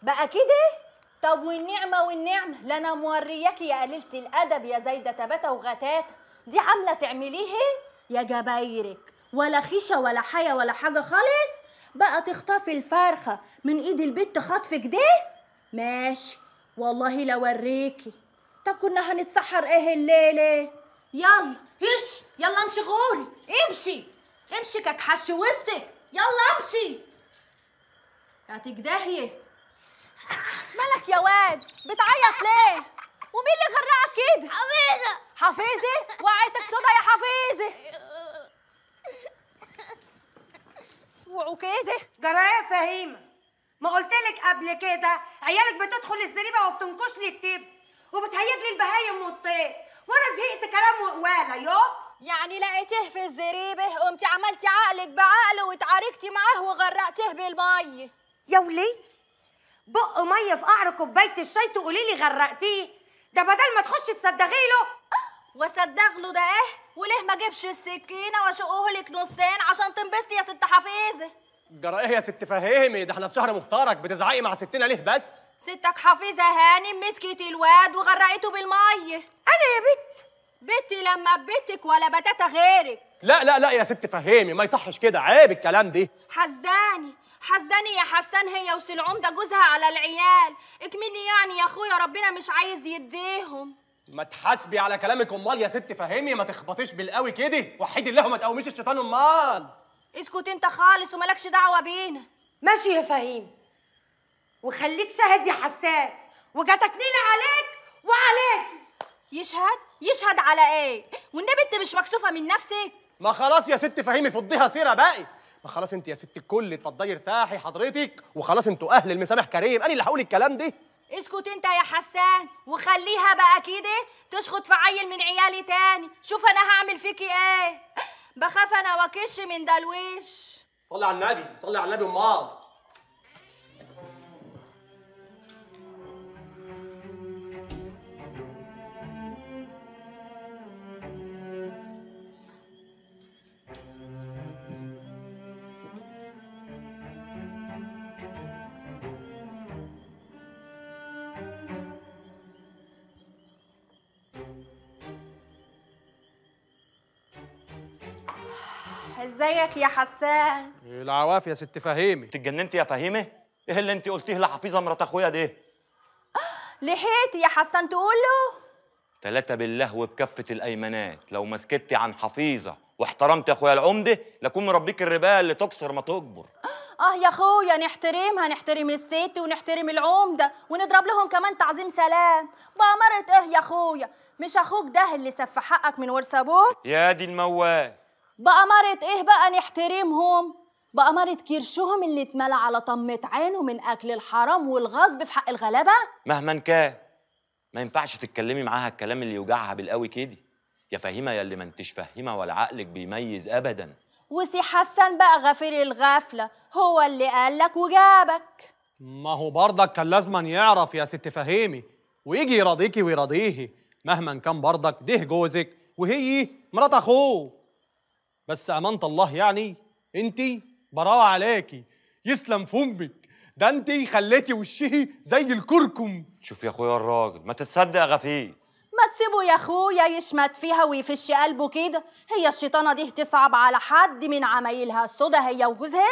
بقى كده؟ طب والنعمة والنعمة، لا انا مورياكي يا قليلة الادب يا زايدة تباتة وغتاتة، دي عاملة تعمليه يا جبايرك، ولا خيشة ولا حياة ولا حاجة خالص. بقى تخطفي الفرخة من ايد البت خطف كده؟ ماشي والله لو اوريكي. طب كنا هنتسحر ايه الليلة؟ يلا هش، يلا امشي غوري، امشي امشي كحش وسطك، يلا امشي. هتجدهي. مالك يا واد بتعيط ليه؟ ومين اللي غرقك كده؟ حفيظة. حفيظة؟ وقعتك سودا يا حفيظة. وعوا كده. جرايه فهيمه، ما قلتلك قبل كده عيالك بتدخل الزريبه وبتنكش لي التب وبتهيج لي البهايم والطير، وانا زهقت كلام وقواله يو. يعني لقيته في الزريبه قمتي عملتي عقلك بعقله واتعاركتي معاه وغرقته بالميه. يا ولي بق ميه في قعر كوبايه الشاي تقولي لي غرقتيه؟ ده بدل ما تخشي تصدغي له. وصدق له ده ايه؟ وليه ما جيبش السكينه واشقه لك نصين عشان تنبسطي يا ست حفيظه؟ جرى ايه يا ست فهيمي؟ ده احنا في شهر مفترج، بتزعقي مع ستنا ليه بس؟ ستك حفيظه هانم مسكت الواد وغرقته بالميه. انا يا بت بنتي لما بنتك ولا بتاتا غيرك. لا لا لا يا ست فهيمي، ما يصحش كده، عيب الكلام ده. حسداني يا حسان، هي وسلعوم ده جوزها على العيال، اكمني يعني يا اخويا ربنا مش عايز يديهم. ما تحاسبي على كلامك امال يا ست فهيمي، ما تخبطيش بالقوي كده، وحيدي الله وما تقوميش الشيطان امال. اسكت انت خالص ومالكش دعوه بينا. ماشي يا فهيم، وخليك شاهد يا حسان، وجاتك نيلة عليك وعليك. يشهد على ايه؟ والنبي انت مش مكسوفه من نفسك؟ ما خلاص يا ست فهيمي فضيها سيره باقي، ما خلاص انت يا ست الكل اتفضلي ارتاحي حضرتك، وخلاص انتوا اهل المسامح كريم، انا اللي هقول الكلام ده. اسكت انت يا حسان وخليها بقى كده تشخط في عيل من عيالي تاني، شوف انا هعمل فيكي ايه. بخاف انا واكش من دلويش. صلي على النبي، صلي على النبي امال. ازيك يا حسان؟ العوافي يا ست فهيمي. انت اتجننتي يا فهيمه؟ ايه اللي انت قلتيه لحفيظه مرات اخويا دي؟ لحيتي يا حسان تقول له؟ 3 بالله وبكفه الايمانات، لو ما سكتي عن حفيظه واحترمت اخويا العمده لكون مربيك الربال اللي تكسر ما تكبر. يا اخويا نحترمها، نحترم الست ونحترم العمده ونضرب لهم كمان تعظيم سلام. بأمارة ايه يا اخويا؟ مش اخوك ده اللي سف حقك من ورث ابوك؟ يا دي الموال. بأمارة ايه بقى نحترمهم؟ بأمارة كرشهم اللي اتملى على طمة عينه من اكل الحرام والغصب في حق الغلابه؟ مهما كان ما ينفعش تتكلمي معاها الكلام اللي يوجعها بالقوي كده يا فهيمه، يا اللي ما انتش فاهمه ولا عقلك بيميز ابدا. وسي حسن بقى غفير الغفله هو اللي قالك وجابك. ما هو برضك كان لازما يعرف يا ست فهيمي ويجي يراضيكي ويراضيه، مهما كان برضك ده جوزك وهي مرات اخوه. بس امانه الله يعني انتي براوة عليكي، يسلم فمك، ده انتي خليتي وشيه زي الكركم. شوف يا اخويا الراجل، ما تتصدق يا غفير. ما تسيبه يا اخويا يشمت فيها ويفش قلبه كده، هي الشيطانه دي تصعب على حد من عمايلها السودا هي وجوزها؟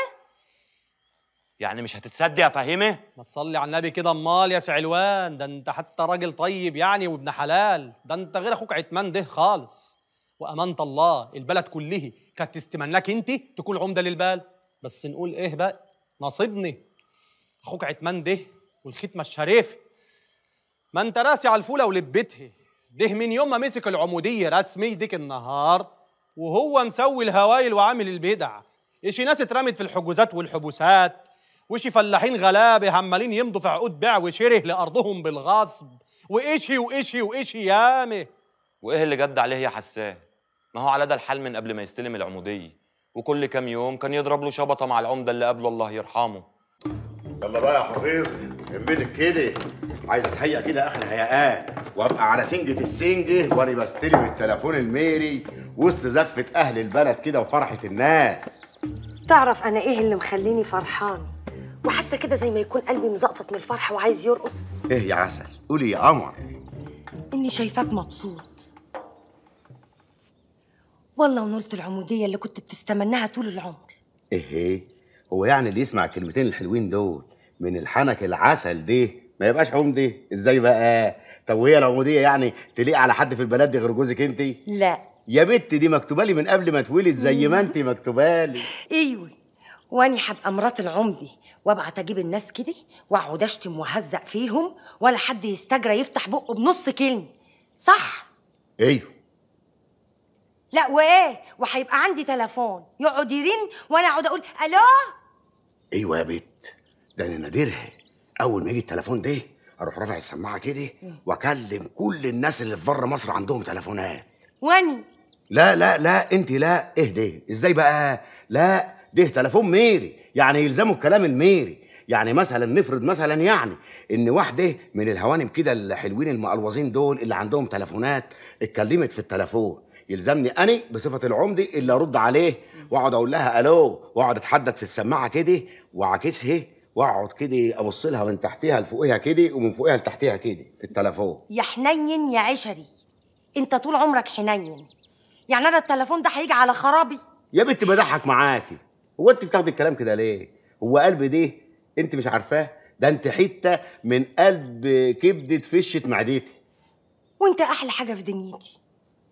يعني مش هتتصدق يا فهيمه؟ ما تصلي على النبي كده امال يا سعلوان، ده انت حتى راجل طيب يعني وابن حلال، ده انت غير اخوك عتمان ده خالص. وامانه الله البلد كله كانت تستمناك انت تكون عمده للبال، بس نقول ايه بقى، نصيبني اخوك عتمان ده والختمه الشريفه. ما انت راسي على الفوله ولبتها ده من يوم ما مسك العموديه رسمي ديك النهار وهو مسوي الهوايل وعامل البدع. ايش ناس اترمت في الحجوزات والحبوسات، وإيش فلاحين غلابه عمالين يمضوا في عقود بيع وشره لارضهم بالغصب، وايش يامه. وايه اللي جد عليه يا حسان؟ ما هو على ده الحال من قبل ما يستلم العموديه، وكل كام يوم كان يضرب له شبطه مع العمده اللي قبله الله يرحمه. يلا بقى يا حفيظ همتك كده، عايز اتهيأ كده اخر هيئات وابقى على سنجة السنجة وانا بستلم التليفون الميري وسط زفة اهل البلد كده وفرحة الناس. تعرف انا ايه اللي مخليني فرحان وحاسه كده زي ما يكون قلبي مزقطط من الفرح وعايز يرقص. ايه يا عسل؟ قولي يا قمر. اني شايفاك مبسوط والله، ونلت العموديه اللي كنت بتستمناها طول العمر. ايه هو يعني اللي يسمع الكلمتين الحلوين دول من الحنك العسل دي ما يبقاش عمدي؟ ازاي بقى؟ طب وهي العموديه يعني تليق على حد في البلد دي غير جوزك انت؟ لا يا بت دي مكتوبه لي من قبل ما اتولد زي ما انت مكتوبه لي. ايوه، واني هبقى مرات العمدي وابعت اجيب الناس كده واقعد اشتم واهزق فيهم ولا حد يستجرى يفتح بقه بنص كلمه، صح؟ ايوه. لا وايه، وهيبقى عندي تليفون يقعد يرن وانا اقعد اقول الو. ايوه يا بت، ده انا نادرها اول ما يجي التليفون ده اروح رافع السماعه كده واكلم كل الناس اللي في بره مصر عندهم تليفونات. واني لا لا لا انت لا، اهدي. ازاي بقى؟ لا ده تليفون ميري، يعني يلزموا الكلام الميري. يعني مثلا نفرض مثلا يعني ان واحده من الهوانم كده الحلوين المقلوظين دول اللي عندهم تليفونات اتكلمت في التليفون، يلزمني انا بصفه العمدي اللي ارد عليه واقعد اقول لها الو، واقعد اتحدث في السماعه كده واعكسها واقعد كده ابص لها من تحتها لفوقها كده ومن فوقها لتحتها كده في التليفون. يا حنين يا عشري، انت طول عمرك حنين، يعني انا التليفون ده هيجي على خرابي؟ يا بنت بضحك معاكي، هو انت بتاخدي الكلام كده ليه؟ هو قلب دي انت مش عارفاه؟ ده انت حته من قلب كبده فشه معدتي. وانت احلى حاجه في دنيتي.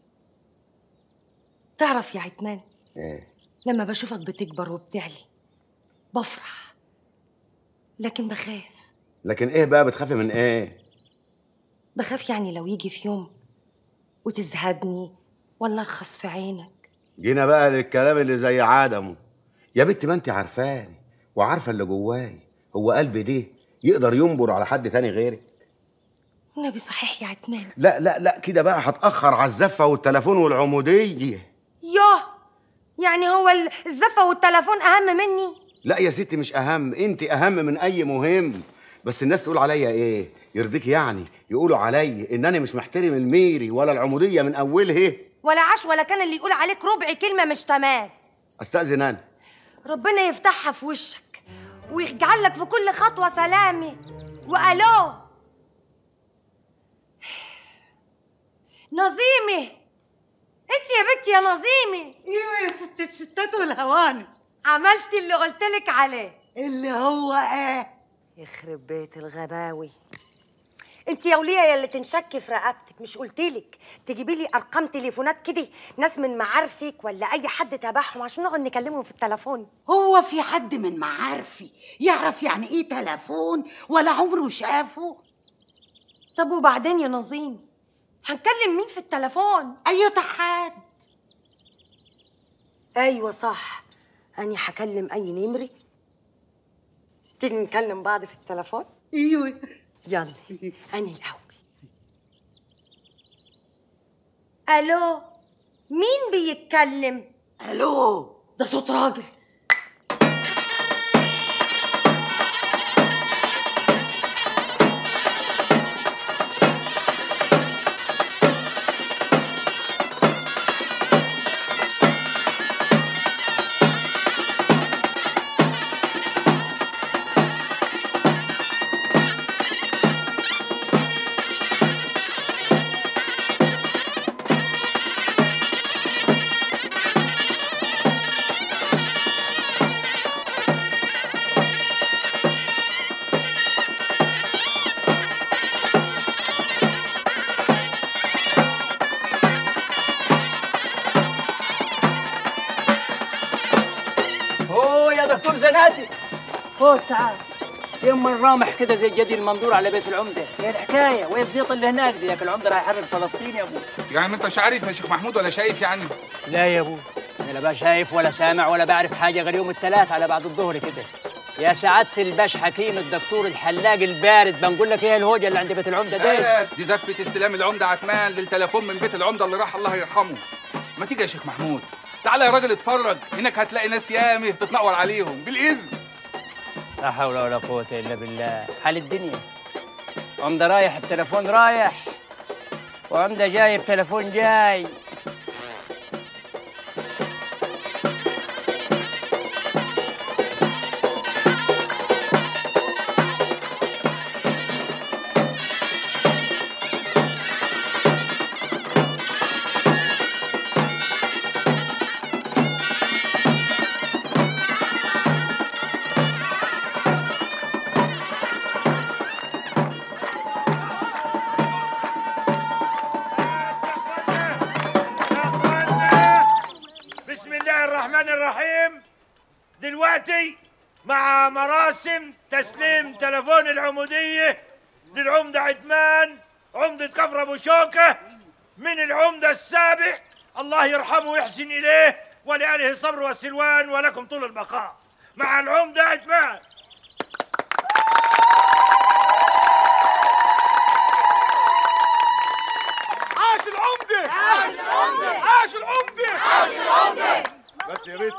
تعرف يا عتمان، ايه؟ لما بشوفك بتكبر وبتعلي بفرح، لكن بخاف. لكن ايه بقى بتخافي من ايه؟ بخاف يعني لو يجي في يوم وتزهدني ولا ارخص في عينك. جينا بقى للكلام اللي زي عدمه. يا بنت ما انت عارفاني وعارفه اللي جواي، هو قلبي دي يقدر ينبر على حد تاني غيرك؟ النبي صحيح يا عتمان. لا لا لا كده بقى هتأخر على الزفة والتليفون والعمودية. ياه، يعني هو الزفة والتليفون أهم مني؟ لا يا ستي مش أهم، أنت أهم من أي مهم. بس الناس تقول عليا إيه؟ يرضيك يعني يقولوا عليا إن أنا مش محترم الميري ولا العمودية من أولها؟ ولا عاش ولا كان اللي يقول عليك ربع كلمة مش تمام. أستأذن أنا. ربنا يفتحها في وشك ويجعل لك في كل خطوة سلامي وألو. نظيمي، انت يا بنتي يا نظيمي. ايوه يا ست الستات والهوانم. عملت اللي قلتلك عليه. اللي هو ايه؟ يخرب بيت الغباوي. انت يا وليه يا اللي تنشكي في رقبتك، مش قلتلك تجيبي لي ارقام تليفونات كده ناس من معارفك ولا اي حد تبعهم عشان نقعد نكلمهم في التليفون؟ هو في حد من معارفي يعرف يعني ايه تليفون ولا عمره شافه؟ طب وبعدين يا نظيمي هنكلم مين في التليفون؟ ايوه حد. ايوه صح، اني هكلم اي نمري. تيجي نكلم بعض في التليفون؟ ايوه يلا أنا الأول. ألو، مين بيتكلم؟ الو، ده صوت راجل. فوت تعال. يما الرامح كده زي الجدي المنظور على بيت العمده، ايه الحكايه؟ وين الزيط اللي هناك دي؟ ياك العمده راح يحرر فلسطين يا ابو. يعني انت مش عارف يا شيخ محمود ولا شايف يعني؟ لا يا ابو، انا لا بقى شايف ولا سامع ولا بعرف حاجه غير يوم الثلاث على بعد الظهر كده. يا سعاده الباش حكيم الدكتور الحلاق البارد، بنقول لك ايه الهوجه اللي عند بيت العمده دي؟ دي زفه استلام العمده عتمان للتليفون من بيت العمده اللي راح الله يرحمه. ما تيجي يا شيخ محمود تعالى يا راجل اتفرج، هناك هتلاقي ناس يامه تتنور عليهم بالاذن. لا حول ولا قوة إلا بالله. حال الدنيا، عمدة رايح التليفون رايح، وعمدة جاي التليفون جاي. دلوقتي مع مراسم تسليم تلفون العمودية للعمدة عثمان عمدة كفر أبو شوكة من العمدة السابق، الله يرحمه ويحسن إليه ولآله الصبر والسلوان ولكم طول البقاء، مع العمدة عثمان. عاش العمدة! عاش العمدة! عاش العمدة! عاش العمدة! بس يا بنت،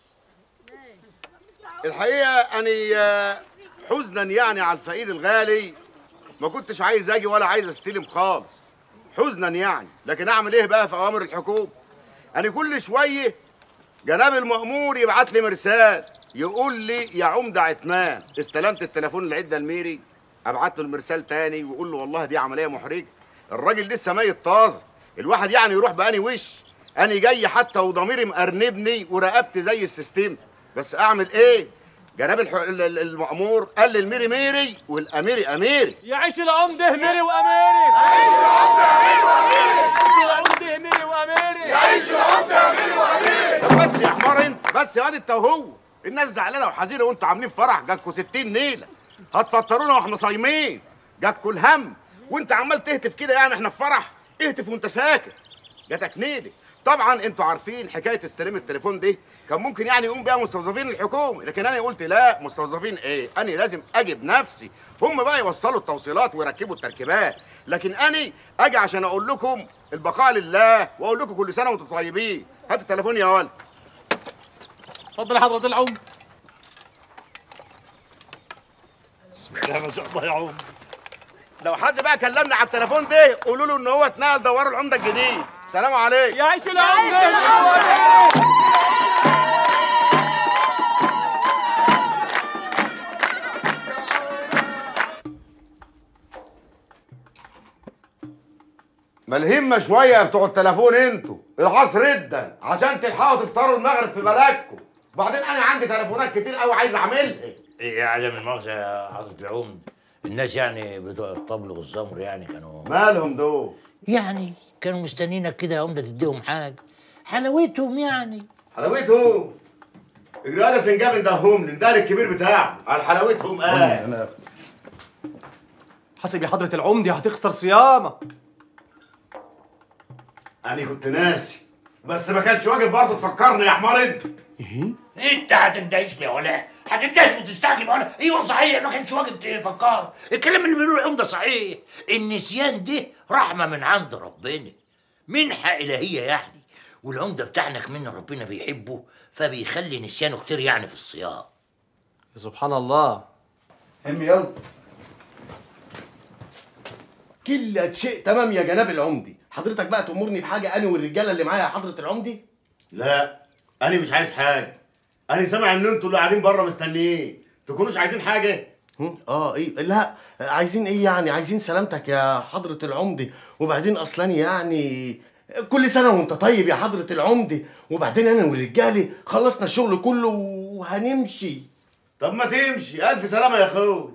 الحقيقة أنا حزنا يعني على الفقير الغالي ما كنتش عايز أجي ولا عايز أستلم خالص، حزنا يعني، لكن أعمل إيه بقى في أوامر الحكومة؟ أنا كل شوية جناب المأمور يبعت لي مرسال يقول لي يا عمدة عثمان استلمت التليفون العدة الميري، أبعت له المرسال تاني ويقول له والله دي عملية محرجة، الراجل لسه ميت طازة، الواحد يعني يروح بأني وش؟ أنا جاي حتى وضميري مأرنبني ورقبتي زي السيستم، بس أعمل إيه؟ جناب المأمور قال لي الميري ميري والأميري أميري. يعيش العمدة ميري وأميري. يعيش العمدة ميري وأميري. يعيش العمدة ميري وأميري. يعيش العمدة ميري وأميري. بس يا حمار أنت، بس يا واد أنت وهو، الناس زعلانة وحزينة وأنتوا عاملين فرح جاتكوا 60 نيلة، هتفطرونا وإحنا صايمين، جاتكوا الهم، وأنت عمال تهتف كده يعني إحنا في فرح، اهتف وأنت ساكت، جاتك نيلة. طبعا انتوا عارفين حكايه استلام التليفون دي كان ممكن يعني يقوم بيها مستوظفين الحكومه، لكن انا قلت لا، مستوظفين ايه؟ انا لازم اجيب نفسي، هم بقى يوصلوا التوصيلات ويركبوا التركيبات، لكن انا اجي عشان اقول لكم البقاء لله واقول لكم كل سنه وانتم طيبين. هات التليفون يا ولد. اتفضل يا حضرة العمدة. بسم الله ما شاء الله يا عمدة. لو حد بقى كلمنا على التليفون ده قولوا له ان هو اتنقل دوار العمده الجديد. سلام عليكم. يعيش العمدة. ما الهمه شويه يا بتوع التليفون انتوا، العصر جدا عشان تلحقوا تفطروا المغرب في بلدكم، وبعدين انا عندي تليفونات كتير قوي عايز اعملها. ايه يا عدم المؤاخذة يا حضرة العمد، الناس يعني بتوع الطبل والزمر يعني كانوا مالهم دول؟ يعني كانوا مستنينك كده يا عمدة تديهم حاجة، حلاوتهم يعني. حلاوتهم؟ الرياضة سنجاب اندههم لي، ده الكبير بتاعه، على حلاوتهم قال. حسب يا حضرة العمدة هتخسر صيامك. أنا كنت ناسي، بس ما كانش واجب برضه تفكرني يا حمار أنت. انت هتندهش لي ولا هتندهش وتستعجب ولا؟ ايوه صحيح ما كانش واجب تفكر، الكلام اللي بيقولوه العمده صحيح، النسيان ده رحمه من عند ربنا، منحه الهيه يعني، والعمده بتاعنا كمان ربنا بيحبه فبيخلي نسيانه كتير يعني في الصيام. سبحان الله. هم يلا. كل شيء تمام يا جناب العمدي، حضرتك بقى تأمرني بحاجة أنا والرجالة اللي معايا يا حضرة العمدي؟ لا، أنا مش عايز حاجة. أنا سامع إن أنتوا اللي قاعدين بره مستنيين، تكونوش عايزين حاجة؟ إيه؟ لا، عايزين إيه يعني؟ عايزين سلامتك يا حضرة العمدي، وبعدين أصلاً يعني كل سنة وأنت طيب يا حضرة العمدي، وبعدين أنا والرجالة خلصنا الشغل كله وهنمشي. طب ما تمشي، ألف سلامة يا أخوي.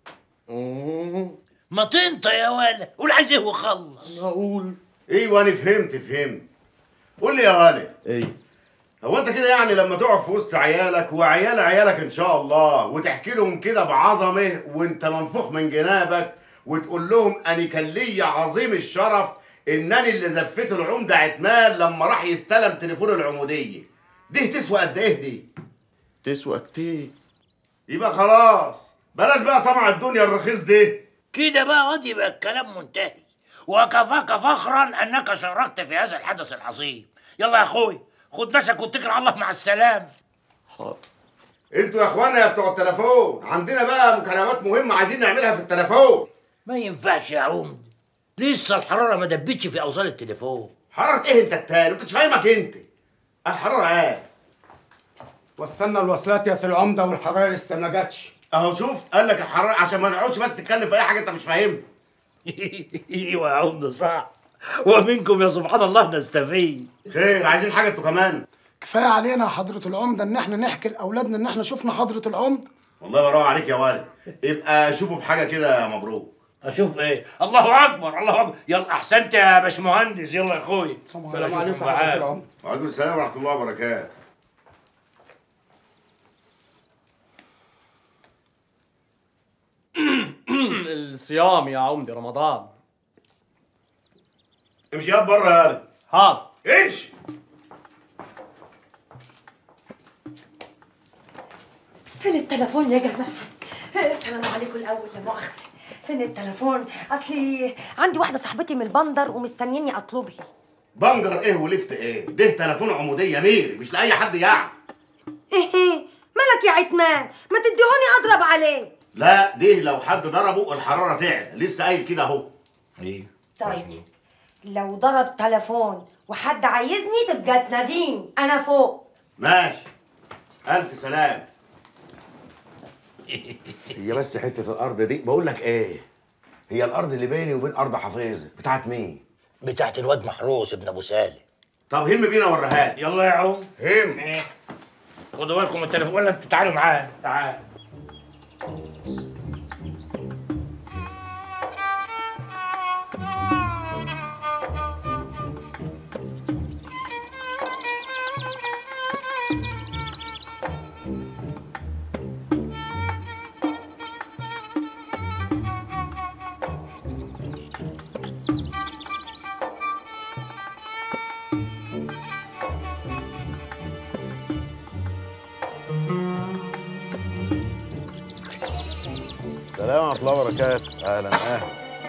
ما تنطق يا ولا، قول عايز ايه وخلص. هقول ايوه انا فهمت. قول لي يا غالي، ايه هو انت كده يعني لما تقف في وسط عيالك وعيال عيالك ان شاء الله وتحكي لهم كده بعظمه وانت منفوخ من جنابك وتقول لهم انا كان ليا عظيم الشرف انني اللي زفيت العمده عثمان لما راح يستلم تليفون العموديه، دي تسوى قد ايه دي؟ تسوى كتير. يبقى خلاص بلاش بقى طمع الدنيا الرخيص دي كده بقى قد يبقى الكلام منتهي، وكفاك فخرا انك شاركت في هذا الحدث العظيم. يلا يا اخوي خد نفسك واتكل على الله، مع السلامه. حاضر. انتوا يا اخوانا يا بتوع التليفون عندنا بقى مكالمات مهمه عايزين نعملها في التليفون. ما ينفعش يا عمد، لسه الحراره ما دبتش في اوصال التليفون. حراره ايه انت التاني؟ انت مش فاهمك انت. الحراره ايه؟ وصلنا الوصلات يا سي العمده والحراره لسه ما جاتش. اهو شوف قال لك الحراره عشان ما نقعدش بس تتكلم في اي حاجه انت مش فاهمها. ايوه يا عمده صح، ومنكم يا سبحان الله نستفيد. خير عايزين حاجه انتوا كمان؟ كفايه علينا يا حضره العمده ان احنا نحكي لاولادنا ان احنا شفنا حضره العمده. والله برافو عليك يا والد، يبقى شوفوا بحاجه كده يا مبروك. اشوف ايه؟ الله اكبر الله اكبر، يلا احسنت يا باشمهندس. يلا يا اخوي السلام عليكم يا حضره العمده. وعليكم السلام ورحمه الله وبركاته. الصيام يا عمدي، رمضان. امشي يا بره يا ولد. حاضر. امشي. فين التليفون يا جماعه؟ السلام عليكم الاول، لا مؤاخذه. فين التليفون؟ اصلي عندي واحده صاحبتي من البندر ومستنيني اطلبها. بنجر ايه ولفت ايه؟ ده تليفون عموديه ميري، مش لاي حد يعني. ايه مالك يا عتمان؟ ما تديهوني اضرب عليه. لا ده لو حد ضربه الحراره تعلى، لسه قايل كده اهو. ايه؟ طيب لو ضرب تليفون وحد عايزني تبقى تناديني، انا فوق. ماشي. الف سلام. هي بس حته الارض دي بقول لك ايه؟ هي الارض اللي بيني وبين ارض حفيظه بتاعت مين؟ بتاعت الواد محروس ابن ابو سالم. طب هم بينا وريها لي. يلا يا عم. هم. خدوا بالكم من التليفون، ولا انتوا تعالوا معايا. تعال. السلام ورحمه الله وبركاته. اهلا اهلا.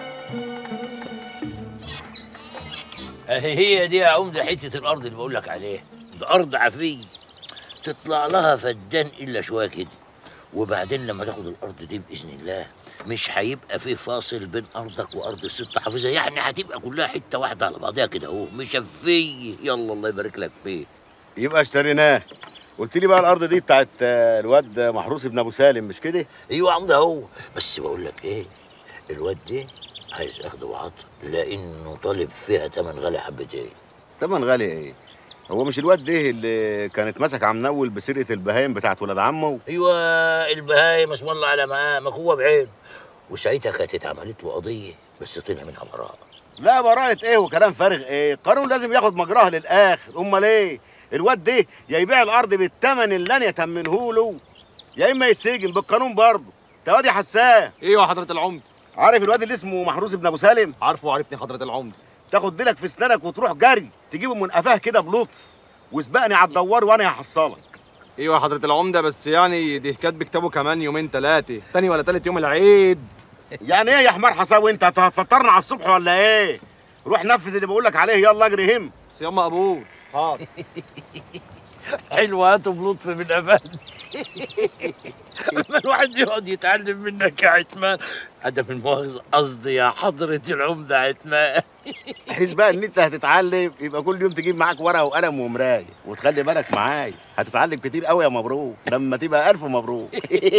هي دي يا عمده حته الارض اللي بقول لك عليها. ده ارض عفيه تطلع لها فدان الا شويه كده، وبعدين لما تاخد الارض دي باذن الله مش هيبقى في فاصل بين ارضك وارض الست حافظه، يعني هتبقى كلها حته واحده على بعضها كده اهو مشفيه. يلا الله يبارك لك فيه. يبقى اشتريناه. قلت لي بقى الارض دي بتاعت الواد محروس ابن ابو سالم مش كده؟ ايوه يا عمده هو، بس بقول لك ايه، الواد ده عايز اخد وعطا لانه طالب فيها تمن غالي حبتين. تمن غالي ايه؟ هو مش الواد ده اللي كانت ماسك عم نول بسرقه البهايم بتاعت ولاد عمه؟ ايوه البهايم اسم الله على مقامك، هو بعينه. وساعتها كانت اتعملت له قضيه بس طلع منها براءه. لا براءة ايه وكلام فارغ ايه؟ القانون لازم ياخد مجراه للاخر. امال ايه؟ الواد ده يا يبيع الارض بالثمن اللي انا يتمنه له يا اما يتسجن بالقانون برضه. انت واد يا حسان. ايوه يا حضره العمده. عارف الواد اللي اسمه محروس ابن ابو سالم؟ عارفه وعرفتني حضره العمده. تاخد ديلك في اسنانك وتروح جري تجيبه من قفاه كده بلطف، وسبقني على الدوار وانا هحصلك. ايوه يا حضره العمده، بس يعني دي كاتب كتابه كمان يومين ثلاثه، تاني ولا تالت يوم العيد. يعني ايه يا حمار حساوي؟ انت هتفطرنا على الصبح ولا ايه؟ روح نفذ اللي بقول لك عليه، يلا اجري هم. صيام مقبول. حاضر. حلوه، هاتوا بلطف من افندي. لما الواحد يقعد يتعلم منك يا عتمان. عدم المؤاخذه، قصدي يا حضره العمده عتمان. حس بقى ان انت هتتعلم، يبقى كل يوم تجيب معاك ورقه وقلم ومرايه، وتخلي بالك معايا هتتعلم كتير قوي يا مبروك لما تبقى الف مبروك.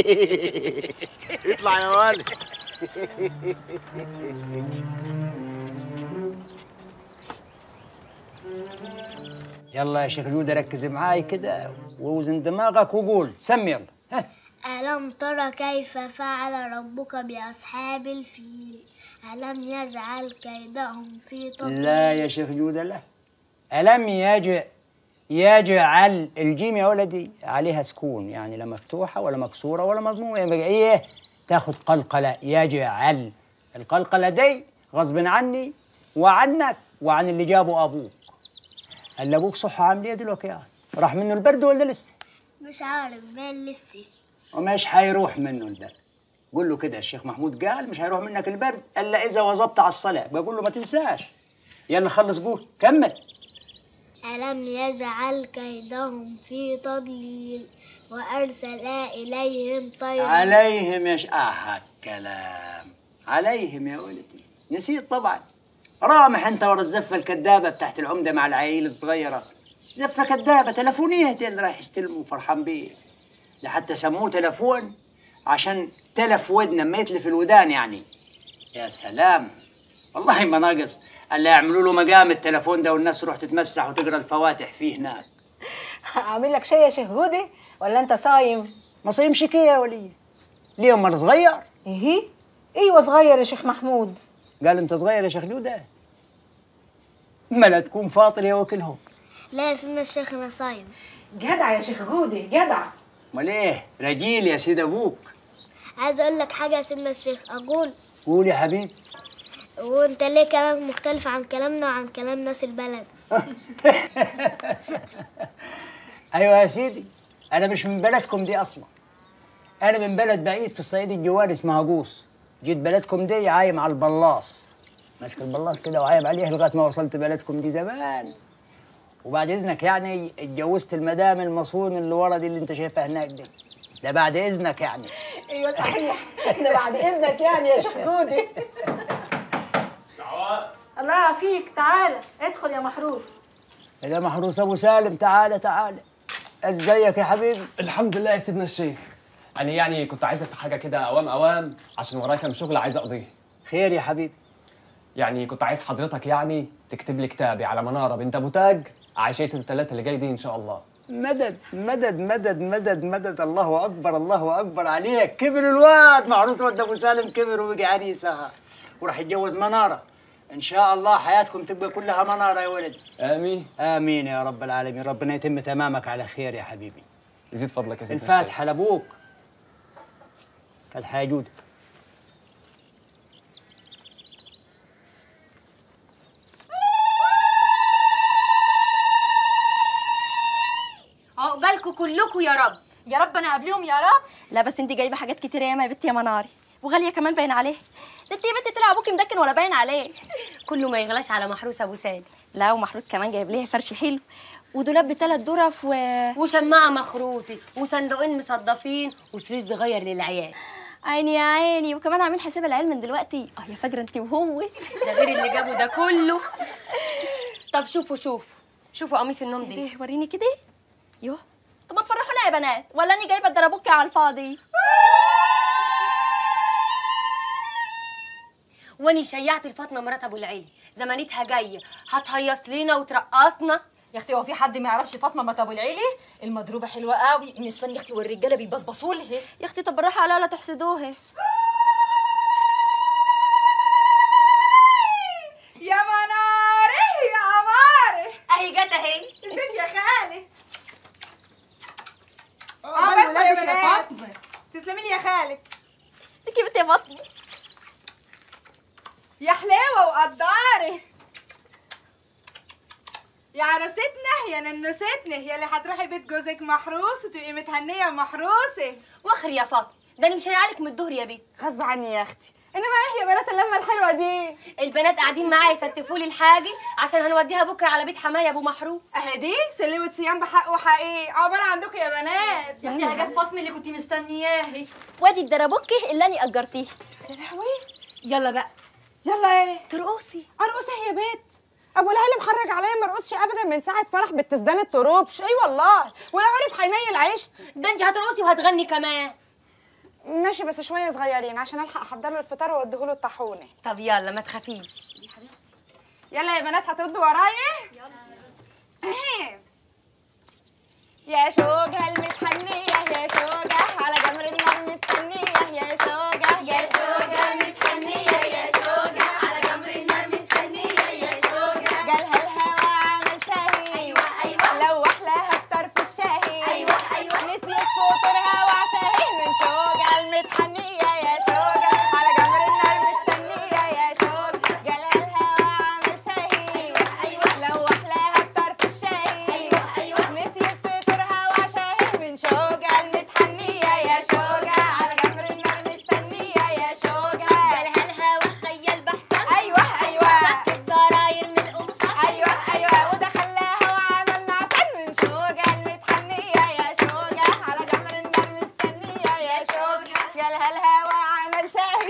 اطلع يا ولد. يلا يا شيخ جودة ركز معاي كده ووزن دماغك وقول سمي يلا. ها. ألم ترى كيف فعل ربك بأصحاب الفيل ألم يجعل كيدهم في تضليل. لا يا شيخ جودة لا. ألم يجعل الجيم يا ولدي عليها سكون، يعني لا مفتوحة ولا مكسورة ولا مضمومة، يبقى إيه؟ تاخد قلقلة. يجعل القلقلة دي غصب عني وعنك وعن اللي جابه أبوك. قال أبوك صحة عامل إيه دلوقتي يعني؟ راح منه البرد ولا لسه؟ مش عارف بال لسه. ومش هيروح منه البرد. قول له كده الشيخ محمود قال مش هيروح منك البرد إلا إذا واظبت على الصلاة، بقول له ما تنساش. يلا خلص قول كمل. ألم يجعل كيدهم في تضليل وأرسل إليهم طيرا. عليهم يا الكلام عليهم يا ولدي، نسيت طبعا. رامح انت ورا الزفه الكدابه بتاعت العمده مع العيال الصغيره. زفه كدابه تلفونيه دي اللي رايح يستلموا فرحان بيه. ده حتى سموه تلفون عشان تلف ودنا ما يتلف الودان يعني. يا سلام والله ما ناقص الا يعملوا له مقام التلفون ده والناس تروح تتمسح وتقرا الفواتح فيه هناك. اعمل لك شاي يا شيخ جودي ولا انت صايم؟ ما صايمش كده يا وليه. ليه امال صغير؟ ايوه صغير يا شيخ محمود. قال انت صغير يا شيخ جوده؟ ما لا تكون فاطر يا وكلهم. لا يا سيدنا الشيخ انا صايم. جدع يا شيخ جودي جدع. امال ايه؟ رجيل يا سيد ابوك. عايز اقول لك حاجه يا سيدنا الشيخ. اقول؟ قول يا حبيبي. وانت ليه كلامك مختلف عن كلامنا وعن كلام ناس البلد؟ ايوه يا سيدي، انا مش من بلدكم دي اصلا. انا من بلد بعيد في الصعيد الجواني اسمها جوس. جيت بلدكم دي عايم على البلاص، ماسك البلاص كده وعايم عليه لغايه ما وصلت بلدكم دي زمان. وبعد اذنك يعني اتجوزت المدام المصون اللي ورا دي اللي انت شايفها هناك دي. ده بعد اذنك يعني. ايوه صحيح، ده بعد اذنك يعني يا شيخ جودي. الله يعافيك، تعالى ادخل يا محروس. يا محروس ابو سالم، تعالى تعالى. ازيك يا حبيبي؟ الحمد لله يا سيدنا الشيخ. انا يعني كنت عايزك في حاجه كده اوام عشان ورايا كام شغل عايز اقضيه. خير يا حبيبي؟ يعني كنت عايز حضرتك يعني تكتب لي كتابي على مناره بنت ابو تاج عشيه الثلاثه اللي جاي دي ان شاء الله. مدد مدد مدد مدد مدد. الله اكبر الله اكبر عليك. كبر الواد محروس ود ابو سالم، كبر وبقى عريسها وراح يتجوز مناره. ان شاء الله حياتكم تبقى كلها مناره يا ولد. امين امين يا رب العالمين. ربنا يتم تمامك على خير يا حبيبي. يزيد فضلك يا سيدنا الشيخ. الفاتحه لابوك. فاتحه يا جودة. عقبالكم كلكم يا رب. يا رب انا قبليهم يا رب. لا بس انت جايبه حاجات كتير ياما يا بنتي يا مناري، وغاليه كمان باين عليه. ده انت يا بنتي طلع ابوكي مدكن ولا باين عليه. كله ما يغلاش على محروس ابو سالم. لا ومحروس كمان جايب ليه فرش حلو ودولاب ب3 درف وشماعه مخروطه وصندوقين مصدفين وسرير صغير للعيال. عيني يا عيني، وكمان عامل حساب العيال من دلوقتي. يا فاكره انت وهو. ده غير اللي جابه ده كله. طب شوفوا قميص النوم دي. وريني كده. يوه طب ما تفرحونا يا بنات، ولا اني جايبه الدربوكي على الفاضي؟ واني شيعت الفاطمه مرات ابو العلي، زمانتها جايه هتهيص لينا وترقصنا. يا اختي هو في حد ما يعرفش فاطمه مرات ابو العيلي؟ المضروبه حلوه قوي، النسوان يا اختي والرجاله بيبصبصوا لها. يا اختي طب بالراحه عليها لا تحسدوها. يا مناري يا عماري، اهي جت اهي. ازيك يا خالي؟ عملت يا بنات. تسلمي لي يا خالك. ازيك يا بنتي يا فاطمه؟ يا حلاوه وقداري يا عروستنا يا ننوستنا، يا اللي هتروحي بيت جوزك محروس وتبقي متهنيه ومحروسه. واخر يا فاطمه، ده انا مش هيعلك من الظهر يا بيت. غصب عني يا اختي. انما ايه يا بنات اللمه الحلوه دي؟ البنات قاعدين معايا يستفوا لي الحاجه عشان هنوديها بكره على بيت حماية ابو محروس. اهي دي سلوه صيام بحق وحقيقي. عقبال عندكم يا بنات. يا اختي حاجات فاطمه اللي كنتي مستنياها. وادي الدربوكي اللي اني اجرتيه. يا لهوي. يلا بقى. يلا ايه؟ ترقصي. ارقص ايه يا بنت؟ ابو الهلال محرج عليا ما ارقصش ابدا من ساعه فرح بالتسدان التروبش. اي والله ولا عارف هينيل عيش. ده انت هترقصي وهتغني كمان. ماشي بس شويه صغيرين عشان الحق احضر له الفطار واوديه له الطاحونه. طب يلا ما تخافيش. يلا يا بنات هتردوا ورايا؟ يلا. يا شوجة المتحنية يا شوجة على جمر النار مستنية يا شوجة يا شوجة المتحنية يا شوجة على جمر النار مستنية يا شوجة. جالها الهوا عامل ساهي. أيوة لو أحلاها أكتر في الشاهي. أيوة نسيت فطورها وعشاهي من شوجة المتحنية يا شوجة على جمر النار مستنية يا شوجة. جالها الهوا عامل ساهي. لو أحلاها أكتر في الشاهي. نسيت فطورها وعشاهي من شوجة المتحنية يا شوجة على جمر النار مستنية يا شوجة. جالها الهوا خيال بحثا. أيوة فك الزراير من القمصة. أيوة ودخلها وعمل نعسان من شوجة المتحنية يا شوجة على جمر النار مستنية يا شوجة. جالها الهوا عمل ساهي.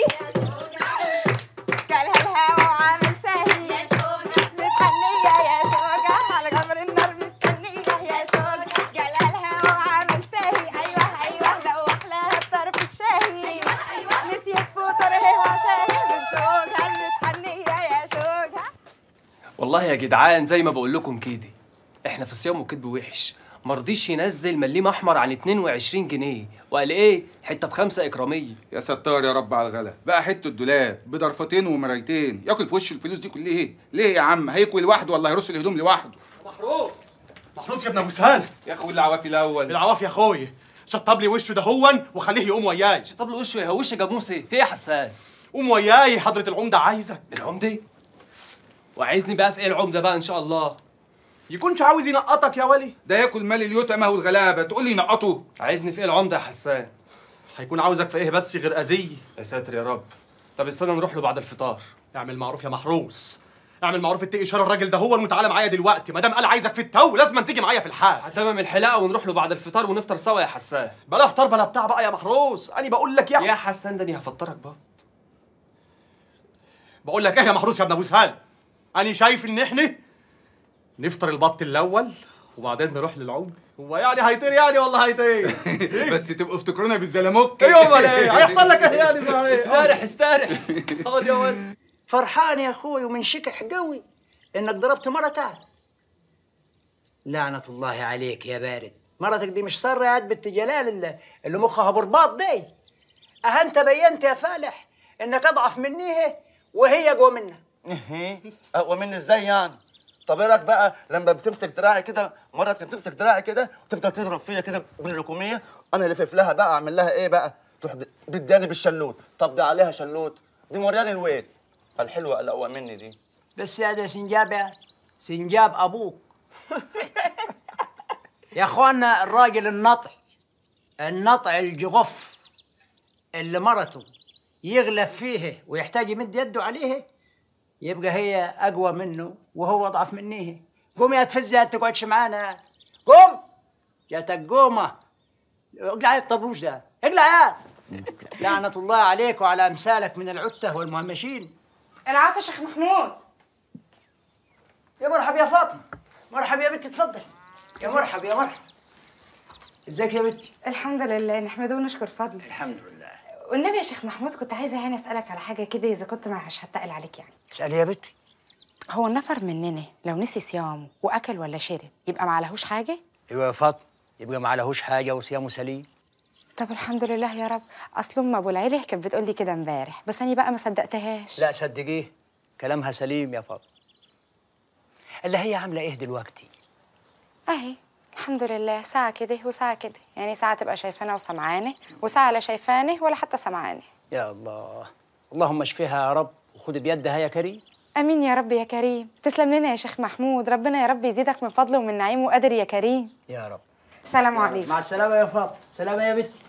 جالها الهوا وعمل ساهي يا شوجة متحنية يا شوجة على جمر النار مستنية يا شوجة. جالها الهوا وعمل ساهي. أيوة لو أحلاها الطرف الشاهي. نسيت فطرها وعشاهي من شوجة المتحنية يا شوجة. والله يا جدعان زي ما بقول لكم كده، احنا في الصيام وكدب وحش. مرضيش ينزل مليم احمر عن 22 جنيه وقال ايه حته ب5 اكراميه. يا ستار يا رب على الغلا، بقى حته الدولاب بضرفتين ومرايتين ياكل في وش الفلوس دي كلها ليه يا عم؟ هيكوي لوحده ولا هيرص الهدوم لوحده؟ محروس يا ابن ابو سهل. يا اخوي العوافي الاول. العوافي يا اخويا. شطب لي وشه دهون وخليه يقوم وياي. شطب له وشه يا وش جاموسي، في ايه يا حسان؟ قوم وياي، حضرة العمدة عايزك. العمدة؟ وعايزني بقى في ايه العمدة بقى ان شاء الله؟ يكونش عاوز ينقطك يا ولي؟ ده ياكل مال اليتامى والغلابه تقول لي نقطه؟ عايزني في ايه العمدة يا حسان؟ هيكون عاوزك في ايه بس غير اذيه؟ يا ساتر يا رب. طب استنى نروح له بعد الفطار. اعمل معروف يا محروس، اعمل معروف اتقي شر الراجل ده هو وتعالى معايا دلوقتي، ما دام قال عايزك في التو لازم تيجي معايا في الحال. هتمم الحلاقه ونروح له بعد الفطار ونفطر سوا يا حسان. بلا فطار بلا بتاع بقى يا محروس، انا بقول لك يا حسان ده انا هفطرك بقى. بقول لك ايه يا محروس يا ابن ابو سهل، انا شايف ان احنا نفطر البط الاول وبعدين نروح للعمده. هو يعني هيطير يعني والله هيطير. بس تبقوا افتكرونا بالزلموك. ايوه امال ايه هيحصل لك ايه يعني زي استرح استرح. خد يا ولد. فرحان يا اخوي ومنشكح قوي انك ضربت مرتك. لعنة الله عليك يا بارد، مرتك دي مش سارة يا بنت جلال اللي مخها برباط دي. انت بينت يا فالح انك اضعف منيه وهي اقوى منك. ايه اقوى مني ازاي يعني؟ طب ايه رايك بقى لما بتمسك دراعي كده، مره تمسك دراعي كده وتفضل تضرب فيا كده بالركوميه، انا لفف لها بقى اعمل لها ايه بقى؟ تروح تداني بالشلوت. طب ده عليها شلوت، دي مورياني الويل. الحلوه الاقوى مني دي. بس يا ده سنجاب يا سنجاب ابوك. يا اخوانا الراجل النطع الجغف اللي مرته يغلب فيه ويحتاج يمد يده عليه يبقى هي اقوى منه وهو اضعف منيه. قوم يا تفزها تقعدش معانا. قوم يا تقومه. اقلع يا الطبوش ده، اقلع يا. لعنة الله عليك وعلى امثالك من العته والمهمشين. العفو يا شيخ محمود. يا مرحبا يا فاطمه. مرحبا يا بنتي اتفضل. يا مرحبا يا مرحبا. ازيك يا بنتي؟ الحمد لله نحمده ونشكر فضله. الحمد لله. والنبي يا شيخ محمود كنت عايزه يعني اسالك على حاجه كده اذا كنت مش هتقل عليك يعني. اسالي يا بنتي. هو النفر مننا لو نسي صيامه واكل ولا شرب يبقى ما عليهوش حاجه؟ ايوه يا فاطمه يبقى ما عليهوش حاجه وصيامه سليم. طب الحمد لله يا رب. اصل ام ابو العيله كانت بتقول لي كده امبارح بس انا بقى ما صدقتهاش. لا صدقيه كلامها سليم يا فاطمه. اللي هي عامله ايه دلوقتي؟ اهي الحمد لله ساعه كده وساعه كده، يعني ساعه تبقى شايفانا وسمعانه وساعه لا شايفاني ولا حتى سمعاني. يا الله اللهم اشفيها يا رب وخد بيدها يا كريم. امين يا رب يا كريم. تسلم لنا يا شيخ محمود، ربنا يا رب يزيدك من فضله ومن نعيمه وقدر يا كريم. يا رب. سلام عليكم. مع السلامه يا فاطمه. سلامه يا بنتي.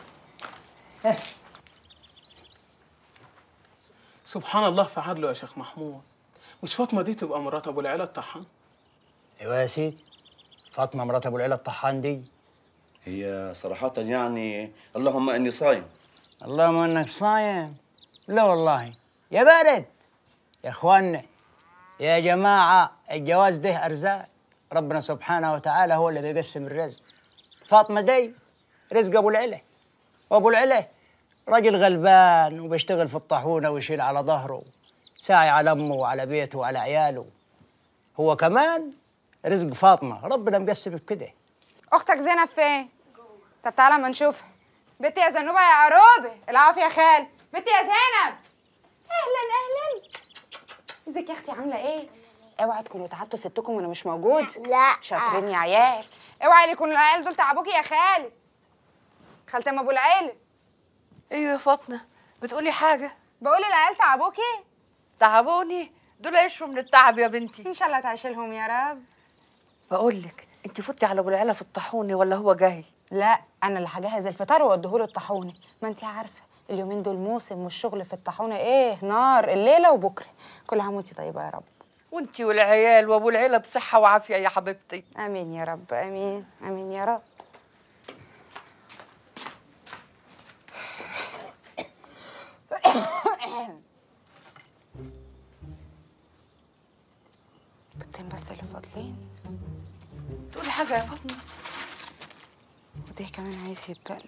سبحان الله في عدله يا شيخ محمود. مش فاطمه دي تبقى مرات ابو العيله الطحان؟ ايوه يا سيدي فاطمه مرات ابو العيله الطحان دي. هي صراحه يعني اللهم اني صايم. اللهم انك صايم؟ لا والله يا بارد. يا اخوانا يا جماعه الجواز ده ارزاق، ربنا سبحانه وتعالى هو اللي بيقسم الرزق. فاطمه دي رزق ابو العلا، وابو العلا راجل غلبان وبيشتغل في الطاحونه ويشيل على ظهره، ساعي على امه وعلى بيته وعلى عياله. هو كمان رزق فاطمه ربنا مقسم بكده. اختك زينب فين؟ طب تعالى اما نشوفها. بنتي يا زنوبه يا عروبه. العافيه يا خال. بنتي يا زينب. اهلا اهلا. ازيك يا اختي عامله ايه؟ اوعي تكونوا تعبتوا ستكم وانا مش موجود. لا شاطرين يا عيال. اوعي يكونوا العيال دول تعبوكي يا خالي. خالتي ام ابو العيله. ايوه يا فاطمه بتقولي حاجه؟ بقول العيال تعبوكي؟ تعبوني؟ دول يشروا من التعب يا بنتي. ان شاء الله تعيش لهم يا رب. بقول لك انت فتي على ابو العلا في الطاحوني ولا هو جاي؟ لا انا اللي هجهز الفطار واوديهوله الطاحوني. ما انت عارفه اليومين دول موسم والشغل في الطاحونه ايه نار الليله وبكره. كل عام وانت طيبه يا رب. وانت والعيال وابو العلا بصحه وعافيه يا حبيبتي. امين يا رب. امين امين يا رب. بيضتين بس اللي فاضلين. تقولي حاجه يا فاطمه؟ وده كمان عايز يتبل.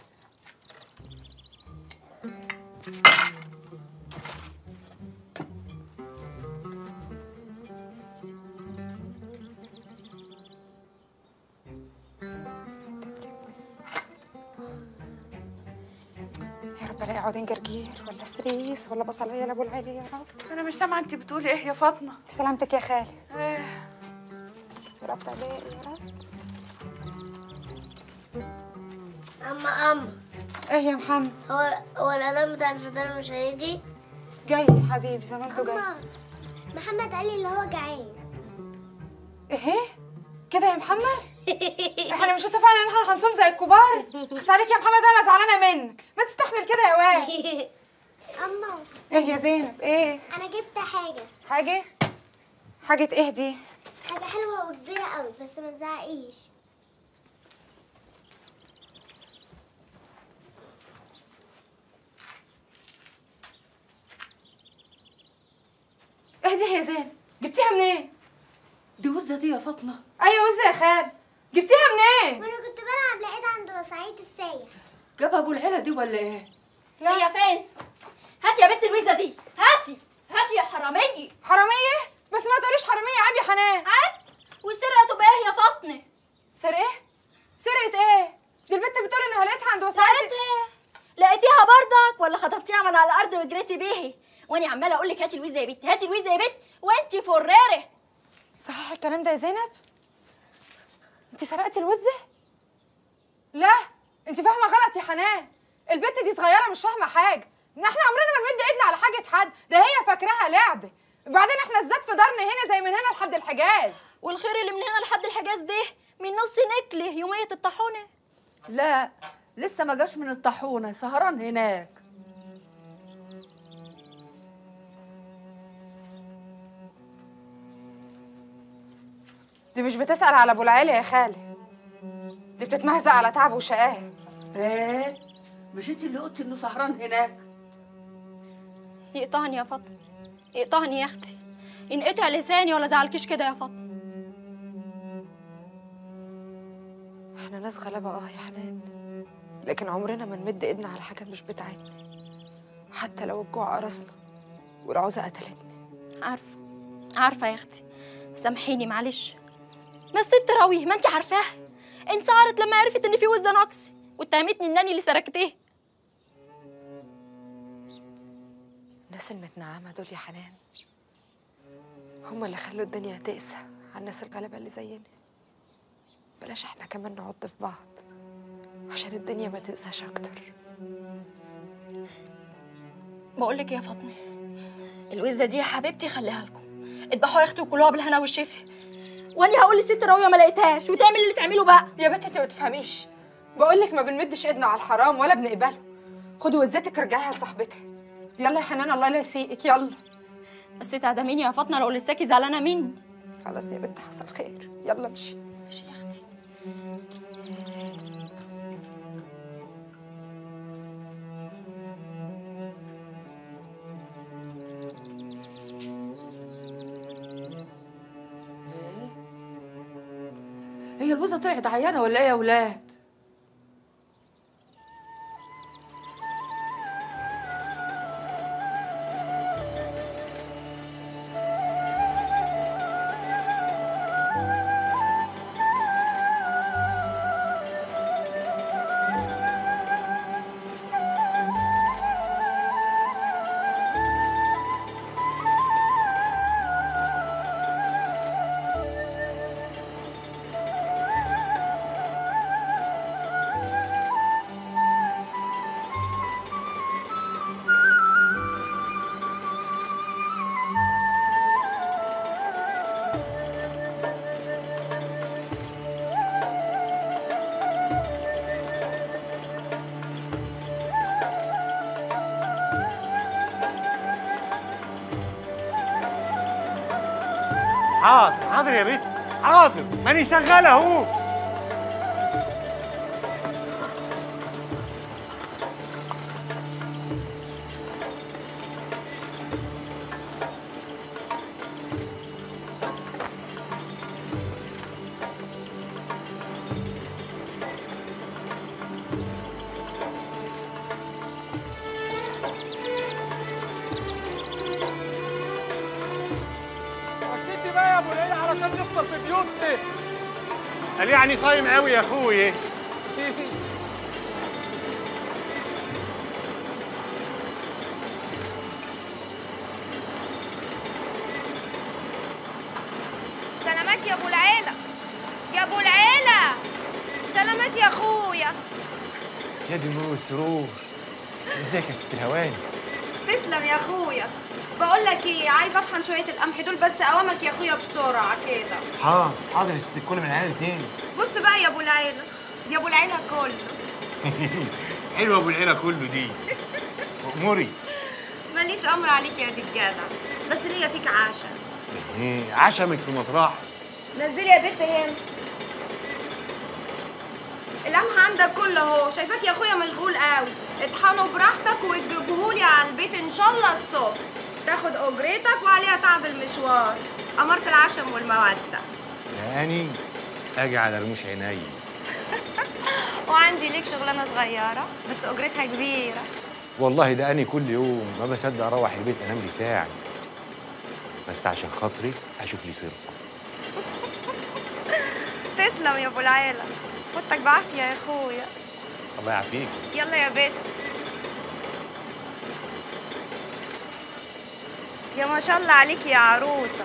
يا رب الاقي عودين جرجير ولا سريس ولا بصلايه لابو العلي يا رب. انا مش سامعه انت بتقولي ايه يا فاطمه. سلامتك يا خالي. ايه يا رب عليك يا رب. أما ايه يا محمد؟ هو الأذان بتاع الفطار مش هيجي؟ جاي يا حبيبي زي ما انتوا جاي. محمد قال لي اللي هو جعان. ايه؟ كده يا محمد؟ احنا مش اتفقنا ان احنا هنصوم زي الكبار؟ بس عليك يا محمد انا زعلانه منك، ما تستحمل كده يا واد. أما ايه يا زينب؟ ايه؟ أنا جبت حاجة. حاجة ايه دي؟ حاجة حلوة وكبيرة قوي بس ما تزعقيش. ايه دي يا زينب؟ جبتيها منين؟ دي وزة دي يا فاطمة. ايوه وزة يا خال. جبتيها منين؟ وأنا كنت بلعب لقيتها عند وسعيد السايح. جاب ابو العيلة دي ولا ايه؟ هي فين؟ هاتي يا بنت الويزة دي، هاتي يا حرامية. حرامية؟ بس ما تقوليش حرامية، عيب يا حنان. عيب؟ والسرقة تبقى ايه يا فاطمة؟ سرقة؟ سرقة ايه؟ دي البنت بتقول انها لقيتها عند وسعيد. لقيتيها بردك ولا خطفتيها من على الارض وجريتي بيها؟ وانا عماله اقول لك هاتي الويزه يا بنت، هاتي الويزه يا بنت وانتي فريره. صحيح الكلام ده يا زينب؟ انت سرقتي الوزه؟ لا انت فاهمه غلط يا حنان. البنت دي صغيره مش فاهمه حاجه. احنا عمرنا ما نمد ايدنا على حاجه حد، ده هي فاكراها لعبه. وبعدين احنا الذات في دارنا هنا زي من هنا لحد الحجاز. والخير اللي من هنا لحد الحجاز ده من نص نكله يوميه الطاحونه. لا لسه ما جاش من الطاحونه، سهران هناك. دي مش بتسأل على ابو العالي يا خالي، دي بتتمهزق على تعبه وشقاه. ايه؟ مش انت اللي قلتي انه سهران هناك؟ يقطعني يا فاطمه، يقطعني يا اختي، ينقطع لساني ولا زعلكيش كده يا فاطمه. احنا ناس غلابه يا حنان، لكن عمرنا ما نمد ايدنا على حاجه مش بتاعتنا، حتى لو الجوع قرصنا والعوزه قتلتنا. عارفه يا اختي، سامحيني معلش. ما الست راويه ما انت عارفاها، انسعرت لما عرفت ان في وزه ناقص واتهمتني انني اللي سرقتيه. الناس المتنعمه دول يا حنان هم اللي خلوا الدنيا تقسى على الناس الغلابه اللي زينا. بلاش احنا كمان نعض في بعض عشان الدنيا ما تقساش اكتر. بقول لك يا فاطمه، الوزه دي يا حبيبتي خليها لكم، اذبحوها يا اختي وكلوها بالهنا والشفا، واني هقول للست راويه ما لقيتهاش وتعمل اللي تعمله بقى. يا بنت انت ما تفهميش، بقول لك ما بنمدش ايدنا على الحرام ولا بنقبله. خدي وزتك رجعيها لصاحبتها. يلا يا حنان الله لا يسيئك. يلا بس تعدميني يا فاطمه لو لساكي زعلانه مني. خلاص يا بنت حصل خير، يلا امشي. ماشي يا اختي. هي الوزة طلعت عيانة ولا ايه يا ولاد؟ حاضر يا بنت، حاضر، ماني شغال اهو. بقى يا ابو العيله علشان نفطر في بيوتنا. قال يعني صايم قوي يا اخويا. سلامات يا ابو العيله، يا ابو العيله، سلامات يا اخويا. يا دي النور والسرور. ازيك يا ست الهواني؟ تسلم يا اخويا. بقول لك ايه، عايز اطحن شويه القمح دول بس اوامك يا اخويا بسرعه كده. حاضر حاضر يا ست الكل من عيال الاتنين. بص بقى يا ابو العيله، يا ابو العيله كله. حلوه ابو العيله كله دي. اموري. ماليش امر عليك يا دي الجدع، بس ليا فيك عشا. ايه عشمك في مطرح. نزلي يا بنت هنا. القمح عندك كله اهو، شايفاك يا اخويا مشغول قوي. اطحنه براحتك وتجيبهولي على البيت ان شاء الله الصبح. تاخد اجرتك وعليها تعب المشوار. امرت العشم والموده. يعني اجي على رموش عيني. وعندي ليك شغلانه صغيره بس اجرتها كبيره. والله ده أنا كل يوم ما بصدق اروح البيت انام لي ساعه، بس عشان خاطري اشوف لي صرفه. تسلم يا ابو العيله، فوتك بعافيه يا اخويا. الله يعافيك. يلا يا بت. يا ما شاء الله عليكي يا عروسه.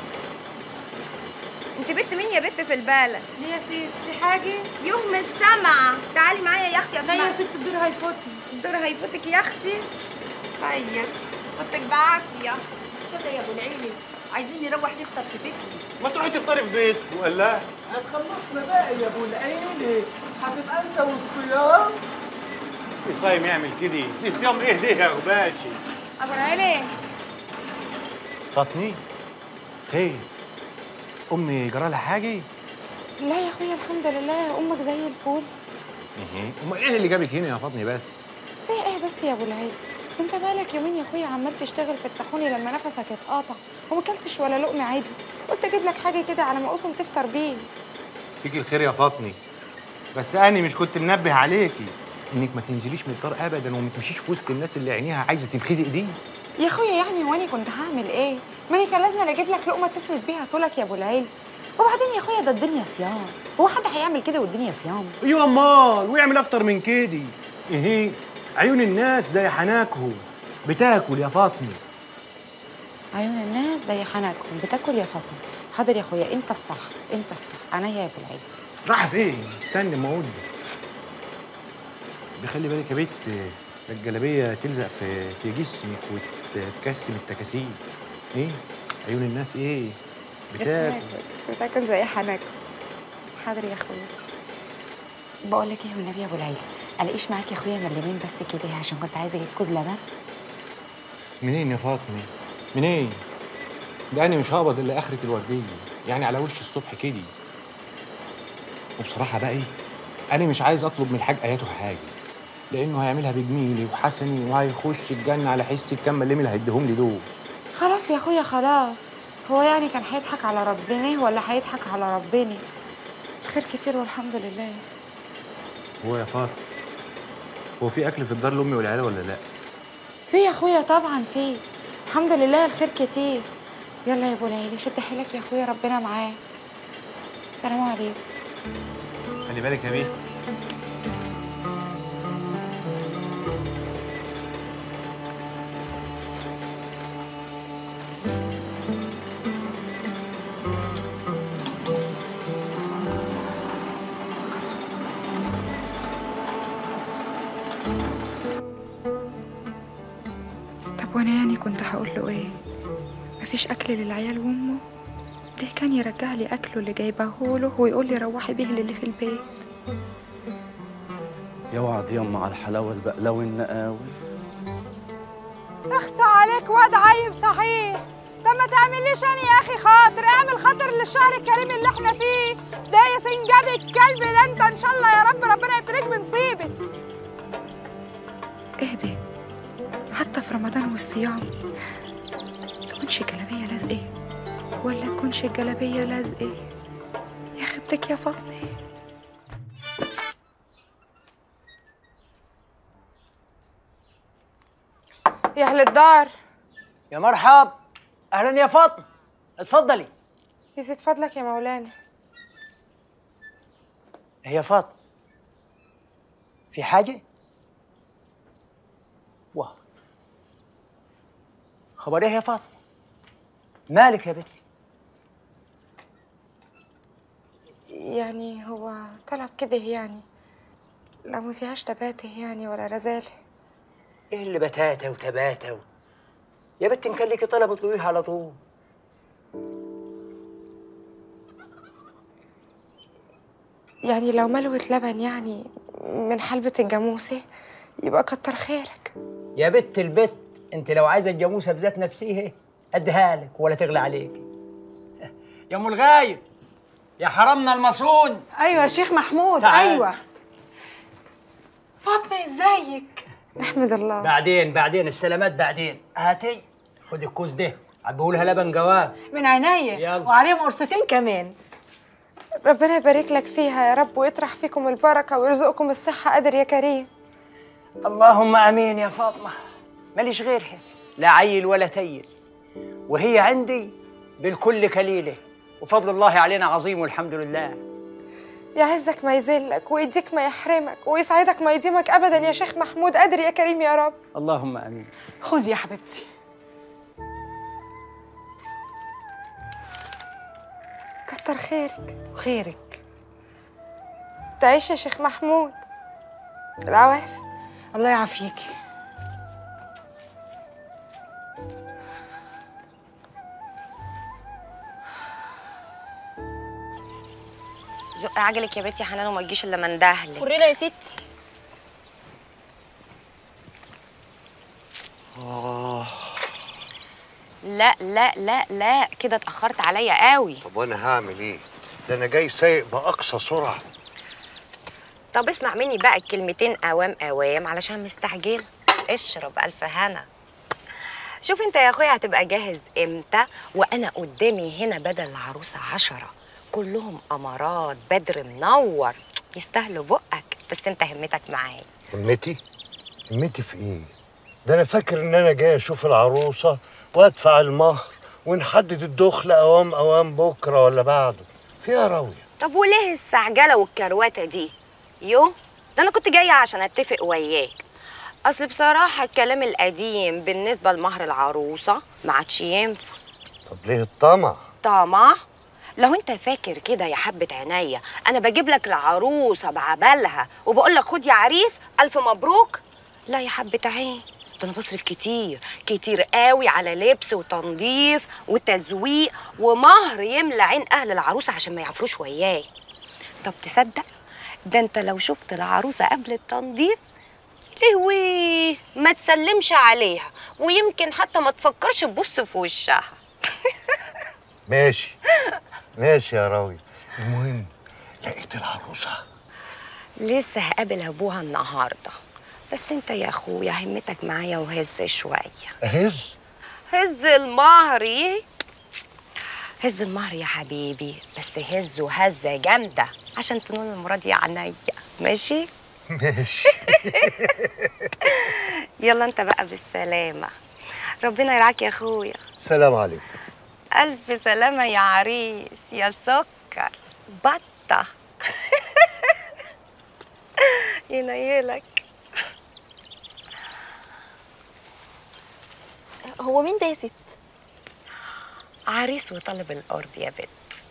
انت بنت مين يا بت في البلد؟ ليه يا ست في حاجه؟ يوم السمعه. تعالي معايا يا اختي. لا يا ست الدور هيفوتني. الدور هيفوتك يا اختي؟ طيب فوتك بعافيه. شوفي يا ابو العيله، عايزين نروح نفطر في بيتنا. ما تروحي تفطري في بيتكم ولا؟ هتخلصنا بقى يا ابو العيله، هتبقى انت والصيام. في صايم يعمل كده؟ دي صيام ايه ده يا غباشي؟ ابو العيله. فاطمي خير؟ امي جرى لها حاجه؟ لا يا اخويا الحمد لله، امك زي الفل. امال ايه اللي جابك هنا يا فاطمي بس؟ في ايه بس يا ابو العيله؟ انت بقالك يومين يا اخويا عمال تشتغل في الطاحوني لما نفسك اتقطع وما اكلتش ولا لقمه عادي. قلت اجيب لك حاجه كده على ما اقسم تفطر بيه. فيك الخير يا فاطمي، بس انا مش كنت منبه عليكي انك ما تنزليش من الدار ابدا وما تمشيش في وسط الناس اللي عينيها عايزه تنخزق دي. يا اخويا يعني واني كنت هعمل ايه؟ ماني كان لازم اجيب لك لقمه تسند بيها طولك يا ابو العيله. وبعدين يا اخويا ده الدنيا صيام، هو حد هيعمل كده والدنيا صيام؟ ايوه امال ويعمل اكتر من كده. ايه عيون الناس زي حناكهم بتاكل يا فاطمه. عيون الناس زي حناكهم بتاكل يا فاطمه. حاضر يا اخويا، انت الصح انت الصح. عينيا يا ابو العيله. راح فين؟ استنى ما اقول لك. بخلي بالك يا بيت الجلابيه تلزق في جسمك وتكسم التكاسيم. ايه عيون الناس ايه بتاكل زي حناكم. حاضر يا اخويا. بقول لك ايه والنبي يا ابو العيله، الاقيش معاك يا اخويا ملمين بس كده عشان كنت عايزه اجيب كوز لبن. منين يا فاطمه؟ منين؟ ده انا مش هقبض الا اخره الورديه، يعني على وش الصبح كده. وبصراحه بقى انا مش عايز اطلب من الحاج اياته حاجه، لانه هيعملها بجميلي وحسني وهيخش الجنه على حس الكام مليم اللي هيديهم لي دول. خلاص يا اخويا خلاص. هو يعني كان هيضحك على ربنا ولا هيضحك على ربنا؟ خير كتير والحمد لله. هو يا فاطمه هو في اكل في الدار لامي والعيله ولا لا؟ في يا اخويا طبعا في، الحمد لله الخير كتير. يلا يا ابو العيله شد حيلك يا اخويا، ربنا معاك. السلام عليكم. خلي بالك يا بيه. طب وانا يعني كنت هقول له ايه؟ مفيش اكل للعيال وامه؟ ده كان يرجع لي اكله اللي جايبهوله ويقول لي روحي بيه للي في البيت. يا وعد يما على الحلاوه البقلاوي النقاوي. اخصى عليك واد عيب صحيح. طب ما تعمليش انا يا اخي خاطر، اعمل خاطر للشهر الكريم اللي احنا فيه ده يا سنجاب الكلب ده. انت ان شاء الله يا رب ربنا يبتليك بنصيبك. اهدي حتى في رمضان والصيام تكونش الجلابيه لازقه ولا تكونش الجلابيه لازقه. يا خيبتك يا فاطمه. يا اهل الدار. يا مرحب. اهلا يا فاطمه، اتفضلي. يزيد فضلك يا مولانا. هي فاطمه في حاجه؟ واه خبر ايه يا فاطمه؟ مالك يا بنتي؟ يعني هو طلب كده يعني، لو ما فيهاش تباته يعني ولا رزاله. ايه اللي بتاته وتباته؟ يا بنت ان كان ليكي طلب اطلبيه على طول. يعني لو ملوت لبن يعني من حلبة الجاموسة يبقى كتر خيرك. يا بت البت، انت لو عايزه الجاموسه بذات نفسها اديها لك ولا تغلى عليك. يا ام الغايب، يا حرمنا المصون. ايوه يا شيخ محمود. تعال. ايوه فاطمه ازيك؟ نحمد الله. بعدين السلامات بعدين. هاتي خدي الكوز ده عبيهولها لبن جواب. من عينيا. يلا. وعليهم قرصتين كمان. ربنا يبارك لك فيها يا رب ويطرح فيكم البركة ويرزقكم الصحة قادر يا كريم. اللهم امين يا فاطمه، ماليش غيرها، لا عيل ولا تيل، وهي عندي بالكل كليله، وفضل الله علينا عظيم والحمد لله. يعزك ما يذلك ويديك ما يحرمك ويسعدك ما يديمك أبدا يا شيخ محمود قادر يا كريم يا رب. اللهم امين. خذي يا حبيبتي. كتر خيرك. خيرك. تعيش يا شيخ محمود. العواف. الله يعافيكي. زق عجلك يا بنتي يا حنان وما تجيش الا ما ندهلك. ورينا يا ست. لا لا لا لا كده اتأخرت عليا قوي. طب وانا هعمل ايه؟ ده انا جاي سايق باقصى سرعه. طب اسمع مني بقى الكلمتين اوام اوام علشان مستعجل. اشرب الف هنا. شوف انت يا اخويا هتبقى جاهز امتى؟ وانا قدامي هنا بدل العروسه 10 كلهم امارات بدر منور يستاهلوا بقك، بس انت همتك معايا. همتي؟ همتي في ايه؟ ده انا فاكر ان انا جاي اشوف العروسه وادفع المهر ونحدد الدخل اوام اوام بكره ولا بعده. فيها راويه. طب وليه السعجله والكروته دي؟ يو ده انا كنت جايه عشان اتفق وياك. اصل بصراحه الكلام القديم بالنسبه لمهر العروسه ما عادش ينفع. طب ليه الطمع؟ طمع؟ لو انت فاكر كده يا حبه عينيا انا بجيب لك العروسه بعبالها وبقول لك خد يا عريس الف مبروك. لا يا حبه عين، ده انا بصرف كتير كتير قوي على لبس وتنظيف وتزويق ومهر يملى عين اهل العروسه عشان ما يعفروش وياي. طب تصدق ده انت لو شفت العروسه قبل التنظيف لهوي ما تسلمش عليها ويمكن حتى ما تفكرش تبص في وشها. ماشي ماشي يا راوي. المهم لقيت العروسه؟ لسه هقابل ابوها النهارده، بس انت يا اخويا همتك معايا وهز شويه. اهز؟ هز المهر. هز المهر يا حبيبي، بس هزه هزه جامده عشان تنول المراد يا عينيا. ماشي؟ ماشي. يلا انت بقى بالسلامه. ربنا يرعاك يا اخويا. سلام عليكم. الف سلامه يا عريس يا سكر بطه. ينيلك. هو مين ده يا ست؟ عريس وطلب القرب يا بت.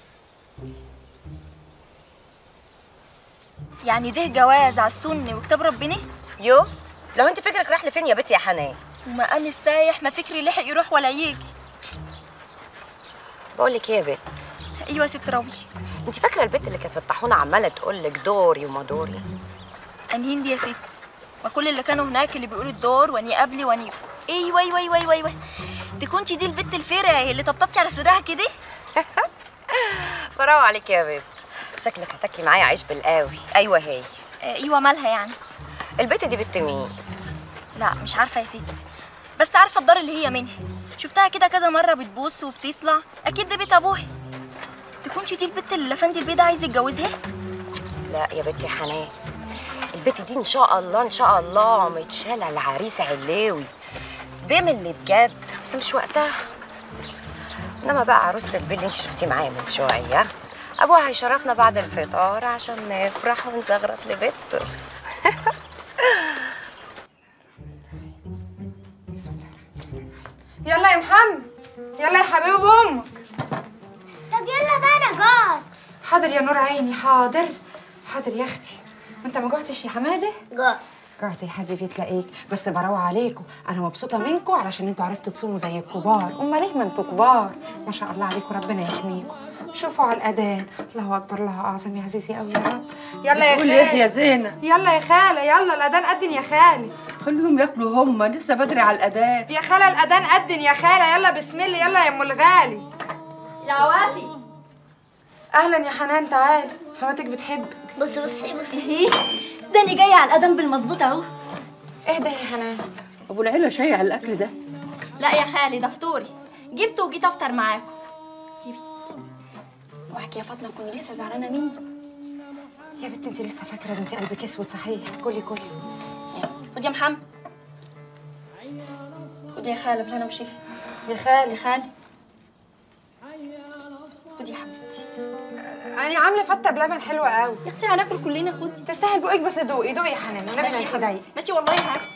يعني ده جواز على السنة وكتاب ربنا؟ يو لو انت فكرك رايح لفين يا بت يا حنان؟ ومقام السايح ما فكري لحق يروح ولا يجي. بقولك ايه يا بت؟ ايوه يا ست راوي. انت فاكره البت اللي كانت في الطاحونه عماله تقول لك دوري وما دوري؟ انهين دي يا ست؟ ما كل اللي كانوا هناك اللي بيقولوا الدور واني قبلي واني. ايوه ايوه ايوه ايوه ايوه. تكونش دي البت الفرع اللي طبطبتي على صدرها كده؟ برافو عليك يا بت، شكلك هتاكلي معايا عيش بالقاوي. ايوه هي. ايوه مالها يعني؟ البت دي بنت مين؟ لا مش عارفه يا ست، بس عارفه الدار اللي هي منها. شفتها كده كذا مره بتبص وبتطلع. اكيد ده بيت ابوها. تكونش دي البت اللي الافندي البيضه عايز يتجوزها؟ لا يا بنتي حنان، البت دي ان شاء الله ان شاء الله متشاله العريس علاوي. ده من اللي بجد، بس مش وقتها. انما بقى عروسه البيت اللي انت شفتيه معايا من شويه ابوها هيشرفنا بعد الفطار عشان نفرح ونزغرط لبيته. يلا يا محمد، يلا يا حبيب امك. طب يلا بقى انا جات. حاضر يا نور عيني، حاضر حاضر يا اختي. وانت ما جوعتش يا حماده؟ جوعت. جوعت يا حبيبي تلاقيك، بس بروق عليكم، انا مبسوطه منكم علشان انتوا عرفتوا تصوموا زي الكبار. امال ليه ما انتوا كبار؟ ما شاء الله عليكم، ربنا يحميكم. شوفوا على الاذان، الله اكبر الله اعظم يا عزيزي قوي يا رب. يلا يا بتقولي خالي. ايه يا زينب؟ يلا يا خاله، يلا الاذان اذن يا خالي. خليهم ياكلوا هم، لسه بدري على الاذان. يا خاله الاذان اذن يا خاله، يلا بسم الله، يلا يا ام الغالي. يا عوافي. اهلا يا حنان، تعالي حماتك بتحبك. بصي ده انا جايه على القدم بالمظبوط اهو. اهدى يا حنان. ابو العيله شاي على الاكل ده؟ لا يا خالي، ده فطوري، جبته وجيت افطر معاكم. جيبي. اوعك يا فاطمه تكوني لسه زعلانه مني. يا بنتي انت لسه فاكره؟ ده انت قلبك اسود صحيح. كلي خدي يا محمد. خدي يا خاله بالهنا وشفا. يا خالي. يا خالي. خدي يا حبيبتي. انا عامله فته بلبن حلوه قوي. يا اختي هناكل كلنا، خدي. تستاهل بقك، بس دوقي دوقي يا حنان، والنبي ما انت ضايقه. ماشي والله يا حاج.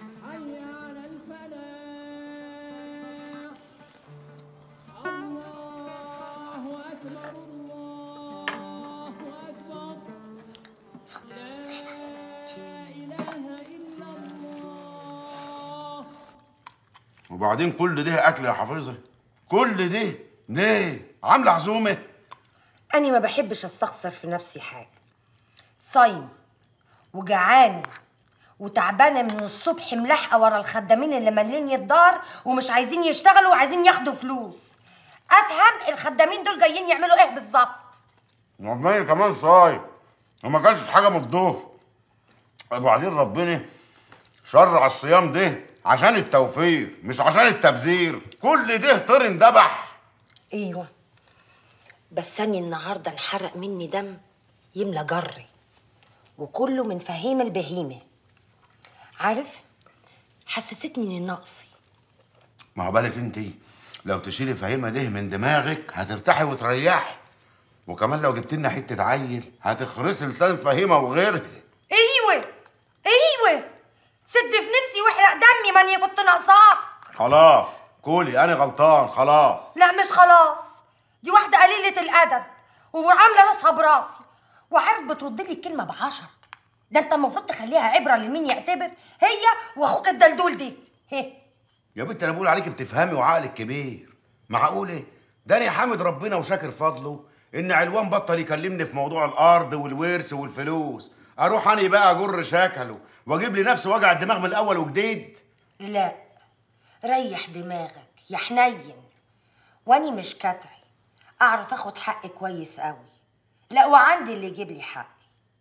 وبعدين كل ده اكل يا حفيظه؟ كل ده ليه؟ عامله عزومه؟ أنا ما بحبش أستخسر في نفسي حاجة. صايمة وجعانة وتعبانة من الصبح، ملاحقة ورا الخدامين اللي مالين الدار ومش عايزين يشتغلوا وعايزين ياخدوا فلوس. أفهم الخدامين دول جايين يعملوا إيه بالظبط؟ والله كمان صايم وما كانش حاجه من الظهر. وبعدين ربنا شرع الصيام ده عشان التوفير مش عشان التبذير. كل ده طير اندبح. ايوه، بس أنا النهارده انحرق مني دم يملى جري، وكله من فهيم البهيمه. عارف، حسستني اني ناقصي. ما هو بالك انت لو تشيلي فهيمه ده من دماغك هترتاحي وتريحي، وكمان لو جبت لنا حته عيل هتخرسي لسان فهيمه وغيرها. ايوه سد في نفسي واحرق دمي، ماني كنت ناقصاك. خلاص كولي، انا غلطان خلاص. لا مش خلاص، دي واحده قليله الادب وعامله راسها براسي، وعارف بترد لي الكلمه ب10. ده انت المفروض تخليها عبره لمين يعتبر، هي واخوك الدلدول دي. يا بنت انا بقول عليك بتفهمي وعقلك كبير. معقوله؟ ده انا حامد ربنا وشاكر فضله ان علوان بطل يكلمني في موضوع الارض والورث والفلوس. اروح انا بقى اجر شكله واجيب لي نفسي وجع الدماغ من الاول وجديد؟ لا، ريح دماغك يا حنين، واني مش كتعي، اعرف اخد حقي كويس قوي. لا وعندي اللي يجيب لي حقي.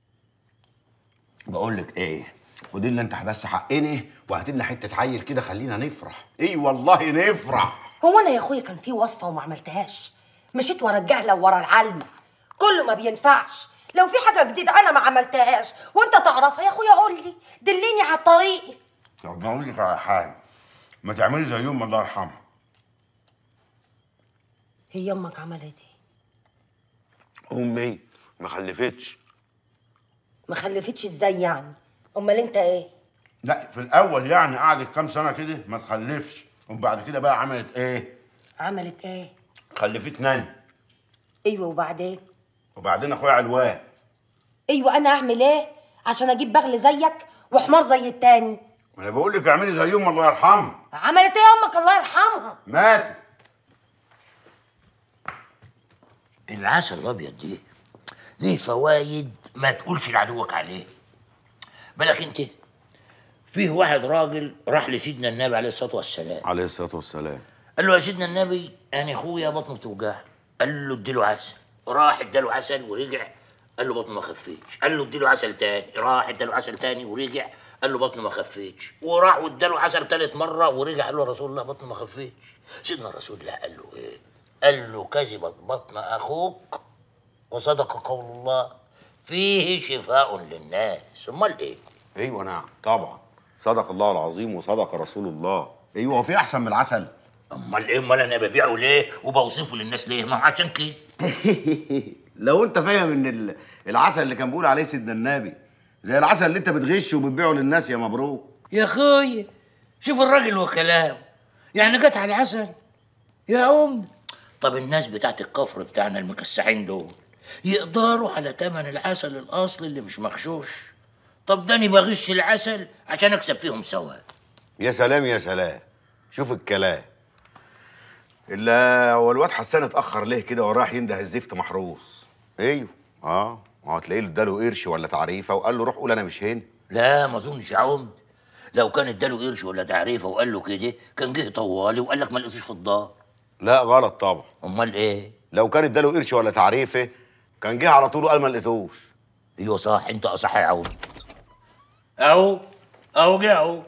بقول لك ايه، خدي لنا انت بس حقنا وهات لنا حته عيل كده خلينا نفرح. اي والله نفرح. هو انا يا اخويا كان في وصفه وما عملتهاش؟ مشيت ورا الجهله وورا العلمه، كله ما بينفعش. لو في حاجه جديده انا ما عملتهاش وانت تعرفها يا اخويا قول لي، دليني على طريقي. طب بقول لك على حاجه، ما تعملي زي يوم الله يرحمها. هي امك عملت ايه؟ امي ما خلفتش. ما خلفتش ازاي يعني؟ امال انت ايه؟ لا في الاول يعني قعدت كام سنه كده ما تخلفش، وبعد كده بقى عملت ايه؟ عملت ايه؟ خلفتني. ايوه وبعدين اخويا علوان. ايوه انا اعمل ايه عشان اجيب بغل زيك وحمار زي التاني؟ انا بقول لك اعملي زيهم الله يرحمها. عملت ايه امك الله يرحمها؟ ماتت. العسل الابيض دي ليه فوايد ما تقولش لعدوك عليه. بالك انت فيه واحد راجل راح لسيدنا النبي عليه الصلاه والسلام. عليه الصلاه والسلام. قال له يا سيدنا النبي انا اخويا بطنه بتوجعه. قال له اديله عسل. راح اداله عسل ورجع قال له بطنه ما خفتش. قال له اديله عسل تاني. راح اداله عسل تاني ورجع قال له بطنه ما خفتش. وراح واداله عسل تالت مره ورجع قال له يا رسول الله بطنه ما خفتش. سيدنا رسول الله قال له ايه؟ قال له كذبت بطن اخوك وصدق قول الله فيه شفاء للناس. امال ايه؟ ايوه نعم طبعا، صدق الله العظيم وصدق رسول الله. ايوه وفي احسن من العسل؟ امال ايه؟ امال انا ببيعه ليه وبوصفه للناس ليه؟ ما عشان كده. لو انت فاهم ان العسل اللي كان بيقول عليه سيدنا النبي زي العسل اللي انت بتغشه وبتبيعه للناس يا مبروك. يا اخويا شوف الراجل وكلام، يعني جت على العسل يا ام. طب الناس بتاعت الكفر بتاعنا المكسحين دول يقدروا على تمن العسل الاصلي اللي مش مغشوش؟ طب ده انا بغش العسل عشان اكسب فيهم سوا. يا سلام يا سلام، شوف الكلام. الا هو الواد حسان اتاخر ليه كده وراح ينده الزفت محروس؟ ايوه ما هو هتلاقيه اداله قرش ولا تعريفه وقال له روح قول انا مش هنا. لا ما اظنش يا عمد، لو كان اداله قرش ولا تعريفه وقال له كده كان جه طوالي وقال لك ما لقيتوش في الدار. لا غلط طبعا. امال ايه؟ لو كان اداله قرش ولا تعريفه كان جه على طول وقال ما لقيتوش. ايوه صح، انت اصح يا عمد. اهو جه اهو.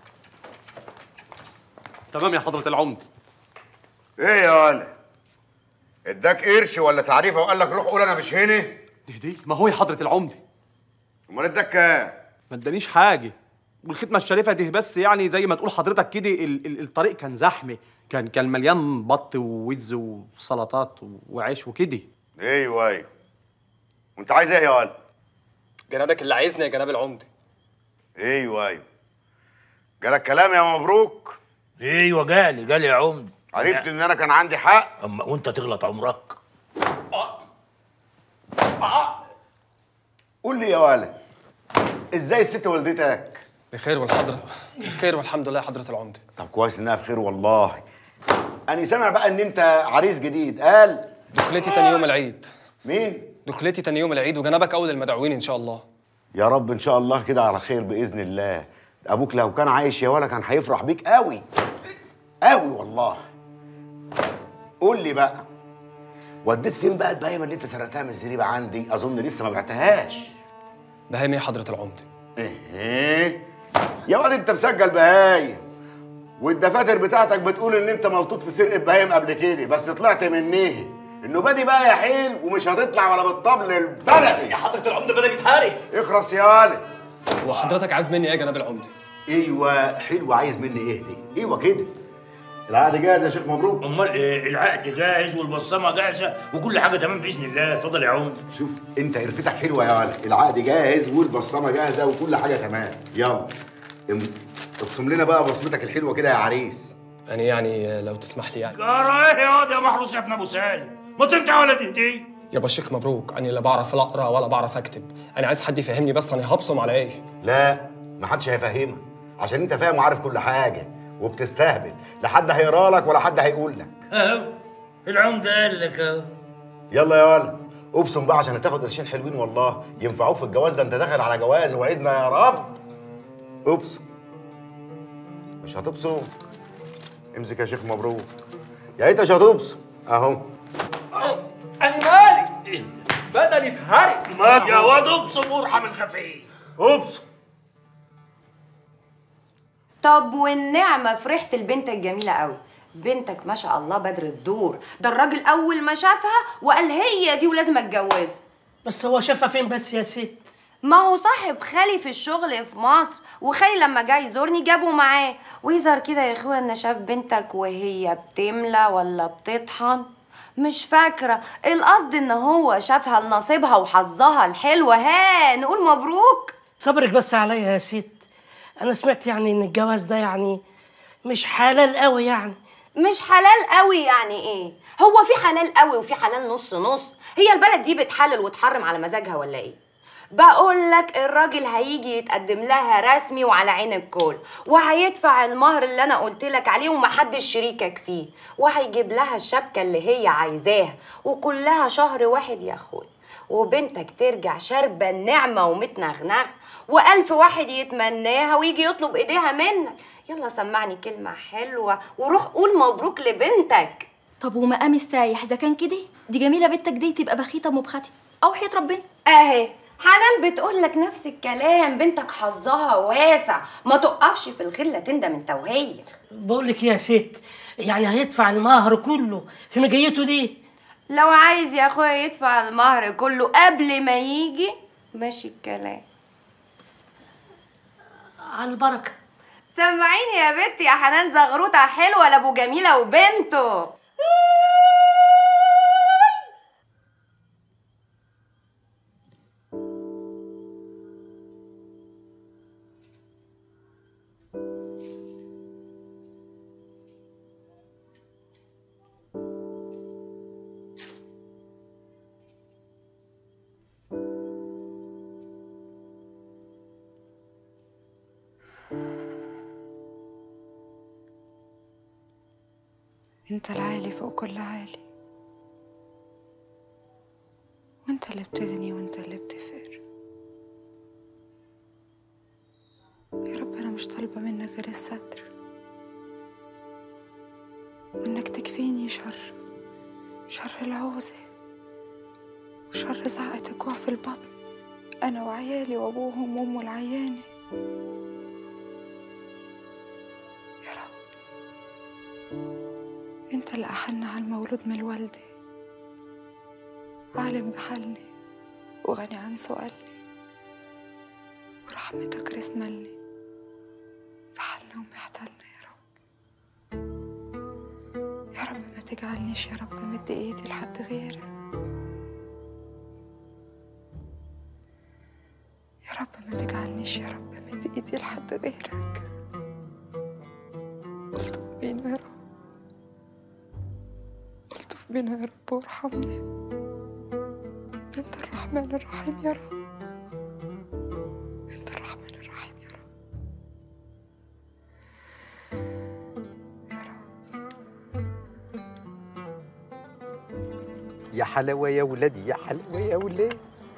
تمام يا حضرة العمد. ايه يا ولد؟ اداك قرش ولا تعريفه وقال لك روح قول انا مش هنا؟ دي ما هو يا حضرة العمدة. امال اداك كام؟ ما ادانيش حاجة، والختمة الشريفة دي بس يعني زي ما تقول حضرتك كده الطريق كان زحمة، كان مليان بط ووز وسلطات وعيش وكده. ايوه وانت عايز ايه يا ولد؟ جنابك اللي عايزني يا جناب العمدة. ايوه جالك كلام يا مبروك؟ ايوه جالي يا عمد. عرفت ان انا كان عندي حق؟ اما وانت تغلط عمرك. قول لي يا ولد، ازاي الست والدتك؟ بخير والحضرة بخير والحمد لله يا حضرة العمدة. طب كويس انها بخير والله. انا سامع بقى ان انت عريس جديد. قال دخلتي تاني يوم العيد. مين؟ دخلتي تاني يوم العيد وجنابك اول المدعوين ان شاء الله. يا رب ان شاء الله كده على خير باذن الله. ابوك لو كان عايش يا ولا كان هيفرح بيك قوي قوي والله. قول لي بقى، وديت فين بقى البهايم اللي انت سرقتها من الزريبه عندي؟ اظن لسه ما بعتهاش. بهايم ايه يا حضرة العمدة؟ ايه يا واد انت مسجل بهايم، والدفاتر بتاعتك بتقول ان انت ملطوط في سرقه بهايم قبل كده، بس طلعت منيه. النوبه دي بقى يا حيل ومش هتطلع ولا بالطبل البلدي. يا حضرة العمدة بدأ يتهاري. اخرس يا ولد. وحضرتك عايز مني ايه يا جناب العمدة؟ ايوه حلو، عايز مني ايه دي؟ ايوه كده. العقد جاهز يا شيخ مبروك؟ امال ايه؟ العقد جاهز والبصمه جاهزه وكل حاجه تمام باذن الله. اتفضل يا عمد. شوف انت قرفتك حلوه يا ولد، العقد جاهز والبصمه جاهزه وكل حاجه تمام. يلا ابصم لنا بقى بصمتك الحلوه كده يا عريس. انا يعني لو تسمح لي يعني. جرى ايه يا واد يا محروس يا ابن ابو سالم؟ ما تنتهي ولا تهدي؟ يابا الشيخ مبروك، انا لا بعرف لا اقرا ولا بعرف اكتب، انا عايز حد يفهمني بس انا هبصم على ايه؟ لا ما حدش هيفهمك عشان انت فاهم وعارف كل حاجه وبتستهبل، لا حد هيقرا لك ولا حد هيقول لك. اهو العمده قال لك اهو. يلا يا ولد ابصم بقى عشان هتاخد قرشين حلوين والله ينفعوك في الجواز ده، انت داخل على جواز وعدنا يا رب. ابصم. مش هتبصم؟ امسك يا شيخ مبروك. يا ريت مش هتبصم اهو. انا مالي بدل يتهري. ما يا واد ابصم وارحم الخفيف. ابصم. طب والنعمة فرحت البنت الجميلة قوي، بنتك ما شاء الله بدر الدور، ده الراجل أول ما شافها وقال هي دي ولازم أتجوزها. بس هو شافها فين بس يا ست؟ ما هو صاحب خالي في الشغل في مصر، وخالي لما جاي يزورني جابه معاه، ويظهر كده يا اخويا ان شاف بنتك وهي بتملى ولا بتطحن، مش فاكرة. القصد ان هو شافها لنصيبها وحظها الحلوة. ها نقول مبروك. صبرك بس عليا يا ست، انا سمعت يعني ان الجواز ده يعني مش حلال قوي. يعني مش حلال قوي يعني ايه؟ هو في حلال قوي وفي حلال نص نص؟ هي البلد دي بتحلل وتحرم على مزاجها ولا ايه؟ بقول لك الراجل هيجي يتقدم لها رسمي وعلى عين الكل، وهيدفع المهر اللي انا قلت لك عليه ومحدش شريكك فيه، وهيجيب لها الشبكه اللي هي عايزاها، وكلها شهر واحد يا اخويا، وبنتك ترجع شاربه النعمه ومتنغنغ، والف واحد يتمناها ويجي يطلب ايديها منك. يلا سمعني كلمه حلوه وروح قول مبروك لبنتك. طب ومقام السايح اذا كان كده، دي جميله بنتك دي تبقى بخيته مبخته او حيط ربنا. اهي حنان بتقول لك نفس الكلام، بنتك حظها واسع، ما تقفش في الخله تندم انت وهي. بقول لك يا ست، يعني هيدفع المهر كله في مجيته دي؟ لو عايز يا اخويا يدفع المهر كله قبل ما يجي ماشي الكلام. على البركه. سمعيني يا بنتي يا حنان زغروطه حلوه لابو جميله وبنته. انت العالي فوق كل عالي، وانت اللي بتغني وانت اللي بتفقر. يا رب انا مش طالبة منك غير الستر، وانك تكفيني شر العوزة وشر زعقة الجوع في البطن، انا وعيالي وابوهم وامه العيانة. يا رب انت اللي احن على المولود من الوالدة، عالم بحالنا وغني عن سؤالنا، ورحمتك رسملنا في حالنا ومحتلنا. يا رب ما تجعلنيش يا رب مد ايدي لحد غيرك، يا رب ما تجعلنيش يا رب مد ايدي لحد غيرك. الطف بينا يا رب، الطف بينا يا رب وارحمنا، انت الرحمن الرحيم يا رب، انت الرحمن الرحيم يا رب. يا حلاوة يا ولادي، يا حلاوة يا ولاد.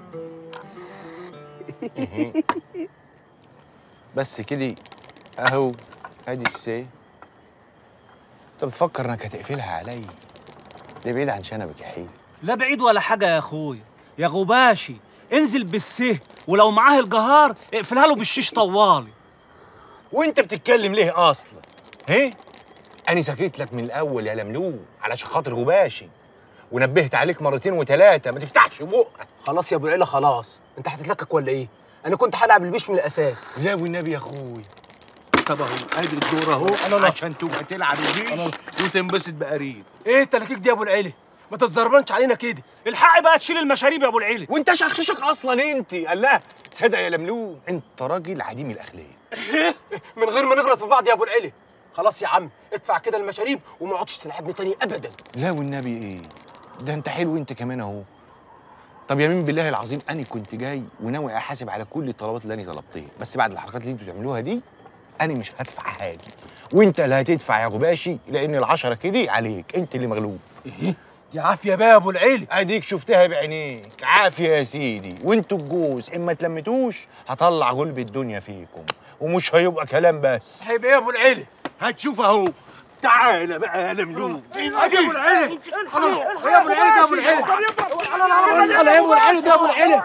بس كده اهو، ادي السي. انت بتفكر انك هتقفلها عليا؟ ده بعيد عن شنبك يا حيل. لا بعيد ولا حاجة يا اخويا، يا غباشي انزل بالسه، ولو معاه الجهار اقفلها له بالشيش طوالي. وانت بتتكلم ليه اصلا؟ ايه؟ انا سكت لك من الاول يا لملوم علشان خاطر غباشي، ونبهت عليك مرتين وثلاثه ما تفتحش بقك. خلاص يا ابو العيله خلاص، انت هتتلكك ولا ايه؟ انا كنت هلعب البيش من الاساس. لا والنبي يا اخوي. طب اهو ادي الدور اهو عشان تبقى تلعب البيش وتنبسط بقريب. ايه التلاكيك دي يا ابو العيله؟ ما تتزربنش علينا كده، الحق بقى تشيل المشاريب يا ابو العيله. وانت شخششك اصلا انت، الله تصدق يا لملوم انت راجل عديم الاخلاق. من غير ما نغلط في بعض يا ابو العيله. خلاص يا عم ادفع كده المشاريب وما اقعدش تلعبني تاني ابدا. لا والنبي ايه ده، انت حلو انت كمان اهو. طب يمين بالله العظيم انا كنت جاي وناوي احاسب على كل الطلبات اللي انا طلبتها، بس بعد الحركات اللي انتوا بتعملوها دي انا مش هدفع حاجه، وانت اللي هتدفع يا غباشي، لان العشرة كده عليك، انت اللي مغلوب. ايه دي عافيه بقى يا ابو العيله. اديك شفتها بعينيك، عافيه يا سيدي. وانتوا الجوز اما تلمتوش هطلع غلب الدنيا فيكم، ومش هيبقى كلام بس. هيبقى ايه يا ابو العيله؟ هتشوف اهو. تعالى بقى يا لملوم. يا ابو العيله، يا ابو العيله، يا ابو العيله، يا ابو العيله، يا ابو العيله،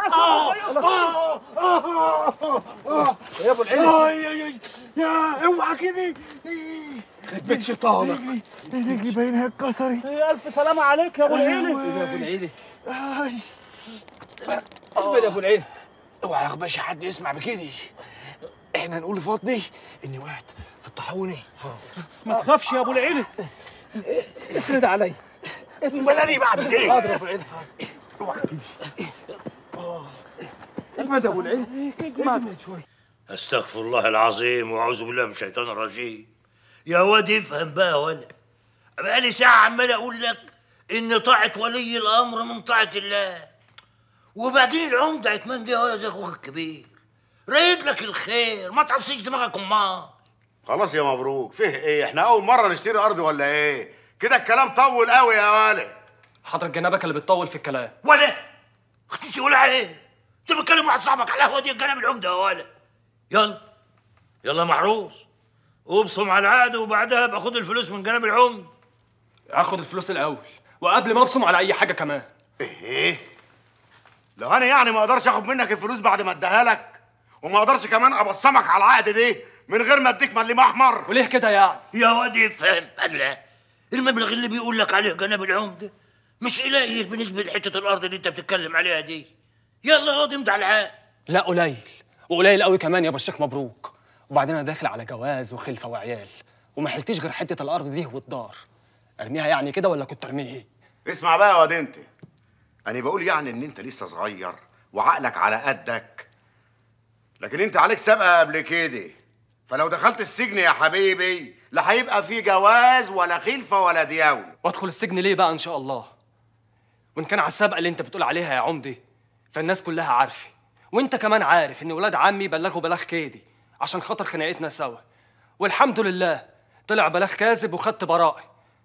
يا ابو العيله، يا اوعى كده. بيت شيطانك، رجلي باينها اتكسرت. الف سلامه عليك يا ابو العيله. يا ابو العيله يا ابو العيله، اوعى يا غباشي حد يسمع بكده. احنا نقول لفاطمه اني وقعت في الطاحونه. ما تخافش يا ابو العيله، اسند عليا. اسند بلاني بعمل ايه؟ حاضر يا ابو العيله. اوعى كده. اجمد يا ابو العيله، اجمد شويه. استغفر الله العظيم واعوذ بالله من الشيطان الرجيم. يا واد افهم بقى ولا بقالي ساعه عمال اقول لك ان طاعه ولي الامر من طاعه الله. وبعدين العمده عثمان دي ولا زي اخوك الكبير، رايد لك الخير، ما تعصيش دماغك امال. خلاص يا مبروك، فيه ايه؟ احنا اول مره نشتري ارض ولا ايه؟ كده الكلام طول قوي يا ولد. حضرة جنابك اللي بتطول في الكلام. ولا اختي تقول عليه؟ انت بتكلم واحد صاحبك على القهوه دي جناب العمده يا ولد. يلا يلا محروس، وابصم على العقد وبعدها ابقى خد الفلوس من جناب العمده. اخد الفلوس الاول وقبل ما ابصم على اي حاجه كمان. ايه؟ لو انا يعني ما اقدرش اخد منك الفلوس بعد ما اديها لك، وما اقدرش كمان ابصمك على العقد دي من غير ما اديك مليم احمر. وليه كده يعني؟ يا واد افهم الله، المبلغ اللي بيقول لك عليه جناب العمده مش قليل بالنسبه لحته الارض اللي انت بتتكلم عليها دي. يلا اقعد امضي على العقد. لا قليل، وقليل قوي كمان يا بشيخ مبروك. وبعدين انا داخل على جواز وخلفه وعيال، وما حلتيش غير حته الارض دي والدار. ارميها يعني كده ولا كنت ارميه ايه؟ اسمع بقى يا واد انت، انا بقول يعني ان انت لسه صغير وعقلك على قدك، لكن انت عليك سابقه قبل كده، فلو دخلت السجن يا حبيبي لا هيبقى في جواز ولا خلفه ولا دياول. وادخل السجن ليه بقى ان شاء الله؟ وان كان على السابقه اللي انت بتقول عليها يا عمدي فالناس كلها عارفه، وانت كمان عارف ان ولاد عمي بلغوا بلاغ كيدي عشان خاطر خناقتنا سوا، والحمد لله طلع بلاغ كاذب وخدت براءه.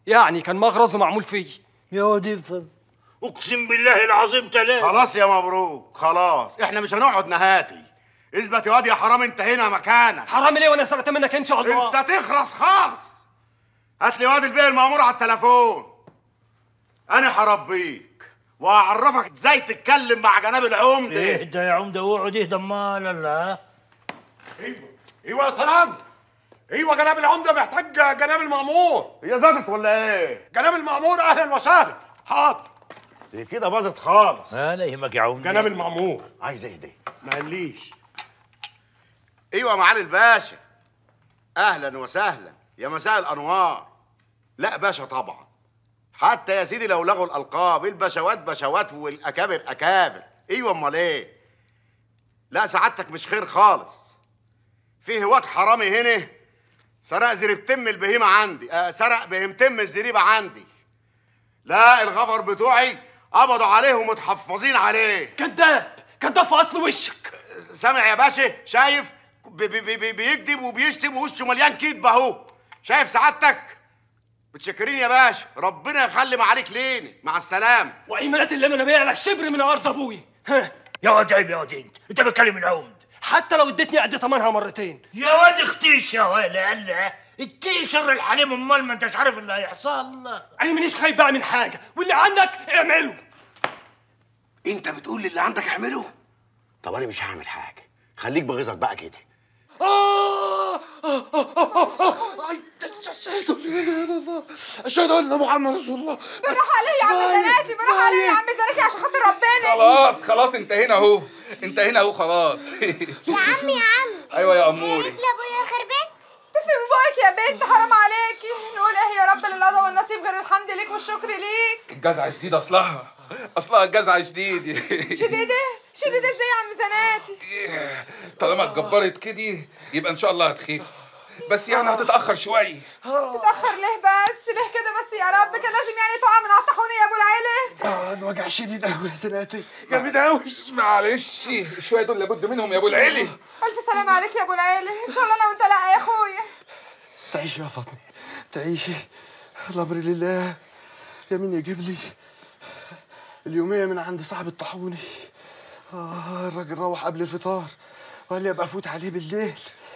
يعني كان مغرز ومعمول فيه. يا واد افهم، اقسم بالله العظيم ثلاثة. خلاص يا مبروك خلاص، احنا مش هنقعد نهاتي. اثبت يا واد يا حرام، انت هنا مكانك. حرام ليه وانا سرقت منك ان شاء الله؟ انت تخرس خالص. هات لي واد البيه المأمور على التليفون. انا هربيك وهعرفك ازاي تتكلم مع جناب العمده. اهدى يا عمده واقعد اهدى امال. الله. ايوه يا طراد، ايوه جناب العمده محتاج جناب المأمور. هي زادت ولا ايه؟ جناب المأمور اهلا وسهلا. حاضر. دي كده باظت خالص. لا يهمك يا عمده. جناب المأمور عايز اهدى. ما قاليش. ايوه معالي الباشا، اهلا وسهلا، يا مساء الانوار. لا باشا طبعا، حتى يا سيدي لو لغوا الالقاب، البشوات بشوات والاكابر اكابر. ايوه امال ايه؟ لا سعادتك مش خير خالص. فيه واد حرامي هنا سرق زريبتم البهيمه عندي، سرق بهيمتم الزريبه عندي. لا الغفر بتوعي قبضوا عليه ومتحفظين عليه. كذاب كذاب في اصل وشك. سامع يا باشا؟ شايف بيكذب وبيشتم ووشه مليان كدب اهو. شايف سعادتك؟ متشكرين يا باشا، ربنا يخلي معاليك لينا. مع السلامه. وايمانات اللي انا بيع لك شبر من ارض ابوي. يا واد عيب يا واد، انت بتكلم العمد. حتى لو اديتني قد ثمنها مرتين. يا واد اختيش يا ولا الله، التيشر الحليم امال ما انتش عارف اللي هيحصل. انا مانيش خايف بقى من حاجه، واللي عندك اعمله. انت بتقول لي اللي عندك اعمله؟ طب انا مش هعمل حاجه، خليك بغيظك بقى كده. أشهد أن محمد رسول الله. بالراحة عليه يا عم زناتي، بالراحة عليه يا عم زناتي عشان خاطر ربنا. خلاص انتهينا اهو، انتهينا اهو خلاص. يا عم ايوه يا اموري. لابويا خربت. تفي من بقك يا بنت، حرام عليكي. نقول ايه يا رب للقضا والنصيب غير الحمد ليك والشكر ليك. الجزعة شديد اصلها الجزعة شديد. شديدة ازاي يا عم زناتي؟ طالما اتجبرت كده يبقى ان شاء الله هتخف، بس يعني هتتأخر شوية. تتأخر ليه بس؟ ليه كده بس يا رب؟ كان لازم يعني تقع من على الطاحونة يا ابو العيلة. الوجع شديد قوي يا زناتي، جامد قوي. معلش شوية دول لابد منهم يا ابو العيلة. ألف سلام عليك يا ابو العيلة، إن شاء الله أنا وأنت لا يا أخويا. تعيشي يا فاطمة تعيشي، الأمر لله. يا مين يجيب لي اليومية من عند صاحب الطاحوني. الراجل روح قبل الفطار وقال لي ابقى افوت عليه بالليل.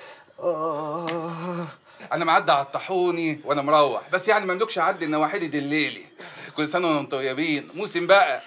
انا معدي على الطاحوني وانا مروح، بس يعني ما املكش اعدي النواحي دي الليلي. كل سنه وانتم طيبين، موسم بقى.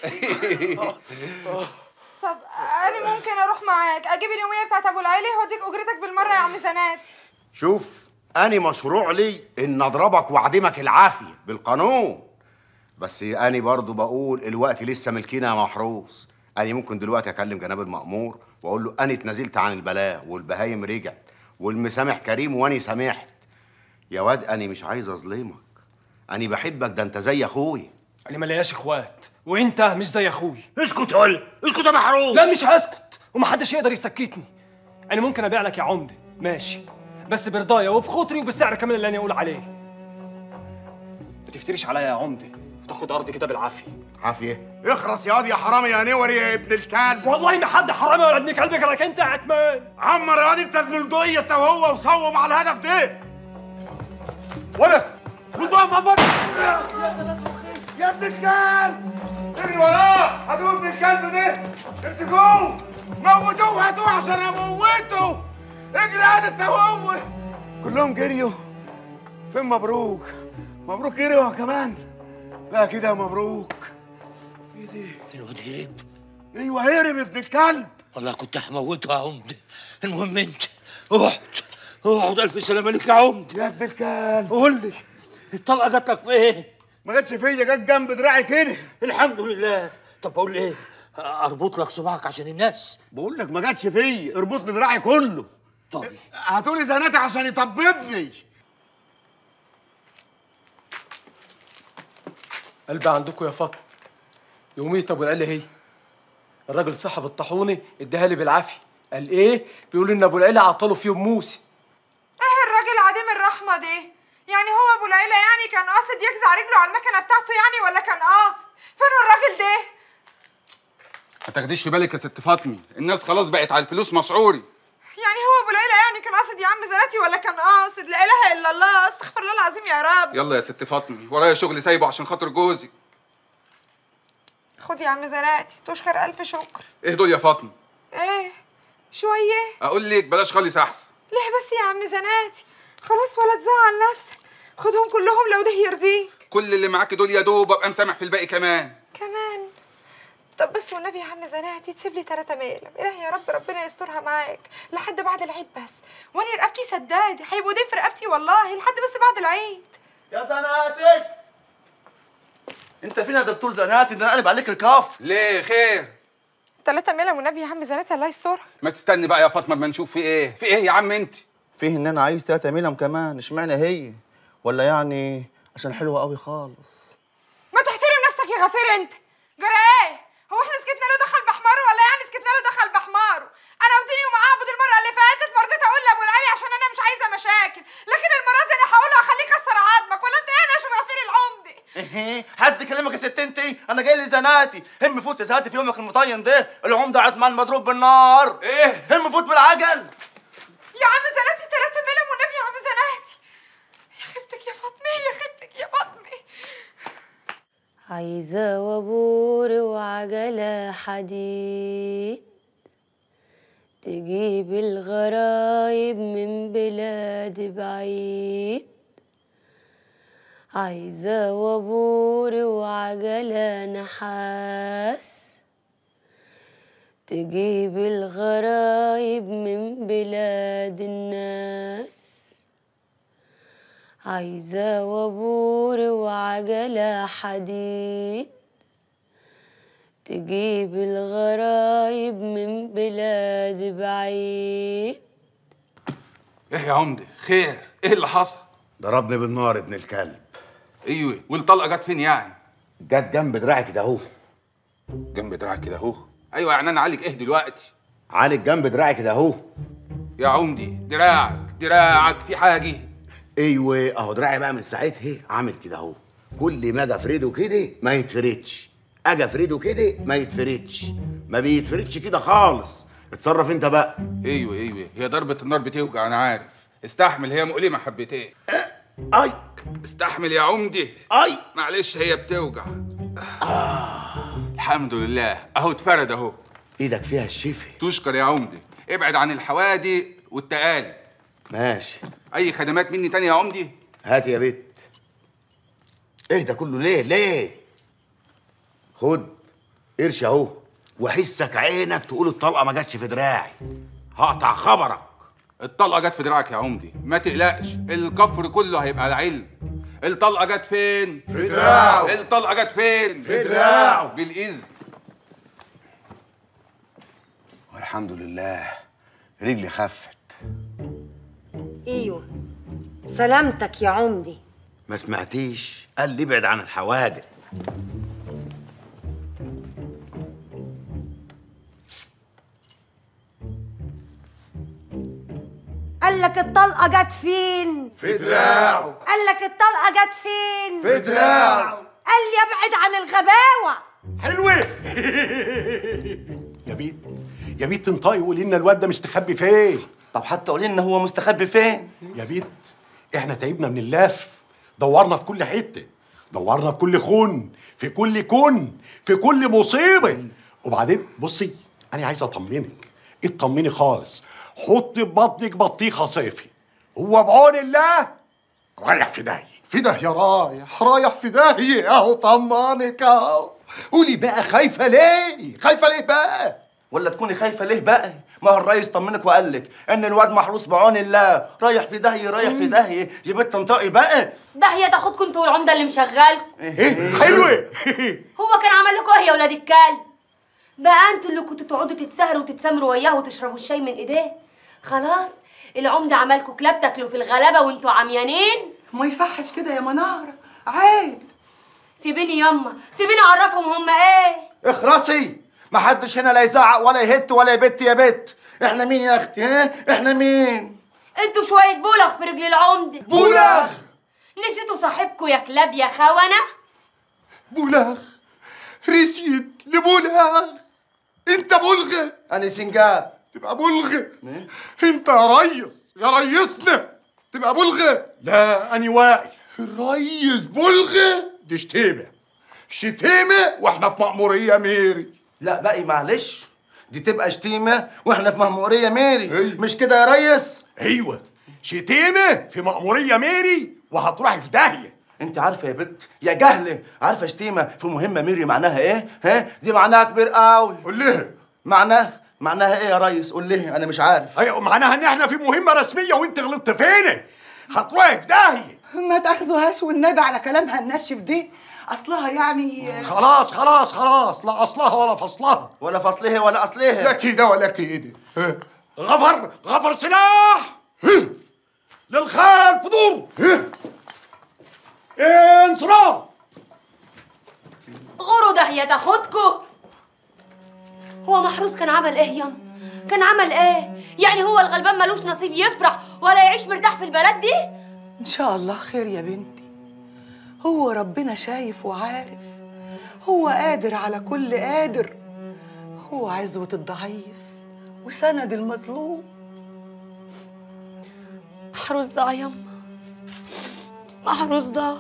طب انا ممكن اروح معاك اجيب اليوميه بتاعت ابو العيلي واديك اجرتك بالمره يا عم زناتي. شوف أنا مشروع لي إن أضربك وأعدمك العافية بالقانون، بس أنا برضو بقول الوقت لسه ملكنا محروس. أنا ممكن دلوقتي أكلم جناب المأمور وأقول له أنا اتنازلت عن البلاغ والبهايم رجعت والمسامح كريم وأنا سامحت. يا واد أنا مش عايز أظلمك، أنا بحبك، ده أنت زي أخويا. أنا ملياش إخوات وأنت مش زي أخوي. اسكت ولا اسكت يا محروس. لا مش هسكت ومحدش يقدر يسكتني. أنا ممكن أبيع لك يا عمدة ماشي، بس برضايا وبخاطري وبالسعر كمان اللي أنا أقول عليه. ما تفتريش عليا يا عمدة وتاخد أرضي كده بالعافية. عافية؟ اخرس يا واد يا حرامي يا نوري يا ابن الكلب. والله ما حد حرامي ولا ابن كلب غيرك أنت يا عتمان. عمر يا واد أنت البلدوية أنت وهو وصوم على الهدف ده. ولا بلدوية محمد يا ابن الكلب اجري وراه، هاتوا ابن الكلب ده امسكوه موتوه، هاتوه عشان اموته. اجري هات انت وهو. كلهم جريوا. فين مبروك؟ مبروك جري هو كمان بقى كده. مبروك. ايه ده؟ الواد هرب. ايوه هرب ابن الكلب. والله كنت هموته يا عمده. المهم انت اقعد الف سلامه عليك يا عمده. يا ابن الكلب قول لي الطلقه جات لك فين؟ ما جاتش فيا، جت جنب دراعي كده. الحمد لله. طب بقول ايه؟ اربط لك صباعك عشان الناس. بقول لك ما جاتش فيا، اربط لي دراعي كله. طيب هاتولي زناتي عشان يطببني. قلبي عندكم يا فاطمه. يومية ابو العيلة هي الراجل صاحب الطاحوني اداها لي بالعافيه. قال ايه؟ بيقول ان ابو العيلة عطله في يوم موسم. ايه الراجل عديم الرحمه ده؟ يعني هو ابو العيلة يعني كان قاصد يجزع رجله على المكنه بتاعته يعني ولا كان قاصد؟ فين الراجل ده؟ ما تاخديش في بالك يا ست فاطمه، الناس خلاص بقت على الفلوس مسعوري. يعني هو ابو العيلة يعني كان قاصد يا عم زناتي ولا كان قاصد؟ قاصد، لا اله الا الله، استغفر الله العظيم يا رب. يلا يا ست فاطمه، ورايا شغل سايبه عشان خاطر جوزي. خد يا عم زناتي، تشكر الف شكر. ايه دول يا فاطمه؟ ايه شويه؟ اقول لك بلاش خالص احسن. ليه بس يا عم زناتي؟ خلاص ولا تزعل نفسك، خدهم كلهم لو ده يرضيك. كل اللي معاكي دول يا دوب ابقى مسامح في الباقي كمان. كمان؟ طب بس والنبي يا عم زناتي تسيب لي 3 مقلم، إلهي يا رب ربنا يسترها معاك لحد بعد العيد بس، وانا رقبتي سدادة، هيبقوا دين في رقبتي والله لحد بس بعد العيد. يا زناتي انت فين يا دكتور زناتي؟ ده انا قلب عليك الكف. ليه خير؟ 3 مقلم والنبي يا عم زناتي الله يسترها. ما تستني بقى يا فاطمه اما نشوف في ايه. في ايه يا عم انت؟ فيه ان انا عايز 3 مقلم كمان، اشمعنى هي؟ ولا يعني عشان حلوه قوي خالص؟ ما تحترم نفسك يا غفير انت. جرى ايه؟ هو احنا سكتنا له دخل بحماره ولا يعني سكتنا له دخل بحماره؟ انا وديني ومعبد المره اللي فاتت ما رضيت اقول لابو العلي عشان انا مش عايزه مشاكل، لكن المره دي انا هقول له اخليه يكسر عظمك، ولا انت ايه ناشر غفير العمده؟ ايه حد كلمك يا ست انتي؟ انا جاي لي زناتي، هم فوت يا زناتي في يومك المطين ده، العمده عثمان مضروب بالنار. ايه؟ هم فوت بالعجل. يا عم زناتي 3 مقلم والنبي يا عم زناتي. يا خيبتك يا فاطمه، يا خيبتك يا فاطمه. عايزة وابور وعجلة حديد تجيب الغرايب من بلاد بعيد. عايزة وابور وعجلة نحاس تجيب الغرايب من بلاد الناس. عايزة وابور وعجلة حديد تجيب الغرايب من بلاد بعيد. ايه يا عمده خير؟ ايه اللي حصل؟ ضربني بالنار ابن الكلب. ايوه، والطلقه جت فين يعني؟ جت جنب دراعي كده اهو. جنب دراعك كده اهو؟ ايوه، يعني انا اعالج ايه دلوقتي؟ عالج جنب دراعي كده اهو. يا عمدي دراعك في حاجه؟ ايوه اهو دراعي بقى من ساعتها عامل كده اهو، كل ما اجي افرده كده ما يتفردش، اجي افرده كده ما يتفردش، ما بيتفردش كده خالص. اتصرف انت بقى. ايوه هي ضربه النار بتوجع انا عارف، استحمل، هي مؤلمه حبتين. اي استحمل يا عمدي. اي معلش هي بتوجع. الحمد لله اهو اتفرد اهو. ايدك فيها الشفا. تشكر يا عمدي، ابعد عن الحوادق والتقالي. ماشي. اي خدمات مني تانية يا عمدي؟ هات يا بت. ايه ده كله ليه؟ خد قرش اهو، وحسك عينك تقول الطلقه ما جاتش في دراعي، هقطع خبرك. الطلقه جت في دراعك يا عمدي، ما تقلقش، الكفر كله هيبقى على علم. الطلقه جت فين؟ في دراعه. الطلقه جت فين؟ في دراعه. بالاذن. والحمد لله رجلي خفت. ايوه سلامتك يا عمدي. ما سمعتيش؟ قال لي ابعد عن الحوادق. قال لك الطلقه جت فين؟ في دراعه. قال لك الطلقه جت فين؟ في دراعه. قال لي ابعد عن الغباوه. حلوه. يا بيت انطقي وقولي لنا الواد ده مستخبي فين؟ طب حتى قولي لنا هو مستخبي فين؟ يا بيت احنا تعبنا من اللف، دورنا في كل حته، دورنا في كل خون، في كل كون، في كل مصيبه. وبعدين بصي انا عايز اطمنك، اطمني خالص، حطي في بطنك بطيخه صيفي، هو بعون الله رايح في داهيه. في داهيه رايح في داهيه اهو. طمانك اهو. قولي بقى خايفه ليه؟ خايفه ليه بقى؟ ولا تكوني خايفه ليه بقى؟ ما هو الرئيس طمنك وقال لك ان الواد محروس بعون الله، رايح في داهيه في داهيه. يا بنت انطقي بقى. داهيه تاخدكم انتوا والعمده اللي مشغلكم. ايه حلوه. هو كان عمل لكم ايه يا ولاد الكلب؟ بقى انتوا اللي كنتوا تقعدوا تتسهروا وتتسامروا وياه وتشربوا الشاي من ايديه. خلاص العمده عملكوا كلاب تاكلوا في الغلابه وانتوا عميانين. ما يصحش كده يا مناره، عيب. سيبيني يما، سيبيني اعرفهم هم ايه. اخرسي، ما حدش هنا لا يزعق ولا يهت ولا يبت يا بت. احنا مين يا اختي؟ ها احنا مين؟ انتوا شويه بولغ في رجل العمده. بولغ؟ نسيتوا صاحبكوا يا كلاب يا خونه؟ بولغ رسيت لبولغ. انت بلغ. انا سنجاب. تبقى بلغ انت يا ريس، يا ريسنا. تبقى بلغة. لا أني واعي. الريس بلغة دي شتيمة واحنا في مأمورية ميري. لا بقى معلش، دي تبقى شتيمة واحنا في مأمورية ميري. مش كده يا ريس؟ ايوه، شتيمة في مأمورية ميري وهتروحي في داهية. انت عارفة يا بت يا جهلة، عارفة شتيمة في مهمة ميري معناها ايه؟ ها؟ دي معناها كبير قوي. قول لها. معناها ايه يا ريس؟ قول لي، انا مش عارف. ايوه معناها ان احنا في مهمة رسمية وانت غلطت فينا، هتروحي في داهية. ما تاخذوهاش والنبي على كلامها الناشف دي، اصلها يعني خلاص لا اصلها ولا فصلها ولا فصلها ولا اصلها، لا كده ولا كده. غفر سلاح للخلف دور. انصراف. غوروا داهية تاخدكوا. هو محروس كان عمل ايه ياما؟ كان عمل ايه؟ يعني هو الغلبان ملوش نصيب يفرح ولا يعيش مرتاح في البلد دي؟ ان شاء الله خير يا بنتي، هو ربنا شايف وعارف، هو قادر على كل قادر، هو عزوة الضعيف وسند المظلوم. محروس ضاع ياما، محروس ضاع.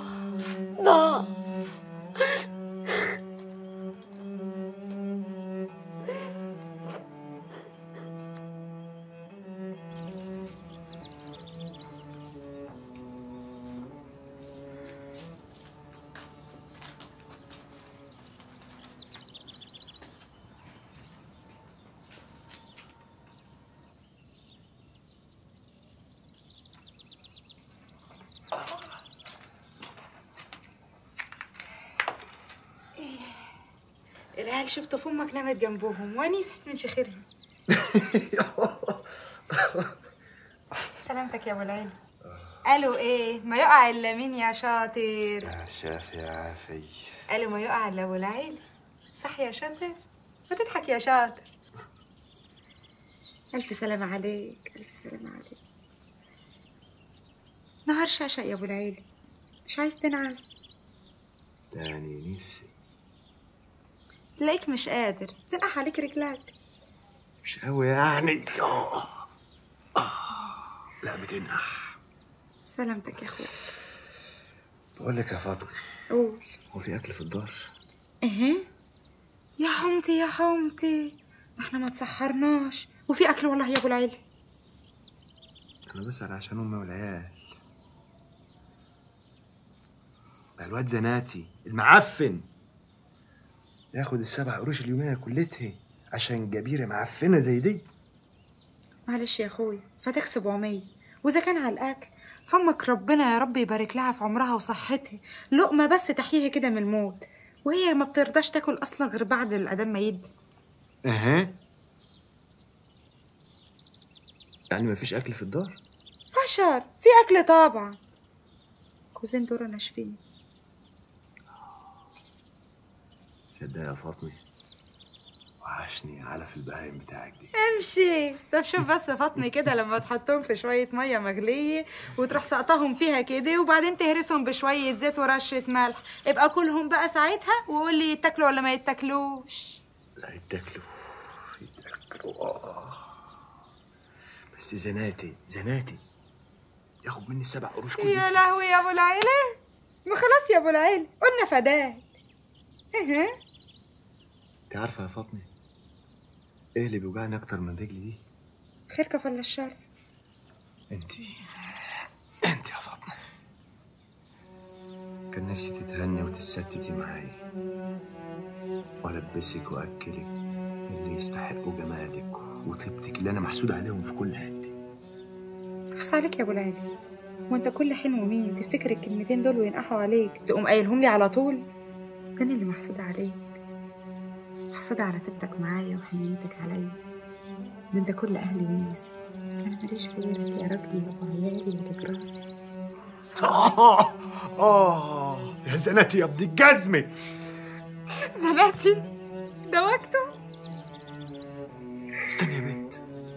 العيال شفتوا فمك نامت جنبهم ونيست من شخيرها. سلامتك يا ابو العيلة. قالوا ايه؟ ما يقع الا مين يا شاطر؟ يا شافي يا عافي. قالوا ما يقع الا ابو العيلة. صح يا شاطر؟ وتضحك يا شاطر. الف سلامة عليك، الف سلامة عليك. نهار شاشة يا ابو العيلة، مش عايز تنعس؟ تاني نفسي. تلاقيك مش قادر، تنقح عليك رجلك. مش قوي يعني. لا بتنقح. سلامتك يا اخويا. بقول لك يا فاطمه، قول. هو في اكل في الدار؟ ايه يا حمتي يا حمتي، احنا ما تسحرناش وفي اكل والله يا ابو العيلة. انا بسأل عشان امي والعيال. الواد زناتي المعفن ياخد ال7 قروش اليوميه كلتها عشان جبيره معفنه زي دي. معلش يا اخويا، فاتك 700، واذا كان على الاكل فمك ربنا يا رب يبارك لها في عمرها وصحتها، لقمه بس تحييها كده من الموت، وهي ما بترضاش تاكل اصلا غير بعد الاذان ما يدي. يعني مفيش اكل في الدار؟ فشر في اكل طبعا، كوزين دول ناشفين. تصدق يا فاطمه وحشني علف البهايم بتاعك دي. امشي. طب شوف بس فاطمه كده لما تحطهم في شويه ميه مغليه وتروح سقطهم فيها كده وبعدين تهرسهم بشويه زيت ورشه ملح، ابقى كلهم بقى ساعتها وقول لي يتاكلوا ولا ما يتاكلوش. لا يتاكلوا بس زناتي ياخد مني 7 قروش كل يا لهوي يا ابو العيلة، ما خلاص يا ابو العيلة قلنا فداك. انت عارفه يا فاطمه ايه اللي بيوجعني اكتر من رجلي دي؟ خيرك ولا الشر؟ انت يا فاطمه كان نفسي تتهني وتتستتي معايا والبسك واكلك اللي يستحقوا جمالك وطيبتك اللي انا محسود عليهم في كل حته. اخص عليك يا ابو العيلة، وانت كل حين ومين تفتكر الكلمتين دول وينقحوا عليك تقوم قايلهم لي على طول؟ ده انا اللي محسودة عليك، محسودة على طيبتك معايا وحنيتك عليا. ده انت كل اهلي وناسي، انا ماليش غيرك يا راجلي وعيالي وتجراسي. يا زناتي يا ابن الجزمه. زناتي ده وقته. استني يا بنت،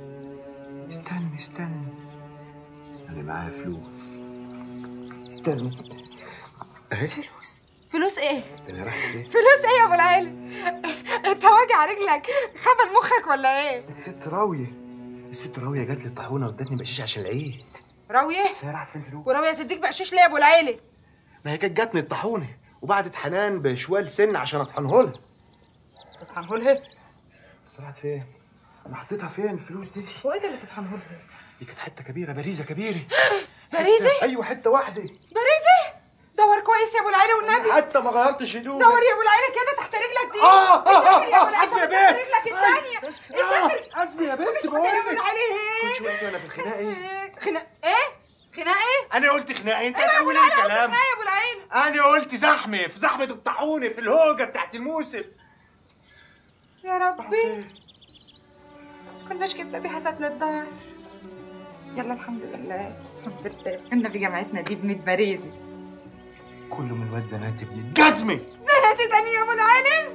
استني انا معايا فلوس. استني اهي. فلوس ايه؟ انا رايح فين؟ فلوس ايه يا ابو العيلة؟ انت واجع رجلك خبل مخك ولا ايه؟ الست راويه جات لي الطاحونه وادتني بقشيش عشان العيد. راويه؟ بس هي راحت فين فلوس؟ وراويه تديك بقشيش ليه يا ابو العيله؟ ما هي كانت جاتني الطاحونه وبعتت حنان بشوال سن عشان اطحنه لها. تطحنه لها؟ بس راحت فين؟ انا حطيتها فين الفلوس دي؟ هو ايه ده اللي تطحنه لها؟ دي كانت حته كبيره، باريزه كبيره. باريزه؟ ايوه حته واحده. باريزه؟ دور كويس يا ابو العيله والنبي. حتى ما غيرتش هدومي. دور يا ابو العيله كده تحت رجلك دي. حسبي يا بنت. رجلك الثانيه. حسبي يا بنت بقول لك. كل شويه انا في الخناقه ايه؟ خناقه ايه؟ خناقه ايه؟ انا قلت خناقه، انت ايوه يا ابو هتقولي العيله، كلام. خناقه يا ابو العيله. انا قلت زحمه، في زحمه الطاحونه، في الهوجه بتاعت الموسم. يا ربي كناش جبنا بيها سات للدار. يلا الحمد لله الحمد لله. النبي جامعتنا دي ب100 باريزه. كله من واد زناتي ابن الجزمه. زناتي تاني يا ابو العيله.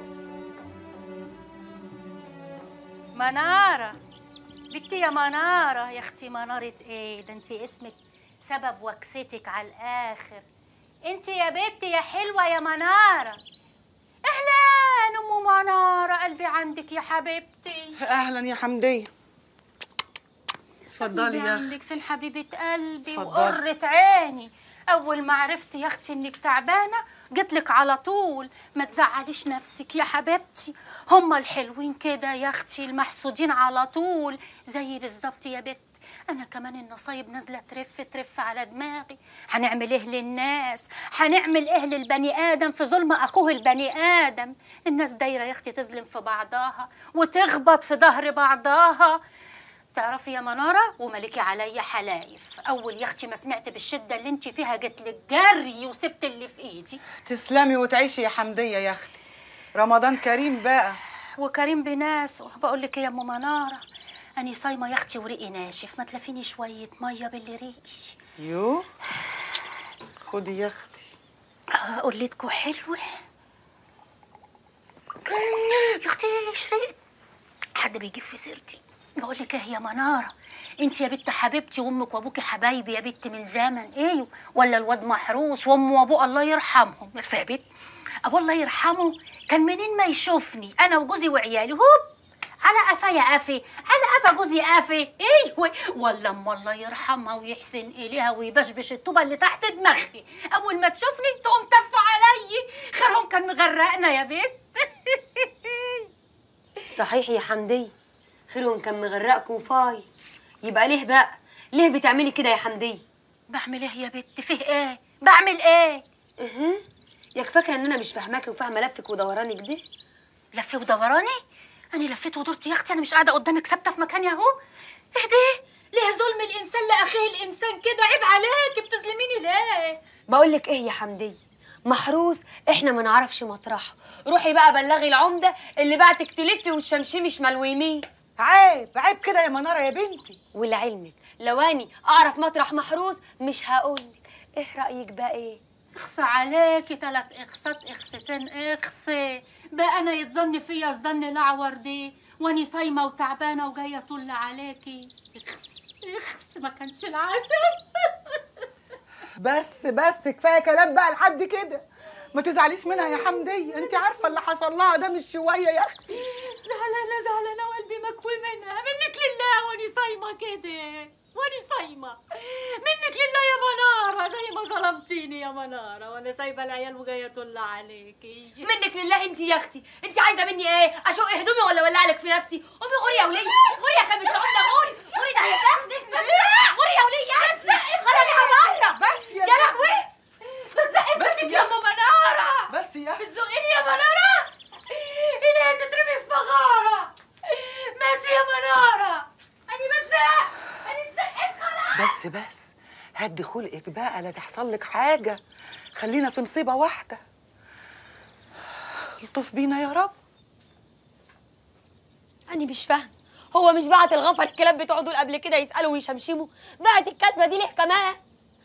منارة بنتي يا منارة، يا اختي منارة ايه ده؟ انت اسمك سبب وكستك على الاخر. انت يا بنتي يا حلوة يا منارة. اهلا ام منارة، قلبي عندك يا حبيبتي. اهلا يا حمديه. اتفضلي يا اختي. عندك فين حبيبة قلبي اتفضلي. وقرة عيني. اول ما عرفت يا اختي انك تعبانة جيتلك على طول. ما تزعليش نفسك يا حبيبتي، هما الحلوين كده يا اختي المحسودين على طول زي بالظبط يا بت. انا كمان النصايب نازله ترف على دماغي. هنعمل ايه للناس؟ هنعمل ايه للبني ادم في ظلم اخوه البني ادم؟ الناس دايره يا اختي تظلم في بعضها وتخبط في ظهر بعضها. تعرفي يا منارة وملكي عليا حلايف، أول يا أختي ما سمعت بالشدة اللي أنت فيها جيتلك جري وسبت اللي في إيدي. تسلمي وتعيشي يا حمديه يا اختي. رمضان كريم بقى. وكريم بناسه. بقول لك إيه يا أم منارة، أني صايمة يا أختي وريقي ناشف، ما تلفيني شوية مية باللي ريقي. يو خدي يا اختي. قلتكوا حلوة يا أختي. شريت حد بيجيب في سيرتي. بقول لك ايه يا مناره، انت يا بت حبيبتي وامك وابوكي حبايبي يا بت من زمن. ايه ولا الواد محروس وامه وابوه الله يرحمهم. عارفه يا بت ابو الله يرحمه كان منين ما يشوفني انا وجوزي وعيالي هوب على قفايا قفي، على قفا جوزي قفي. ايوه والله ام الله يرحمها ويحسن اليها ويبشبش الطوبه اللي تحت دماغي، اول ما تشوفني تقوم تف علي. خيرهم كان مغرقنا يا بت. صحيح يا حمدية، خيرهم كان مغرقكم فاي. يبقى ليه بقى؟ ليه بتعملي كده يا حمدية؟ بعمل ايه يا بت؟ فيه ايه؟ بعمل ايه؟ ياك فاكرة ان انا مش فاهماكي وفاهمة لفك ودورانك ده؟ لفي ودوراني؟ انا لفيت ودورت يا اختي، انا مش قاعدة قدامك ثابتة في مكاني اهو. اهدي، ليه ظلم الانسان لاخيه الانسان كده؟ عيب عليكي، بتظلميني ليه؟ بقول لك ايه يا حمدية، محروس احنا ما نعرفش مطرحه. روحي بقى بلغي العمده اللي بعتك تلفي وتشمشمي شمال ويمين. عيب كده يا مناره يا بنتي. ولعلمك لو اني اعرف مطرح محروس مش هقولك. ايه رايك بقى؟ ايه اخصى عليكي 3 اخصات اخستين اخصي بقى. انا يتظن فيا الظن الاعور دي واني صايمه وتعبانه وجايه طل عليكي. اخس ما كانش العشاء. بس كفايه كلام بقى لحد كده. ما تزعليش منها يا حمديه، انت عارفه اللي حصل لها ده مش شويه يا اختي. زعلانه وقلبي مكوي منها. منك لله واني صايمه كده، واني صايمه منك لله يا مناره، زي ما ظلمتيني يا مناره وانا سايبه العيال وجايه طل عليكي. منك لله انت يا اختي. انت عايزه مني ايه؟ اشق هدومي ولا اولع لك في نفسي؟ قومي غوري يا وليه، غوري يا كلمه العمده، غوري ده هيتاخدك. غوري يا وليه، خرجيها بره. بس يا لهوي، بتزقي يا ام مناره. بس يا بتزقيني يا مناره. اللي هتترمي في مغاره. ماشي يا مناره، انا بتزق، انا اتزقت خلاص. بس هدي خلقك بقى لا تحصل لك حاجه. خلينا في نصيبه واحده. الطف بينا يا رب. انا مش فاهم، هو مش بعت الغفر الكلاب بتوعه دول قبل كده يسالوا ويشمشموا؟ بعت الكلبه دي ليه كمان؟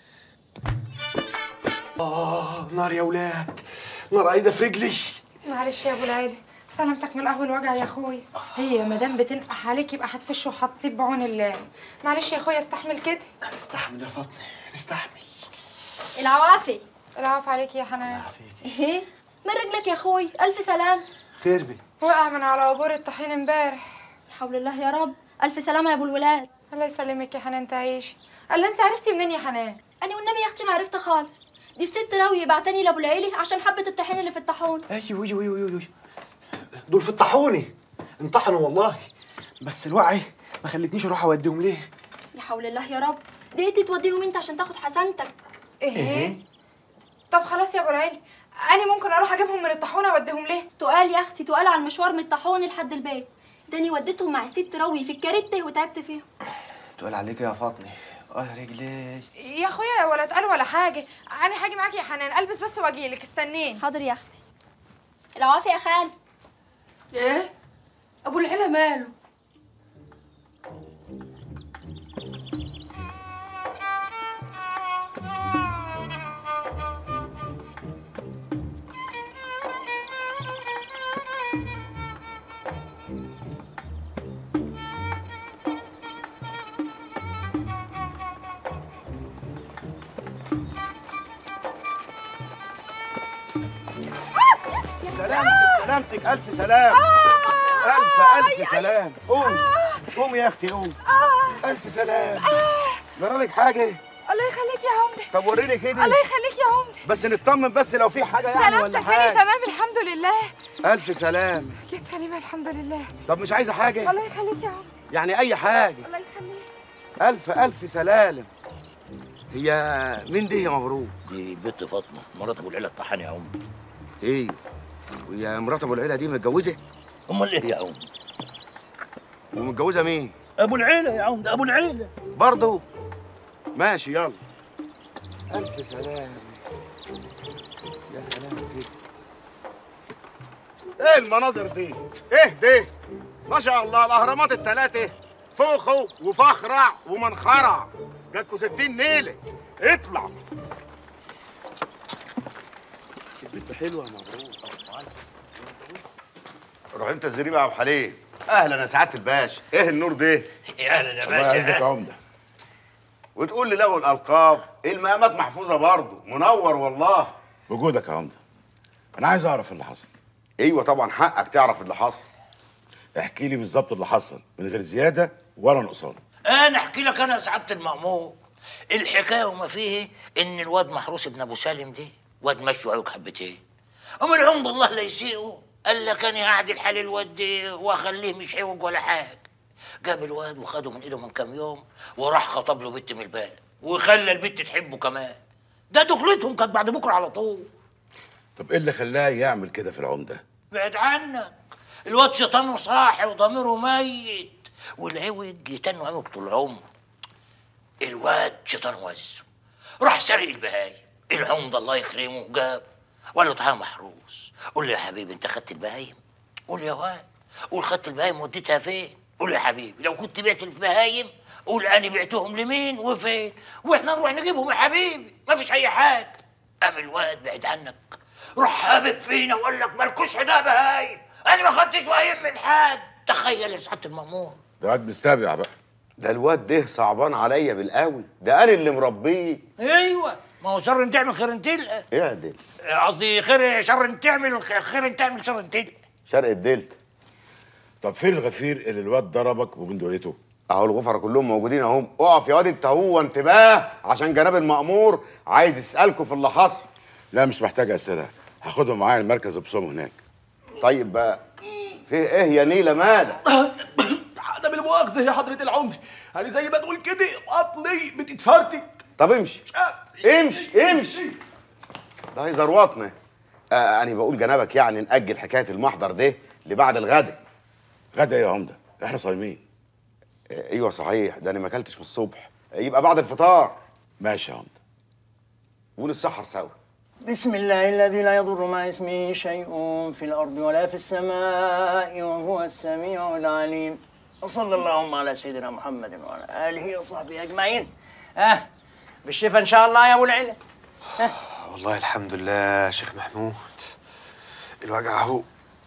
نار يا ولاد، نار عايده في رجلي. معلش يا ابو العيله، سلامتك من اول وجع يا اخويا. هي ما دام بتنقح عليك يبقى هتفش وهتطيب بعون الله. معلش يا اخويا استحمل كده. نستحمل يا فاطمه، نستحمل. العوافي. العفو عليكي يا حنان. ايه من رجلك يا اخوي؟ الف سلام. تربي وقع من على عبور الطحين امبارح. حول الله يا رب. الف سلامه يا ابو الولاد. الله يسلمك يا حنان تعيشي. الا انت عرفتي منين يا حنان؟ انا والنبي يا اختي ما عرفت خالص. دي الست راويه بعتني لابو العيلي عشان حبه الطحين اللي في الطاحون. ايوه ايوه ايوه ايوه، دول في الطاحوني انطحنوا والله، بس الوعي ما خلتنيش اروح اوديهم ليه. يا حول الله يا رب، دي انت توديهم انت عشان تاخد حسنتك. ايه؟ طب خلاص يا ابو العيلي، انا ممكن اروح اجيبهم من الطاحونه اوديهم ليه؟ تقال يا اختي، تقال على المشوار من الطاحون لحد البيت. ده انا وديتهم مع الست راوي في الكارته وتعبت فيهم. تقول عليك يا فاطمه رجلي. يا اخويا ولا تقال ولا حاجه، انا هاجي معاكي يا حنان، البس بس واجيلك، استنيني. حاضر يا اختي. العافيه يا خال. ايه؟ ابو العيله ماله؟ سلامتك ألف سلام. ألف سلام. قوم يا أختي قوم. ألف سلام. جرالك حاجة؟ الله يخليك يا عمده. طب وريني كده. الله يخليك يا عمده. بس نطمن بس لو في حاجة يعني ولا سلامتك حاجة. انا تمام الحمد لله. ألف سلام. جيت سليمه الحمد لله. طب مش عايزة حاجة؟ الله يخليك يا عمده. يعني أي حاجة. الله يخليك. ألف سلالم. هي مين دي يا مبروك؟ دي البت فاطمه مرات ابو العيله الطحاني يا عم. ايه؟ وهي مرات ابو العيله دي متجوزه؟ امال ايه يا عم؟ ومتجوزه مين؟ ابو العيله يا عم، ده ابو العيله برضه. ماشي يلا. ألف سلام. يا سلام كده. ايه المناظر دي؟ ايه ده؟ ما شاء الله الاهرامات الثلاثه فوخوا وفخرع ومنخرع. جاتكوا 60 نيله. اطلع. البنت حلوه يا مبروك. روح انت الزريبه يا ابو حليم. اهلا يا سعاده الباشا. ايه النور ده؟ يا اهلا يا باشا. الله يعزك يا عمده. وتقول لي لغوا الالقاب، المقامات محفوظه برضه. منور والله. وجودك يا عمده. انا عايز اعرف اللي حصل. ايوه طبعا حقك تعرف اللي حصل. احكي لي بالظبط اللي حصل من غير زياده ولا نقصان. انا احكي لك انا يا سعاده المأمور. الحكايه وما فيه ان الواد محروس ابن ابو سالم ده واد مشي عيوك حبتين. ام العمد الله لا يسيئه قال لك انا قاعد الحال الواد ده واخليه مش عوج ولا حاجه. جاب الواد وخده من ايده من كام يوم وراح خطب له بنت من البلد وخلى البنت تحبه كمان. ده دخلتهم كانت بعد بكره على طول. طب ايه اللي خلاه يعمل كده في العمده؟ بعد عنك، الواد شيطانه صاحي وضميره ميت والعوج يتنوا عينه طول عمره. الواد شيطانه وزه راح سرق البهايم. العمده الله يكرمه جاب وقال له تعالى محروس. قول لي يا حبيبي انت خدت البهايم؟ قول يا واد. قول خدت البهايم وديتها فين؟ قول يا حبيبي لو كنت بعت البهايم قول انا بعتهم لمين وفين واحنا نروح نجيبهم يا حبيبي. ما فيش اي حاجه. قام الواد بعد عنك روح هابب فينا وقال لك مالكوش حدا بهايم. انا ما خدتش بهايم من حد. تخيل يا سعاده المأمور. ده واد مستبيع بقى. ده الواد ده صعبان عليا بالقوي. ده انا اللي مربيه. ايوه ما هو شر تعمل خير تلقى. ايه يا دل؟ قصدي خير شر تعمل خير تعمل شر تلقى. شرق الدلتا. طب فين الغفير اللي الواد ضربك وبندقيته؟ اهو الغفره كلهم موجودين اهم. اقف يا واد انت هو انتباه عشان جناب المأمور عايز يسألكوا في اللي حصل. لا مش محتاج اسئله، هاخدهم معايا المركز ابصم هناك. طيب بقى في ايه يا نيله مالك؟ ده بالمؤاخذه يا حضره العمده، انا زي ما تقول كده بطني بتتفرتك. طب امشي امشي امشي. ده هيزروطنا. انا بقول جنابك يعني نأجل حكايه المحضر ده لبعد الغدا. غدا ايه يا عمده؟ احنا صايمين. ايوه صحيح، ده انا ما اكلتش من الصبح. يبقى بعد الفطار. ماشي يا عمده. ونتسحر سوا. بسم الله الذي لا يضر مع اسمه شيء في الأرض ولا في السماء وهو السميع العليم. وصلى اللهم على سيدنا محمد وعلى آله وصحبه أجمعين. بالشفا إن شاء الله يا أبو العلا. والله الحمد لله شيخ محمود. الوجع اهو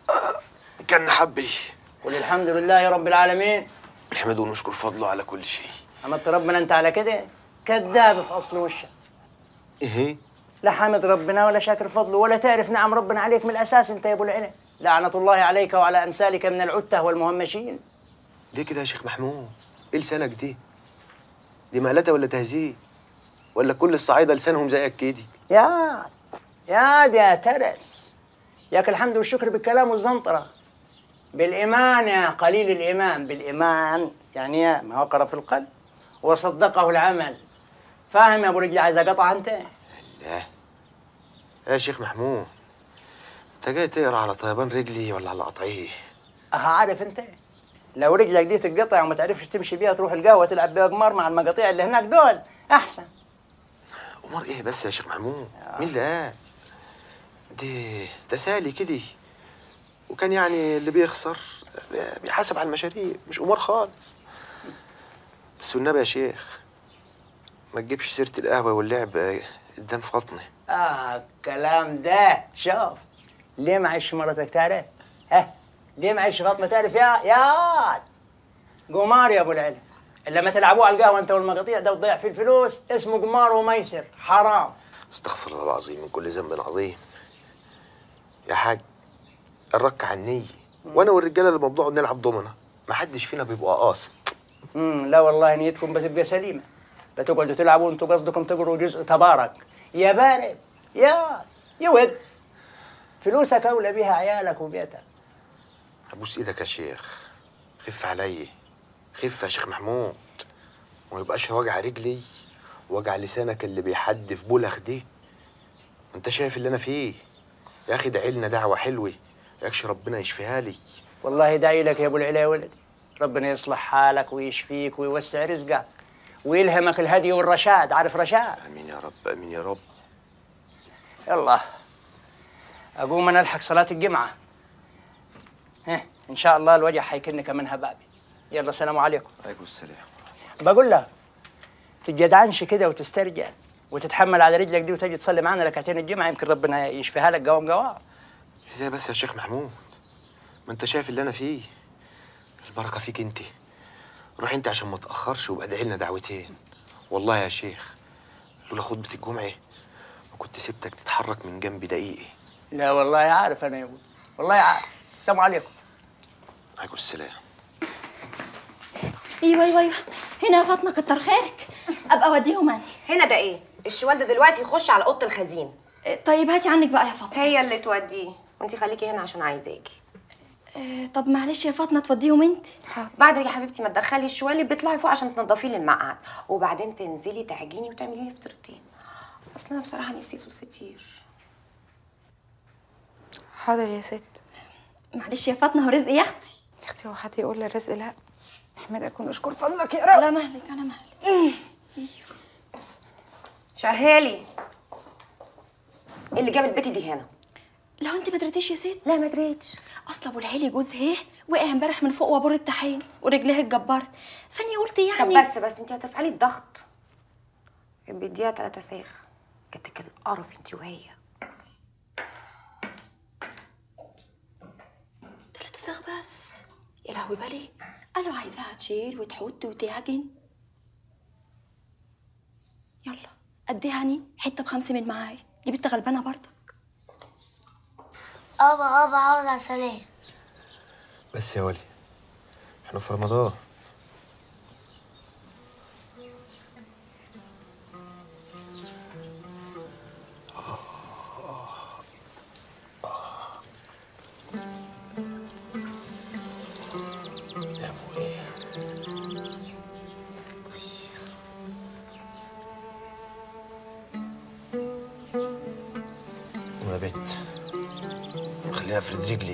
كان حبي. قل الحمد لله رب العالمين. نحمد ونشكر فضله على كل شيء. حمدت ربنا أنت على كده؟ كذاب في أصل وشك. إيه؟ لا حامد ربنا ولا شاكر فضله ولا تعرف نعم ربنا عليك من الأساس أنت يا أبو العلا. لعنة الله عليك وعلى أمثالك من العتة والمهمشين. ليه كده يا شيخ محمود؟ إيه لسانك دي؟ دي مقلته ولا تهذيب؟ ولا كل الصعايده لسانهم زيك كده؟ يا ترس، ياك الحمد والشكر بالكلام والزنطرة. بالإيمان يا قليل الإيمان، بالإيمان يعني ما وقر في القلب وصدقه العمل. فاهم يا أبو رجلي؟ عايز أقطع أنت؟ لا يا شيخ محمود، أنت جاي تقرا على طيبان رجلي ولا على قطعيه؟ عارف أنت لو رجلك دي تتقطع وما تعرفش تمشي بيها تروح القهوة تلعب بيها قمار مع المقاطيع اللي هناك دول أحسن. قمار إيه بس يا شيخ محمود؟ مين اللي قال؟ دي تسالي كده، وكان يعني اللي بيخسر بيحاسب على المشاريع، مش قمار خالص. بس والنبي يا شيخ ما تجيبش سيرة القهوة واللعب قدام فاطمة. الكلام ده شوف، ليه معيش مرتك تعرف؟ ليه معيش فاطمة تعرف يا قمار يا أبو العلم. لما تلعبوه على القهوة أنت والمقاطيع ده وتضيع فيه الفلوس اسمه قمار وميسر، حرام. استغفر الله العظيم من كل ذنب عظيم. يا حاج الرك على النية، وانا والرجاله لما بنقعد نلعب دومنا ما حدش فينا بيبقى قاصد. لا والله نيتكم بتبقى سليمه، بتقعدوا تلعبوا انتوا قصدكم تقروا جزء تبارك. يا بارد يا ود، فلوسك اولى بيها عيالك وبيتك. ابوس ايدك يا شيخ، خف عليا، خف يا شيخ محمود، وما يبقاش وجع رجلي وجع لسانك اللي بيحدف بولخ دي. انت شايف اللي انا فيه يا اخي؟ ادعي لنا دعوه حلوه يكش ربنا يشفيها لي. والله داعي لك يا ابو العلا يا ولدي، ربنا يصلح حالك ويشفيك ويوسع رزقك ويلهمك الهدي والرشاد. عارف رشاد؟ امين يا رب، امين يا رب. يلا اقوم انا الحق صلاه الجمعه. ان شاء الله الوجع حيكن كمان هبابي. يلا سلام عليكم. عليكم السلام. بقول لك تجدعنش كده وتسترجع وتتحمل على رجلك دي وتجي تصلي معانا ركعتين الجمعه، يمكن ربنا يشفيها لك قوام. ازاي بس يا شيخ محمود؟ ما انت شايف اللي انا فيه. البركه فيك انت. روح انت عشان ما تاخرش وابقى ادعي لنا دعوتين. والله يا شيخ لولا خطبه الجمعه ما كنت سبتك تتحرك من جنبي دقيقه. لا والله عارف انا يا ابوي، والله عارف. السلام عليكم. عليكم السلام. ايوه هنا يا فاطمه، كتر خيرك. ابقى اوديهم انا. هنا ده ايه؟ الشوال ده دلوقتي يخش على اوضه الخزين. طيب هاتي عنك بقى يا فاطمه. هي اللي توديه، وانتي خليكي هنا عشان عايزاكي. طب معلش يا فاطمه توديهم انت. بعد يا حبيبتي ما تدخلي الشوال اللي بيطلعي فوق عشان تنضفيه للمقعد، وبعدين تنزلي تعجني وتعملي لي فطيرتين. اصل انا بصراحه نفسي في الفطير. حاضر يا ست. معلش يا فاطمه، هو رزق يا اختي. يا اختي هو حد يقول للرزق لا؟ احمد اكون اشكر فضلك يا رب. على مهلك على مهلك. شهالي اللي جاب البيت دي هنا. لو انت ما دريتيش يا ست. لا ما دريتش. اصل ابو العلي جوز وقع امبارح من فوق وابور الطحين ورجليه اتجبرت، فاني قلت يعني. طب بس انت هترفعي لي الضغط. بديها 3 ساخ. كانت القرف انت وهي. 3 ساخ بس؟ يا لهوي بالي، قالوا عايزاها تشيل وتحط وتعجن. يلا اديهاني حته ب5 من معايا، دي بنت غلبانه برضك. ابا عاوز عسلية. بس يا ولي احنا في رمضان. يا ابوي ويا بت خليها افرد رجلي.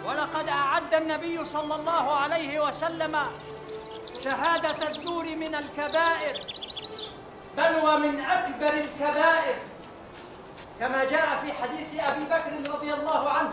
ولقد أعد النبي صلى الله عليه وسلم شهادة الزور من الكبائر، بل ومن أكبر الكبائر، كما جاء في حديث أبي بكر رضي الله عنه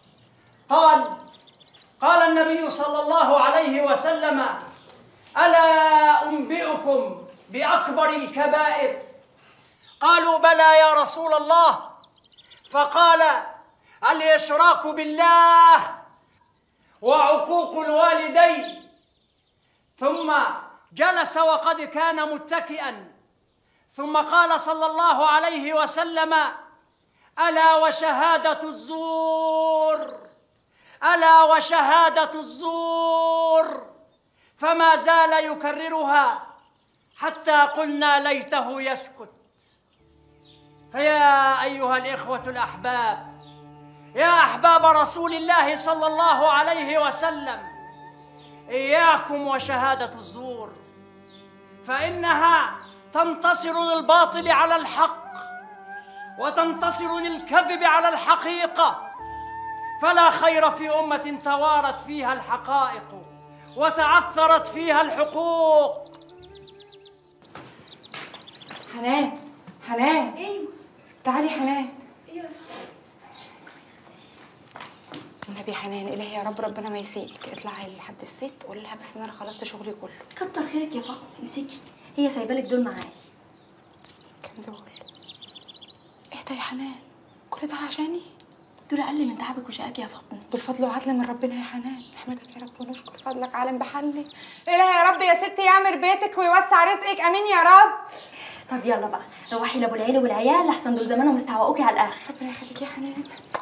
قال النبي صلى الله عليه وسلم: ألا أنبئكم بأكبر الكبائر؟ قالوا: بلى يا رسول الله. فقال: الإشراك بالله وعقوق الوالدين. ثم جلس وقد كان متكئا، ثم قال صلى الله عليه وسلم: ألا وشهادة الزور، ألا وشهادة الزور. فما زال يكررها حتى قلنا ليته يسكت. فيا أيها الإخوة الأحباب، يا أحباب رسول الله صلى الله عليه وسلم، إياكم وشهادة الزور، فإنها تنتصر للباطل على الحق وتنتصر للكذب على الحقيقة. فلا خير في أمة توارت فيها الحقائق وتعثرت فيها الحقوق. حنان، حنان. ايوه تعالي حنان. ايوه النبي يا حنان، إلهي يا رب ربنا ما يسيئك، اطلعي لحد الست قولي لها بس ان انا خلصت شغلي كله. كتر خيرك يا فاطمه، امسكي، هي سايبالك دول معايا. كام دول؟ ايه ده يا حنان؟ كل ده عشاني؟ دول اقل من تعبك وشقاك يا فاطمه. دول فضل وعدل من ربنا يا حنان، نحمدك يا رب ونشكر فضلك عالم بحلي. إلهي يا رب يا ستي يعمر بيتك ويوسع رزقك، امين يا رب. طب يلا بقى روحي لابو العيله والعيال لحسن دول زمانهم استعوقوكي على الاخر. ربنا يخليكي يا حنان.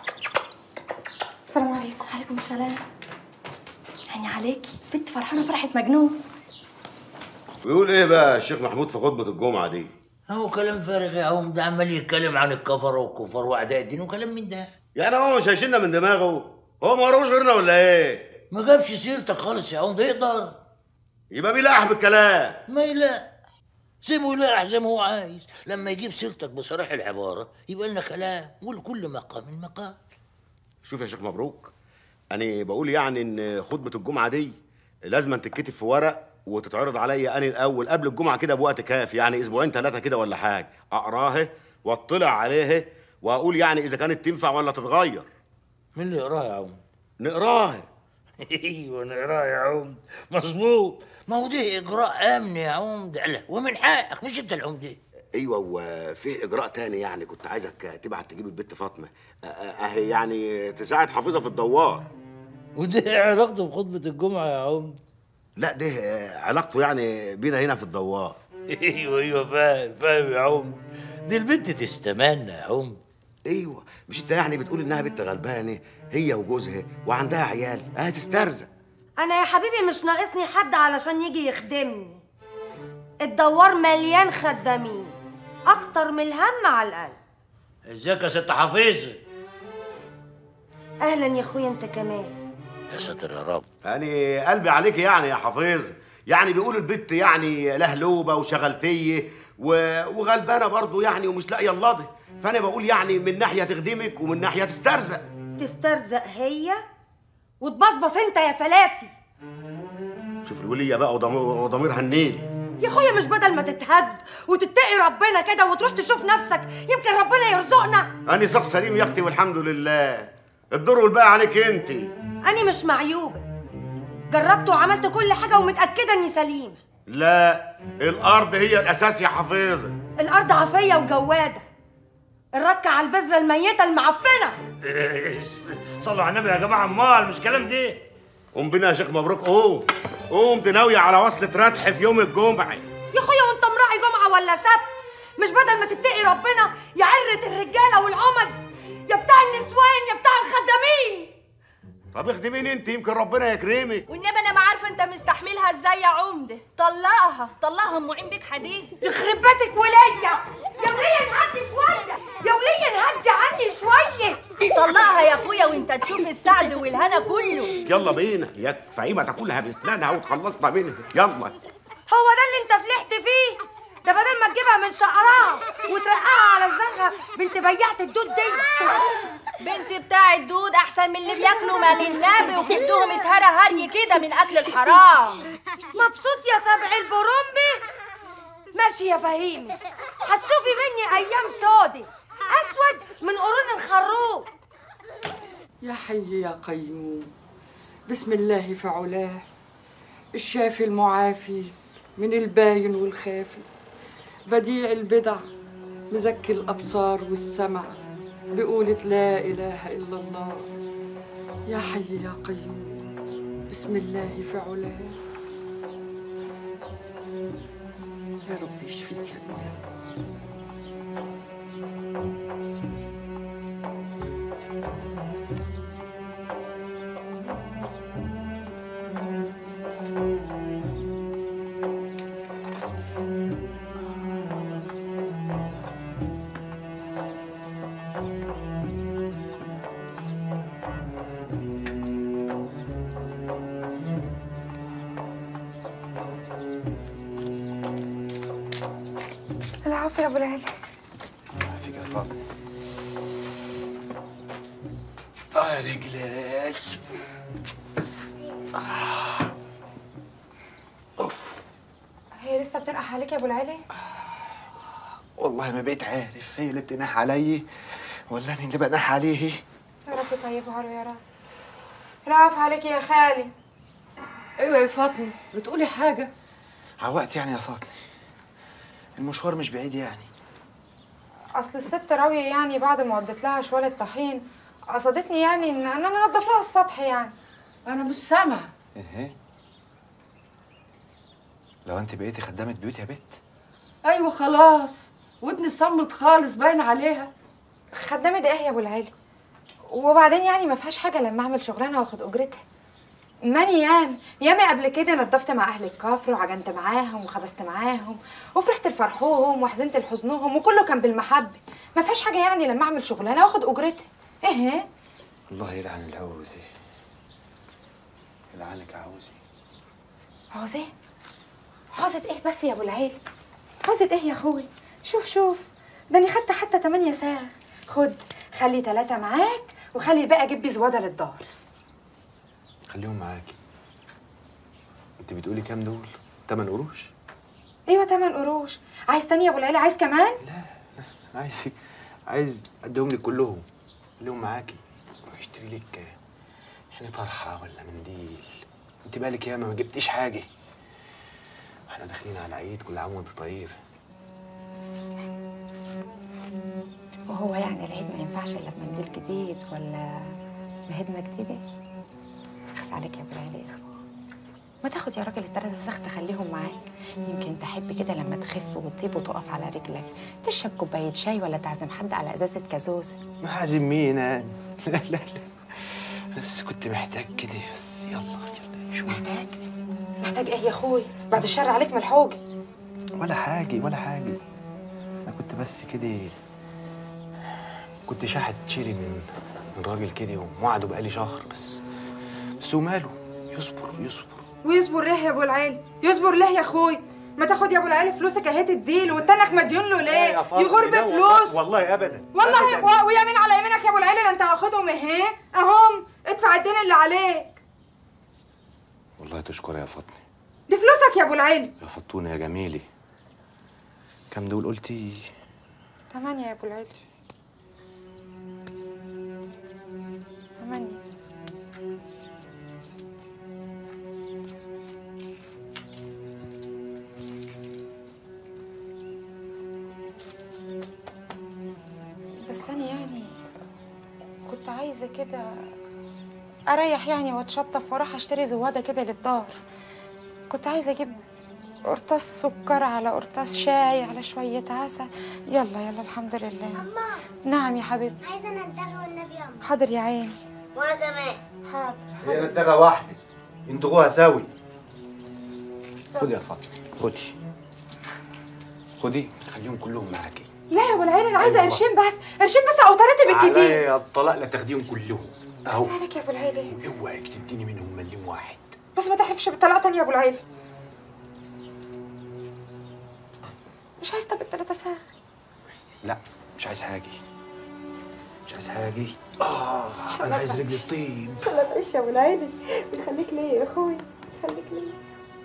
السلام عليكم. وعليكم السلام. عيني عليكي، بنت فرحانه فرحه مجنون. بيقول ايه بقى الشيخ محمود في خطبه الجمعه دي؟ هو كلام فارغ يا عم، ده عمال يتكلم عن الكفر والكفار واعداء الدين وكلام من ده. يعني هو مش هيشيلنا من دماغه؟ هو ما وراهوش غيرنا ولا ايه؟ ما جابش سيرتك خالص يا عم، ده يقدر يبقى بيلقح بالكلام. ما يلاق، سيبه يلاقح زي ما هو عايز. لما يجيب سيرتك بصريح العباره يبقى لنا كلام، ولكل مقام مقال. شوف يا شيخ مبروك، انا بقول يعني ان خطبه الجمعه دي لازم تتكتب في ورق وتتعرض عليا انا الاول قبل الجمعه كده بوقت كافي، يعني اسبوعين ثلاثه كده ولا حاجه، اقراها واطلع عليها واقول يعني اذا كانت تنفع ولا تتغير. مين اللي يقراها يا عم؟ نقراها. ايوه نقراها يا عم، مظبوط. ما هو ده اجراء امن يا عم، ده ومن حقك مش انت العمده. ايوه، وفيه اجراء تاني يعني كنت عايزك تبعت تجيب البت فاطمه، اهي يعني تساعد حافظه في الدوار. وده علاقته بخطبه الجمعه يا عم؟ لا ده علاقته يعني بينا هنا في الدوار. ايوه فاهم يا عم، دي البنت تستمنى يا عم. ايوه، مش انت يعني بتقول انها بنت غلبانه هي وجوزها وعندها عيال، تسترزق. انا يا حبيبي مش ناقصني حد علشان يجي يخدمني. الدوار مليان خدامين اكتر من الهم على القلب. ازيك يا ست حفيظه؟ اهلا يا اخويا، انت كمان. يا ساتر يا رب. يعني قلبي عليك يعني يا حفيظه، يعني بيقولوا البت يعني لهلوبه وشغلتيه وغلبانه برضه يعني ومش لاقيه اللضي، فانا بقول يعني من ناحيه تخدمك ومن ناحيه تسترزق. تسترزق هي وتبصبص انت يا فلاتي. شوف الوليه بقى وضميرها النيلي. يا اخويا مش بدل ما تتهد وتتقي ربنا كده وتروح تشوف نفسك يمكن ربنا يرزقنا. أنا شخص سليم يا اختي والحمد لله، الدور والباقي عليك انت. أنا مش معيوبة، جربت وعملت كل حاجة ومتأكدة إني سليمة. لا، الأرض هي الأساس يا حفيظة. الأرض عافية وجوادة، الركة على البذرة الميتة المعفنة. صلوا على النبي يا جماعة، أمال مش كلام ده. قوم بينا يا شيخ مبروك، قوم دي ناوية على وصلة ردح في يوم الجمعة. يا اخويا وانت مراعي جمعة ولا سبت؟ مش بدل ما تتقي ربنا يا عرة الرجالة والعمد يا بتاع النسوان يا بتاع الخدامين. طب اخدميني انت يمكن ربنا يكرمك. والنبي انا ما عارفه انت مستحملها ازاي يا عمده. طلقها ام معين بيك حديد. يخرب بيتك وليا يا وليا، نهدي شويه يا وليا، نهدي عني شويه. طلقها يا اخويا وانت تشوف السعد والهنا كله. يلا بينا يا فهيمه تاكلها بسنانها وتخلصنا منها، يلا. هو ده اللي انت فلحت فيه؟ ده بدل ما تجيبها من شعرها وترقعها على الزغة بنت بياعة الدود دي. بنت بتاع الدود احسن احسن من اللي بياكلوا مال النبي وكبدهم اتهرى هري كده من اكل الحرام. مبسوط يا سبع البرمبي؟ ماشي يا فهيمي، هتشوفي مني ايام سودي اسود من قرون الخروف. يا حي يا قيوم، بسم الله فعلاه، الشافي المعافي من الباين والخافي، بديع البدع مزكي الأبصار والسمع بقولة لا إله إلا الله. يا حي يا قيوم، بسم الله فعلاه. يا رب يشفيك يا مولانا. العافية يا ابو العلا. فيك يا فاطمه. يا رجلي. اوف. هي لسه بتنقح عليك يا ابو العلا؟ والله ما بقيت عارف هي اللي بتنح علي ولا انا اللي بنح عليه. يا رب طيبها له يا رب. العافية عليك يا خالي. ايوه يا فاطمه، بتقولي حاجه؟ عوقت يعني يا فاطمه، المشوار مش بعيد يعني. اصل الست راوية يعني بعد ما وديت لها شوال الطحين قصدتني يعني ان انا انضف لها السطح يعني. انا مش سامعه. ايه؟ لو انت بقيتي خدامة بيوت يا بت. ايوه خلاص، ودني صمت خالص باين عليها. خدامة ايه يا ابو العلا؟ وبعدين يعني ما فيهاش حاجه لما اعمل شغلانه واخد اجرتها. ماني ياما قبل كده نضفت مع اهل الكفر وعجنت معاهم وخبزت معاهم وفرحت لفرحهم وحزنت لحزنهم وكله كان بالمحبه. ما فيهاش حاجه يعني لما اعمل شغلانه واخد اجرتها. ايه؟ الله يلعن العوزي. يلعنك عوزي. عوزة؟ عوزة ايه بس يا ابو العيل؟ عوزة ايه يا اخوي؟ شوف ده انا خدت حتى 8 ساعة. خد خلي 3 معاك وخلي الباقي اجيب بيه زواده للدار. خليهم معاكي. انت بتقولي كام دول؟ 8 قروش؟ ايوه 8 قروش. عايز تاني يا ابو العيله؟ عايز كمان؟ عايز اديهم لك كلهم. خليهم معاكي. روح اشتري لك يعني طرحه ولا منديل. انت بالك ياما ما جبتيش حاجه. احنا داخلين على عيد، كل عام وانت طيب. وهو يعني العيد ما ينفعش الا بمنديل جديد ولا بهدمه جديده؟ اخس عليك يا ابو العيله اخس. ما تاخد يا راجل ال3 ساخ تخليهم معاك، يمكن تحب كده لما تخف وتطيب وتقف على رجلك تشرب كوبايه شاي ولا تعزم حد على ازازه كازوزه. ما هعزم مين انا؟ لا انا بس كنت محتاج كده بس. يلا شو محتاج ايه يا اخوي؟ بعد الشر عليك ملحوج. ولا حاجه. انا كنت بس كده، كنت شاحت شيري من راجل كده وموعده بقالي شهر بس وماله. يصبر ويصبر ليه يا ابو العيل؟ يصبر ليه يا اخوي؟ ما تاخد يا ابو العيل فلوسك اهي تديله والتانك مديون له ليه؟ يغور بفلوس. والله ابدا. والله ويمين على يمينك يا ابو العيل، انت واخدهم اهي اهم. ادفع الدين اللي عليك. والله تشكر يا فاطمه. دي فلوسك يا ابو العيل. يا فطونه يا جميلي. كام دول قلتي؟ 8 يا ابو العيل. 8. بس انا يعني كنت عايزه كده اريح يعني واتشطف واروح اشتري زواده كده للدار. كنت عايزه اجيب قرطاس سكر على قرطاس شاي على شويه عسل. يلا الحمد لله. أما. نعم يا حبيبتي. عايزة ندغة والنبي يا أما. حاضر يا عيني. وأنا كمان. حاضر. هي ندغه واحده ينتجوها سوي. خدي يا فاطمه خدي خليهم كلهم معاكي. لا يا ابو العيل انا عايزه قرشين بس او 3 بالكتير. عليا الطلاق لا تاخديهم كلهم اهو. بس عليك يا ابو العيل. اوعي تديني منهم مليم واحد. بس ما تحلفش بالطلاق تاني يا ابو العيل. مش عايز طب ال3 ساخ. لا مش عايز حاجه. مش عايز حاجه. انا عايز رجل الطين. ان شاء الله تعيش يا ابو العيلي، بيخليك ليه يا اخوي، خليك ليه.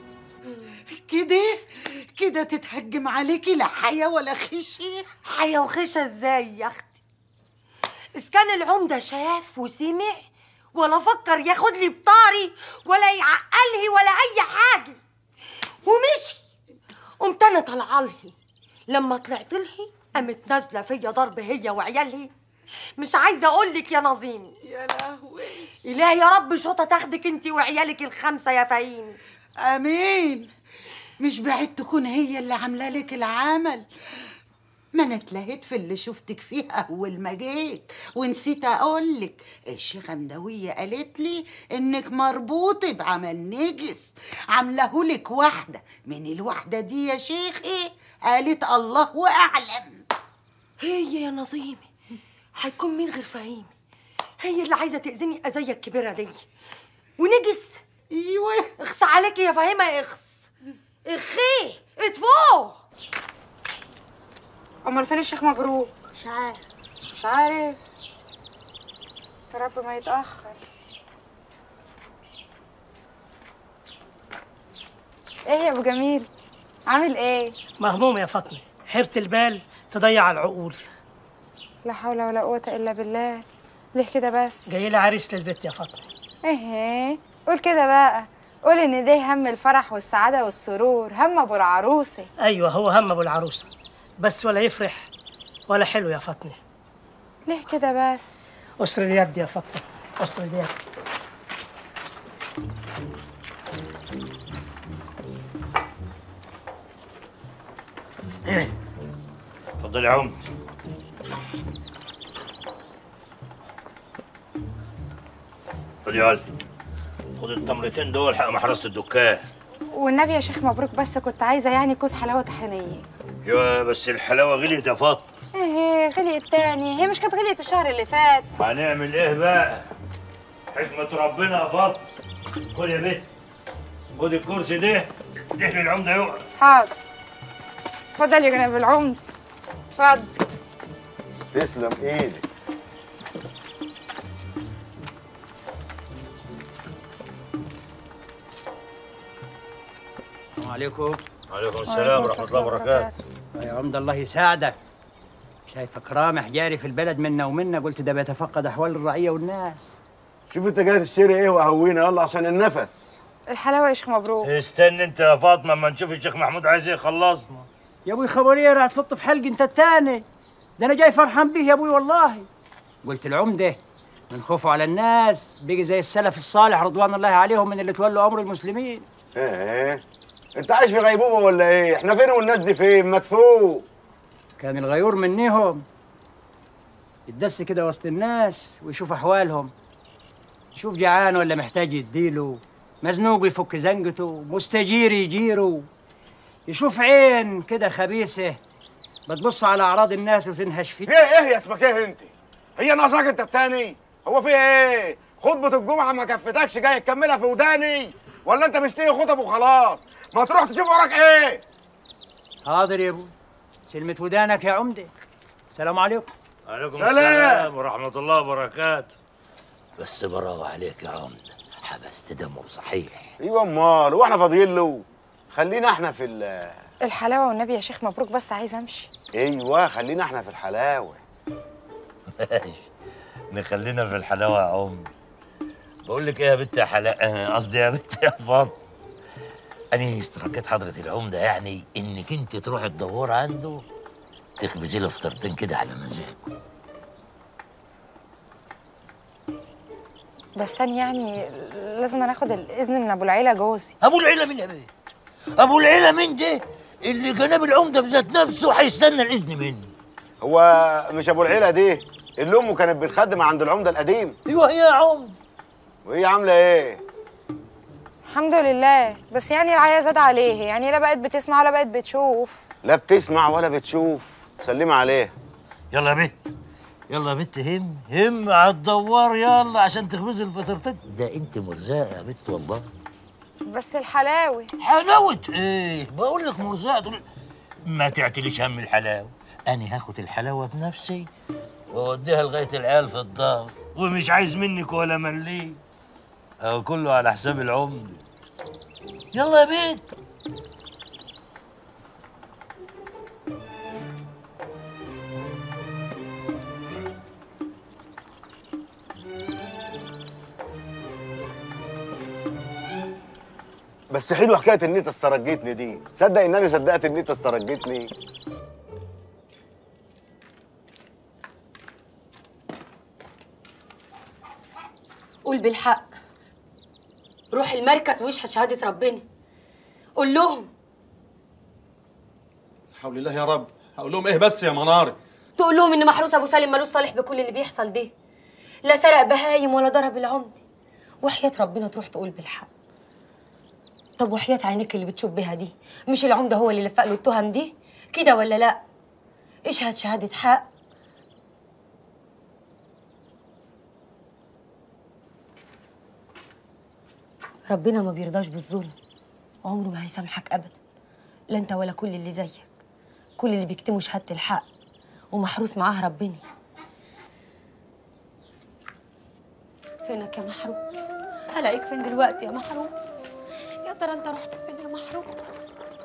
كده تتهجم عليكي لا حياه ولا خشيه. حيا وخشة ازاي يا اختي؟ اذا كان العمده شاف وسمع ولا فكر ياخد لي بطاري ولا يعقلهي ولا اي حاجه ومشي، قمت انا طالعه لهي. لما طلعت لهي قامت نازله فيا ضرب هي وعيالهي. مش عايزه اقول لك يا نظيمي. يا لهوي. الهي يا رب شوطه تاخدك انت وعيالك الخمسه يا فهيمي. امين. مش بعيد تكون هي اللي عامله لك العمل. ما انا اتلهيت في اللي شفتك فيه اول ما جيت ونسيت اقول لك. الشيخه مدويه قالت لي انك مربوطه بعمل نجس، عاملهولك واحده من الواحده دي يا شيخي. قالت الله اعلم. هي يا نظيمي هيكون مين غير فهيمي؟ هي اللي عايزه تاذيني اذيه الكبيره دي ونجس. ايوه اخص عليكي يا فهيمه، اخص اخي اتفوق. امال فين الشيخ مبروك؟ مش عارف. مش عارف. يا رب ما يتاخر. ايه يا ابو جميل، عامل ايه؟ مهموم يا فاطمه، حيرة البال تضيع العقول. لا حول ولا قوه الا بالله. ليه كده بس؟ جاي لي عريس للبيت يا فاطمه. ايه قول كده بقى، قول ان ده هم الفرح والسعاده والسرور، هم ابو العروسه. ايوه هو هم ابو العروسه، بس ولا يفرح ولا حلو يا فاطمه. ليه كده بس؟ اسر اليد يا فاطمه، اسر اليد. اتفضل يا عم. خد يا علي، خد التمرتين دول حق محرسة الدكان. والنبي يا شيخ مبروك بس كنت عايزه يعني كوز حلاوه طحينيه. ايوه بس الحلاوه غليت يا فاطمه. ايه غليت تاني؟ هي مش كانت غليت الشهر اللي فات؟ هنعمل ايه بقى؟ حكمة ربنا يا فاطمه. خد يا بنت، خد الكرسي ده دهن العمده يقعد. حاضر. اتفضل يا جناب العمده، اتفضل. تسلم ايدك. السلام عليكم. وعليكم السلام ورحمة الله وبركاته. يا عمد الله يساعدك. شايفك رامح جاري في البلد منا ومنا، قلت ده بيتفقد أحوال الرعية والناس. شوف انت جاي تشتري ايه وقهوينا يلا عشان النفس. الحلاوة يا شيخ مبروك. استنى انت يا فاطمة اما نشوف الشيخ محمود عايز ايه خلصنا. يا ابوي خبر ايه راح تفط في حلق انت التاني؟ ده انا جاي فرحان بيه يا ابوي والله. قلت العمدة من خوفه على الناس بيجي زي السلف الصالح رضوان الله عليهم من اللي تولوا امر المسلمين. ايه انت عايش في غيبوبه ولا ايه؟ احنا فين والناس دي فين؟ ما تفوق. كان الغيور منيهم يتدس كده وسط الناس ويشوف احوالهم، يشوف جعان ولا محتاج يديله، مزنوق يفك زنقته، مستجير يجيره، يشوف عين كده خبيثه بتبص على اعراض الناس وتنهش فيه. في ايه يا اسمك ايه انت؟ هي ناقصاك انت التاني؟ هو في ايه؟ خطبه الجمعه ما كفتكش جاي تكملها في وداني؟ ولا انت مشتري خطب وخلاص؟ ما تروح تشوف وراك ايه؟ حاضر يا ابوي، سلمة ودانك يا عمده. السلام عليكم. وعليكم السلام ورحمة الله وبركاته. بس براوة عليك يا عمده، حبست دمه صحيح. ايوه امال هو احنا فاضيين له؟ خلينا احنا في الحلاوه والنبي يا شيخ مبروك، بس عايز امشي. ايوه خلينا احنا في الحلاوه. نخلينا في الحلاوه يا عم. بقول لك ايه يا بنت يا حلاوه، قصدي يا بنت يا فاطمه، انا استرجيت حضره العمده يعني انك انت تروحي تدوري عنده تخبزي له فطرتين كده على مزاجه. بس انا يعني لازم ناخد الاذن من ابو العيله جوزي. ابو العيله مين يا بيه؟ ابو العيله مين ده؟ اللي جناب العمده بذات نفسه هيستنى الاذن مني. هو مش ابو العيله دي اللي امه كانت بتخدم عند العمده القديم؟ ايوه هي يا عم. وهي عامله ايه؟ الحمد لله، بس يعني العيا زاد عليه، يعني لا بقت بتسمع ولا بقت بتشوف. لا بتسمع ولا بتشوف، سلمي عليها. يلا يا بت، يلا يا بت، هم على الدوار يلا عشان تخبزي الفطرتين. ده انت مرزقه يا بت والله. بس الحلاوه. حلاوه ايه؟ بقول لك مرزقه. تقول ما تعتليش هم الحلاوه، انا هاخد الحلاوه بنفسي واوديها لغايه العيال في الدار، ومش عايز منك ولا مليم. اهو كله على حساب العمده. يلا يا بيت. بس حلو حكايه ان انت استرجيتني دي، تصدق ان انا صدقت ان انت استرجيتني. قول بالحق، روح المركز واشهد شهاده ربنا. قول لهم. حول الله يا رب. هقول لهم ايه بس يا مناري؟ تقول لهم ان محروس ابو سالم ملوش صالح بكل اللي بيحصل ده، لا سرق بهايم ولا ضرب العمده، وحياه ربنا تروح تقول بالحق. طب وحياه عينيك اللي بتشوف بيها دي، مش العمده هو اللي لفق له التهم دي كده ولا لا؟ اشهد شهاده حق. ربنا ما بيرضاش بالظلم، عمره ما هيسامحك ابدا، لا انت ولا كل اللي زيك، كل اللي بيكتموا شهاده الحق ومحروس معاه ربنا. فينك يا محروس؟ هلاقيك فين دلوقتي يا محروس؟ يا ترى انت رحت فين يا محروس؟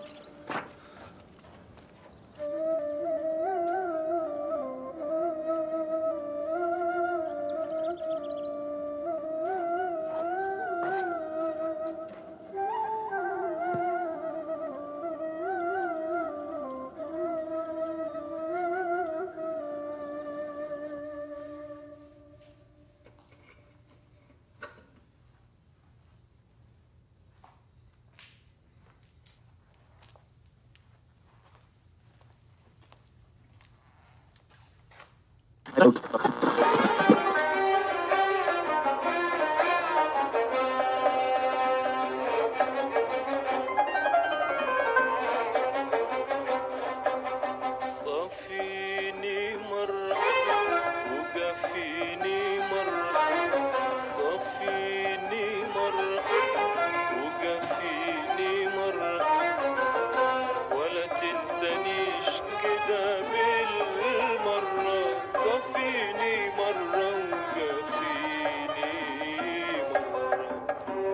صفيني مرة وقفيني مرة، صفيني مرة وقفيني مرة، ولا تنسانيش كده بالمرة، صفيني مرة وقفيني مرة.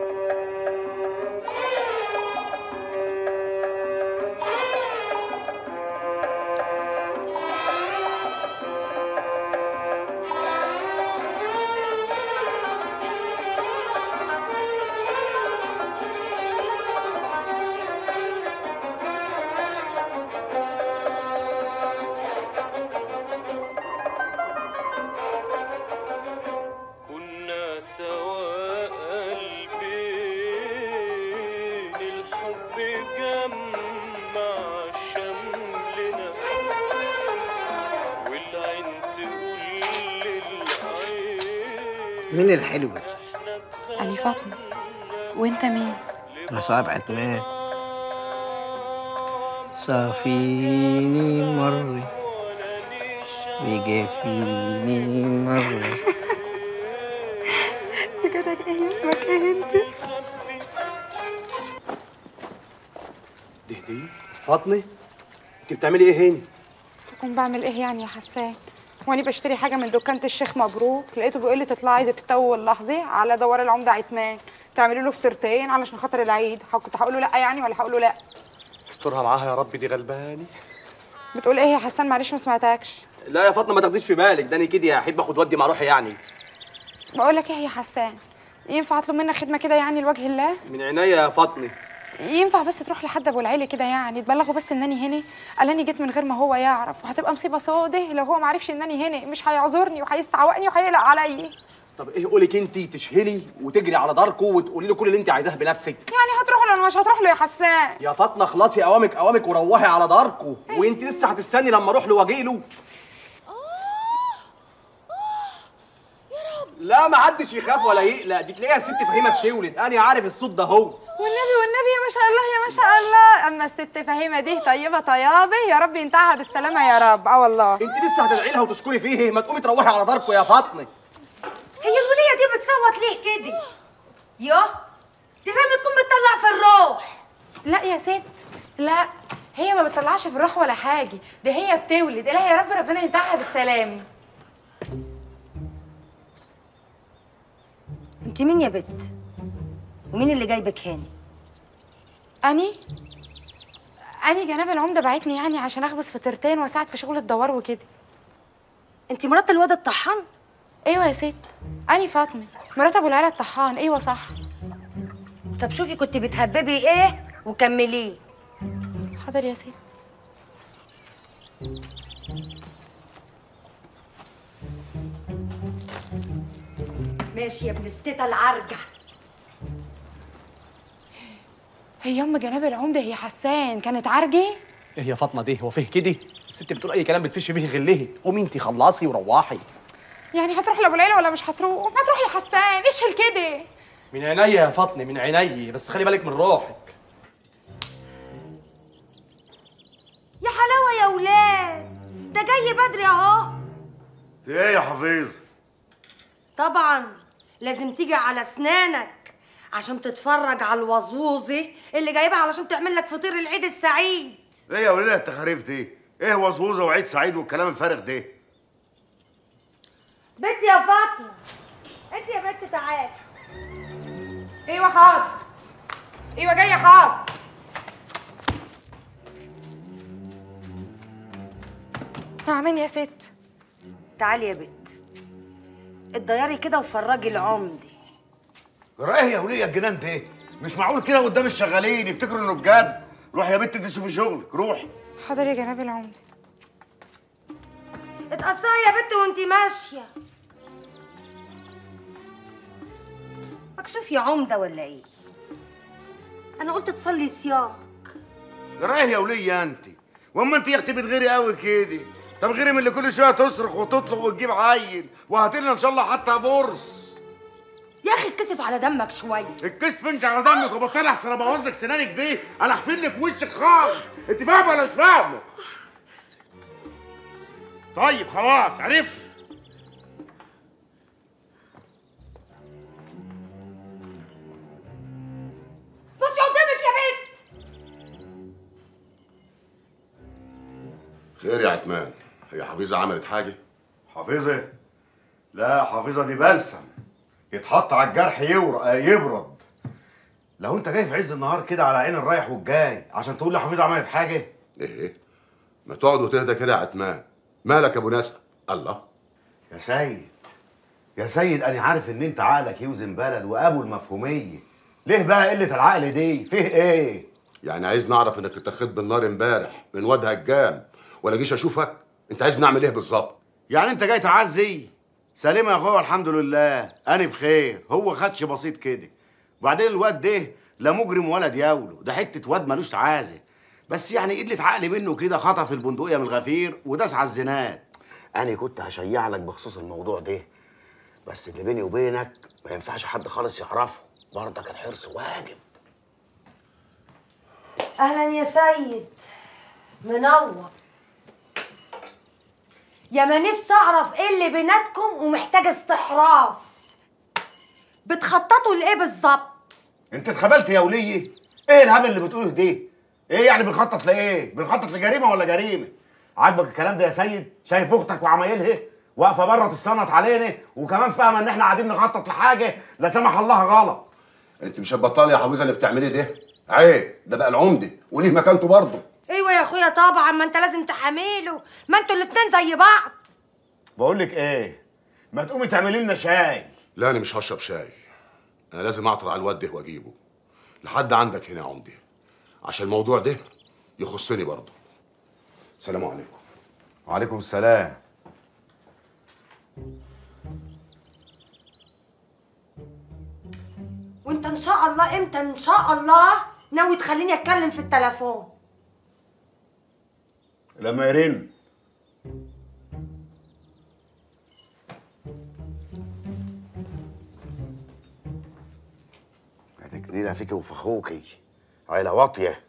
كنا سوا قلبين، الحب جمع شملنا، والعين تقول للعين. مين الحلوة؟ أنا فاطمة. وأنت مين؟ أنا صاحب عتمان. صافيني مرة وجافيني مرة. يا جدع إيه اسمك إيه أنت؟ دي فاطمه، انت بتعملي ايه هنا؟ كنت بعمل إيه يعني يا حسان؟ وأنا بشتري حاجة من دكانة الشيخ مبروك، لقيته بيقول لي تطلعي دي في تو اللحظة على دوار العمدة عتمان تعملي له فطرتين علشان خاطر العيد. كنت هقول له لا يعني ولا هقول له لا؟ استرها معاها يا رب، دي غلباني. بتقول إيه يا حسان؟ معلش ما سمعتكش. لا يا فاطمه ما تاخديش في بالك، ده انا كده احب اخد ودي مع روحي يعني. بقول لك إيه يا حسان؟ ينفع أطلب منك خدمة كده يعني لوجه الله؟ من عينيا يا فاطمه. ينفع بس تروح لحد ابو العيلي كده يعني تبلغه بس انني هنا؟ قال اني جيت من غير ما هو يعرف، وهتبقى مصيبه سوده لو هو ما عرفش انني هنا، مش هيعذرني وهيستعوقني وهيقلق عليا. طب ايه قولك انت تشهلي وتجري على داركو وتقولي له كل اللي انت عايزاه بنفسك؟ يعني هتروح له ولا مش هتروح له يا حسان؟ يا فاطمه خلاصي اوامك اوامك وروحي على داركو، وانت لسه هتستني لما اروح له واجي له؟ لا ما حدش يخاف ولا يقلق، دي تلاقيها الست فهيمه بتولد، انا عارف الصوت ده هو. والنبي يا ما شاء الله يا ما شاء الله. اما الست فهيمه دي طيبه طيابه، يا رب ينتهى بالسلامه يا رب. والله انت لسه هتدعي لها وتشكري فيه، ما تقومي تروحي على داركو يا فاطمه. هي الوليه دي بتصوت ليه كده؟ ياه دي زي ما تكون بتطلع في الروح. لا يا ست، لا هي ما بتطلعش في الروح ولا حاجه، دي هي بتولد. لا يا رب ربنا ينتهى بالسلامه. انت مين يا بت؟ ومين اللي جايبك هنا؟ أني جناب العمدة بعتني يعني عشان أخبز فطيرتين وأساعد في شغل الدوار وكده. انت مرات الواد الطحان؟ أيوة يا ست، أني فاطمة مرات أبو العلا الطحان. أيوة صح. طب شوفي كنت بتهببي ايه وكمليه. حاضر يا ست. ماشي يا ابن الستة العرجة. هي أم جناب العمدة هي حسان كانت عرجة؟ ايه يا فاطمه دي؟ هو فيه كده؟ الست بتقول اي كلام بتفش بيه غليه. قومي انت خلصي وروحي. يعني هتروح لأبو العلا ولا مش هتروح؟ ما تروح يا حسان، اشهل كده. من عينيا يا فاطمه، من عينيا، بس خلي بالك من روحك. يا حلاوة يا ولاد، ده جاي بدري اهو. في ايه يا حفيظ؟ طبعا لازم تيجي على اسنانك عشان تتفرج على الوزوزه اللي جايبها علشان تعمل لك فطير العيد السعيد. ايه يا وليه التخاريف دي؟ ايه وزوزه وعيد سعيد والكلام الفارغ ده؟ بنت يا فاطمه، انت يا بنت تعالي. ايوه حاضر. ايوه جايه حاضر. نعمين يا ست. تعالي يا بنت، اتضيري كده وفرجي العمدة. ايه يا وليه الجنان ده؟ مش معقول كده قدام الشغالين يفتكروا انه بجد. روح يا بنت انت شوفي شغلك، روحي. حاضر يا جناب العمدة. اتقصعي يا بنت وانتي ماشية. مكسوف يا عمدة ولا ايه؟ انا قلت تصلي صيامك. ايه يا وليه انت؟ واما انت يا اختي بتغيري قوي كده؟ طب غيري من اللي كل شويه تصرخ وتطلق وتجيب عيل وهاتلنا ان شاء الله حتى برص. يا اخي اتكسف على دمك شويه. اتكسف انت على دمك وبطلع احسن ابوظ لك سنانك دي. انا احفل لك وشك خالص. انت فاهمه ولا مش فاهمه؟ طيب خلاص عرفت. بصي قدامك يا بنت. خير يا عتمان، هي حفيظه عملت حاجه؟ حفيظه؟ لا حفيظه دي بلسم يتحط على الجرح يبرد. لو انت جاي في عز النهار كده على عين الرايح والجاي عشان تقول لي حفيظه عملت حاجه؟ ايه؟ ما تقعد وتهدى كده يا عتمان. مالك يا ابو نسب؟ الله. يا سيد، يا سيد انا عارف ان انت عقلك يوزن بلد وابو المفهوميه. ليه بقى قله العقل دي؟ فيه ايه؟ يعني عايز نعرف انك اتخذت بالنار امبارح من واد هجام ولا جيش اشوفك؟ انت عايز نعمل ايه بالظبط؟ يعني انت جاي تعزي؟ سليمه يا اخويا الحمد لله، انا بخير. هو خدش بسيط كده. وبعدين الواد ده لا مجرم ولا دياوله، ده حته واد ملوش عازه. بس يعني قله عقل منه كده خطف البندقيه من الغفير وداس على الزناد. انا كنت هشيع لك بخصوص الموضوع ده، بس اللي بيني وبينك ما ينفعش حد خالص يعرفه. برضك الحرص واجب. اهلا يا سيد، منور. يا ما نفسي اعرف ايه اللي بيناتكم ومحتاج استحراف. بتخططوا لايه بالظبط؟ انت اتخبلت يا وليه؟ ايه الهبل اللي بتقوله ده؟ ايه يعني بنخطط لايه؟ بنخطط لجريمه ولا جريمه؟ عاجبك الكلام ده يا سيد؟ شايف اختك وعمايلها واقفه بره تتصنت علينا وكمان فاهمه ان احنا قاعدين نخطط لحاجه لا سمح الله غلط. انت مش هتبطلي يا حفيظه اللي بتعمليه ده؟ عيب، ده بقى العمده وليه مكانته برضه. ايوه يا اخويا طبعا، ما انت لازم تحامله، ما انتوا الاتنين زي بعض. بقول لك ايه؟ ما تقومي تعملي لنا شاي. لا انا مش هشرب شاي، انا لازم اعطر على الواد ده واجيبه لحد عندك هنا يا عمده عشان الموضوع ده يخصني برضه. السلام عليكم. وعليكم السلام. وانت ان شاء الله امتى ان شاء الله ناوي تخليني اتكلم في التليفون؟ لما يرن. هتكلينا فيكي وفخوكي عيله واطيه.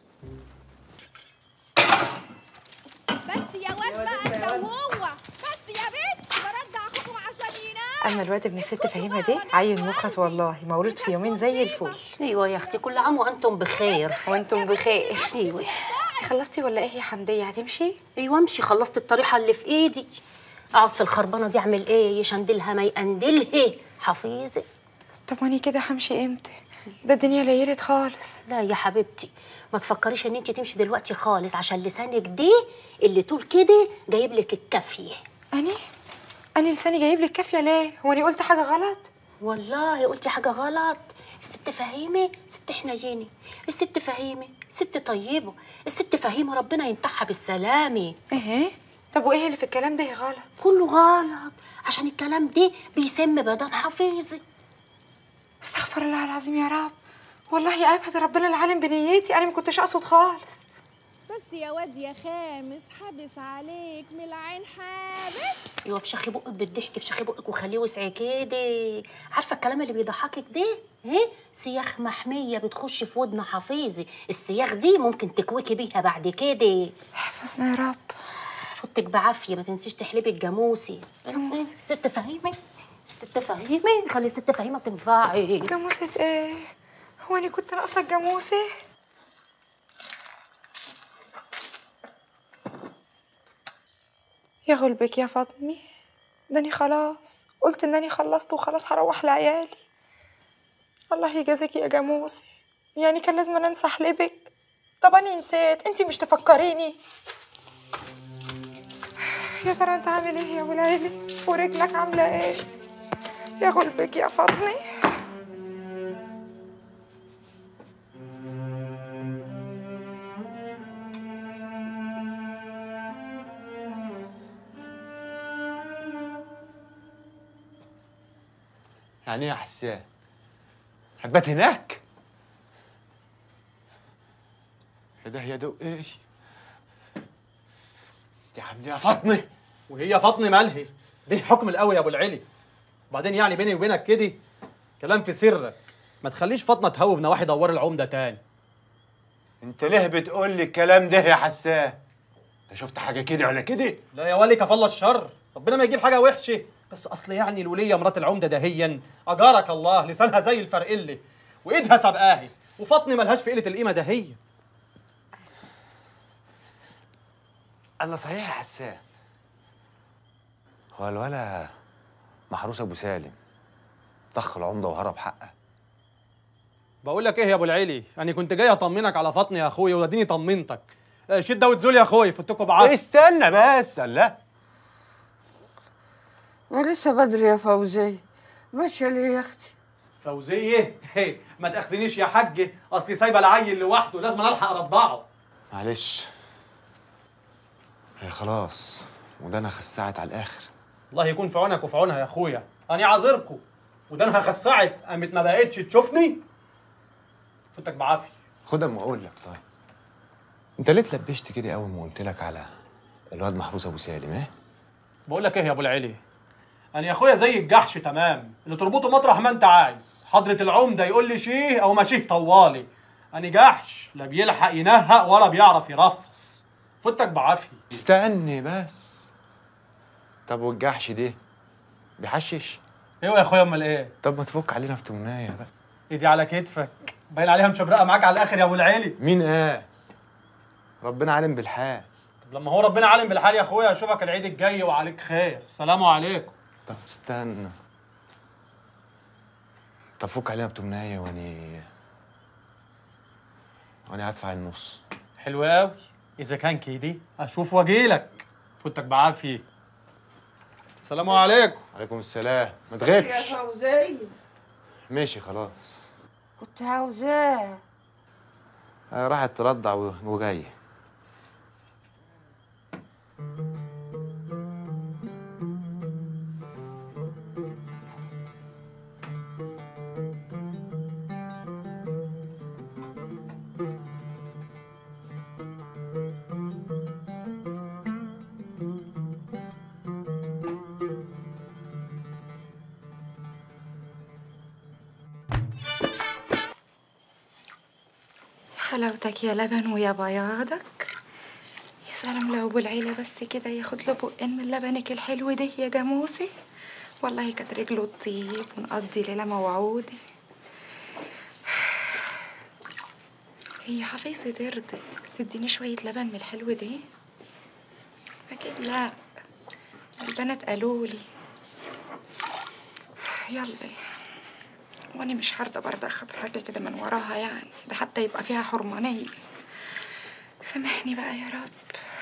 بس يا واد بقى انت وهو، بس يا بنت برجع اخوكم عشان ينام. اما الواد ابن الست فهيمه ده عيل مخت والله، مولود في يومين زي الفل. ايوه يا اختي، كل عام وانتم بخير. وانتم بخير. ايوه. انت خلصتي ولا ايه يا حمديه؟ هتمشي؟ ايوه امشي، خلصت الطريحه اللي في ايدي. اقعد في الخربانه دي اعمل ايه؟ يشندلها ما يقندلها حفيظه. طب واني كده همشي امتى؟ ده الدنيا ليلت خالص. لا يا حبيبتي، ما تفكريش ان انت تمشي دلوقتي خالص، عشان لسانك دي اللي طول كده جايب لك الكافيه. أنا لساني جايب لك كافيه ليه؟ هو أنا قلت حاجه غلط؟ والله قلتي حاجه غلط. الست فهيمه ست حنينه، الست فهيمه ست طيبه، الست فهيمه ربنا ينتحها بالسلامه. ايه؟ طب وايه اللي في الكلام ده غلط؟ كله غلط، عشان الكلام ده بيسم بدن حفيظي. استغفر الله العظيم يا رب. والله يا ابدا ربنا العالم بنيتي، انا ما كنتش اقصد خالص. بس يا واد يا خامس حابس عليك من العين حابس. ايوه افشخي بقك بالضحك، افشخي بقك وخليه وسع كده. عارفه الكلام اللي بيضحكك ده؟ ايه؟ سياخ محميه بتخش في ودن حفيظي، السياخ دي ممكن تكوكي بيها بعد كده. احفظنا يا رب. فوتك بعافيه، ما تنسيش تحلبي الجاموسي. ست فهيمه، ست فهيمه، خلي الست فهيمه تنفعي. جاموسة ايه؟ هو انا كنت ناقصه الجاموسه؟ يا غلبك يا فاطمه، داني خلاص قلت انني خلصت وخلاص هروح لعيالي. الله يجازيك يا جاموسه، يعني كان لازم انسى احلبك؟ طب انا نسيت، انتي مش تفكريني. يا ترى انت عامل ايه يا وليلي؟ ورجلك عامله ايه؟ يا غلبك يا فاطمه. يعني ايه يا حسان؟ هتبات هناك؟ يا دو ايه؟ دي عامله يا فاطمه. وهي فاطمه مالها؟ دي حكم القوي يا ابو العلي. وبعدين يعني بيني وبينك كده كلام في سرك، ما تخليش فاطمه تهوب نواحي دوار العمده تاني. انت ليه بتقول لي الكلام ده يا حسان؟ انت شفت حاجه كده ولا كده؟ لا يا ولي كفالله الشر، ربنا ما يجيب حاجه وحشه، بس اصل يعني الوليه مرات العمده دهيا اجارك الله لسانها زي الفرقله وايدها سبقاهي، وفاطمه ملهاش في قله القيمه دهيا. الله صحيح يا حسان، هو الولا محروس ابو سالم طخ العمده وهرب حقه؟ بقول لك ايه يا ابو العلي، انا كنت جاي اطمنك على فاطمه يا اخويا واديني طمنتك. شد داود زول يا اخويا فوتكوا بعافيه. استنى بس. الله، ما لسه بدري يا فوزية، ماشية ليه يا اختي؟ فوزيه؟ ما تاخذنيش يا حاجه، اصلي سايبه العيل لوحده لازم الحق ارضعه. معلش، هي خلاص ودانها خسعت على الاخر. الله يكون في عونك وفي عونها يا اخويا، انا عذركوا ودانها خسعت قامت ما بقتش تشوفني. فوتك بعافيه. خد اما اقول لك. طيب انت ليه اتلبشت كده اول ما قلت لك على الواد محروس ابو سالم؟ ايه بقول لك ايه يا ابو العلي، انا يا اخويا زي الجحش تمام، اللي تربطه مطرح ما انت عايز، حضره العمده يقول لي شيه او ماشيه طوالي. انا جحش لا بيلحق ينهق ولا بيعرف يرفص. فوتك بعافيه. استني بس. طب والجحش ده بيحشش؟ ايوه يا اخويا، امال ايه؟ طب ما تفك علينا في تمنايه بقى. ايدي على كتفك، باين عليها مشبرقه معاك على الاخر يا ابو العلي. مين قال؟ ربنا عالم بالحال. طب لما هو ربنا عالم بالحال يا اخويا، اشوفك العيد الجاي وعليك خير. السلام عليكم. طب استنى. طب فك علينا بتمنايه وانا هدفع النص. حلو قوي، اذا كان كده اشوف واجيلك. فوتك بعافيه. السلام عليكم. عليكم السلام. ما تغيبش يا فوزية. ماشي خلاص. كنت عاوزاه. راحت ترضع وجايه. حلاوتك يا لبن ويا بياضك. يا سلام لو ابو العيله بس كده ياخد له بقين من لبنك الحلو ده يا جاموسه، والله كانت رجله تطيب ونقضي ليله موعوده. هي حفيظه ترضى تديني شويه لبن من الحلو ده؟ اكيد لا، البنات قالولي. يلا وانا مش هرضى برضه اخد حاجه كده من وراها يعني، ده حتى يبقى فيها حرمانيه. سامحني بقى يا رب.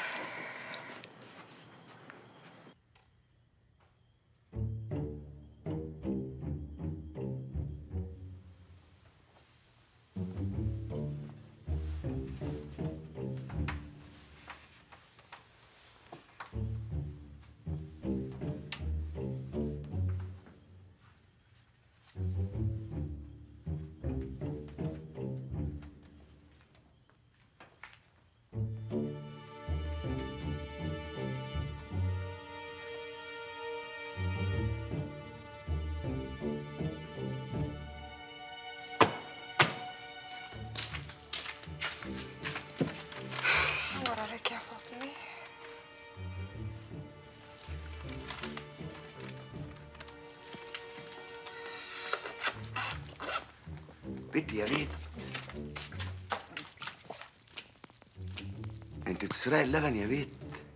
نور عليك يا فاطمه. بنتي يا بنت، انت بتسرقي اللبن يا بنت.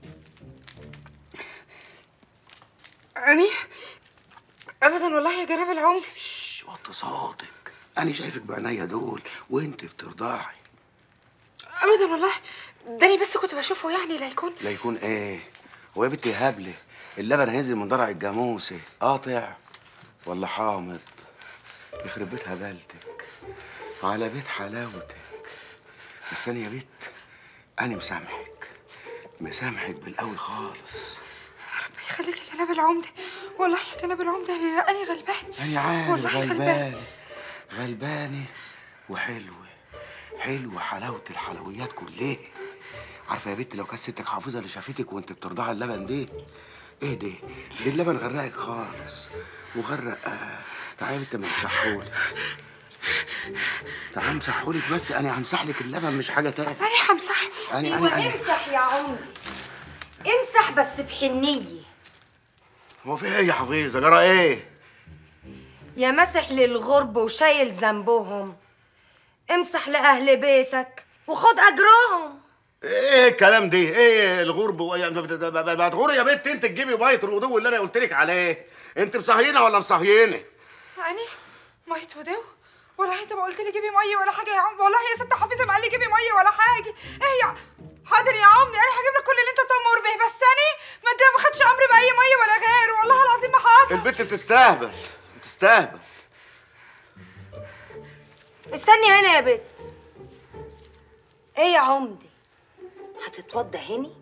أني أبدا والله يا جناب العمدة. وطي صوتك، انا شايفك بعينيا دول وانت بترضعي. أبدا والله، ده أنا بس كنت بشوفه يعني لا يكون ايه؟ هو يا بنتي هبله اللبن هينزل من ضرع الجاموسه قاطع ولا حامض؟ يخرب بيت هبالتك على بيت حلاوتك. بس انا يا بنت انا مسامحك بالقوي خالص. ربنا يخليك يا جناب العمدة. والله يا جناب العمدة أنا غلبانة. أنا عارف والله غلبانة وحلوة حلاوة الحلويات كلها. عارفة يا بنت لو كانت ستك حافظة اللي شافتك وانت بترضعي اللبن ده، ايه ده اللبن غرقك خالص وغرق. تعالي يا بنت ما امسحهولك، تعالي امسحهولك، بس انا همسح لك اللبن مش حاجة تاني. أنا همسحه. امسح يا عمري، امسح بس بحنية. هو في ايه يا حفيظة؟ جرى ايه؟ يا مسح للغرب وشايل ذنبهم، امسح لأهل بيتك وخد أجرهم. ايه الكلام ده؟ ايه الغرب؟ ما تغوري يا بنت انت تجيبي ميه الوضوء اللي انا قلت لك عليه. انت مصهينه ولا مصهينه؟ أني مية وضوء؟ والله انت ما قلت لي جيبي ميه ولا حاجه يا عم. والله يا ست حفيظه ما قال لي جيبي ميه ولا حاجه. ايه يا حاضر يا عمي، انا هجيب لك كل اللي انت تأمر به، بس انا ما خدش امر باي ميه ولا غيره. والله العظيم ما حصل. البنت بتستهبل. استني هنا يا بت. ايه يا عمدي، هتتوضى هني؟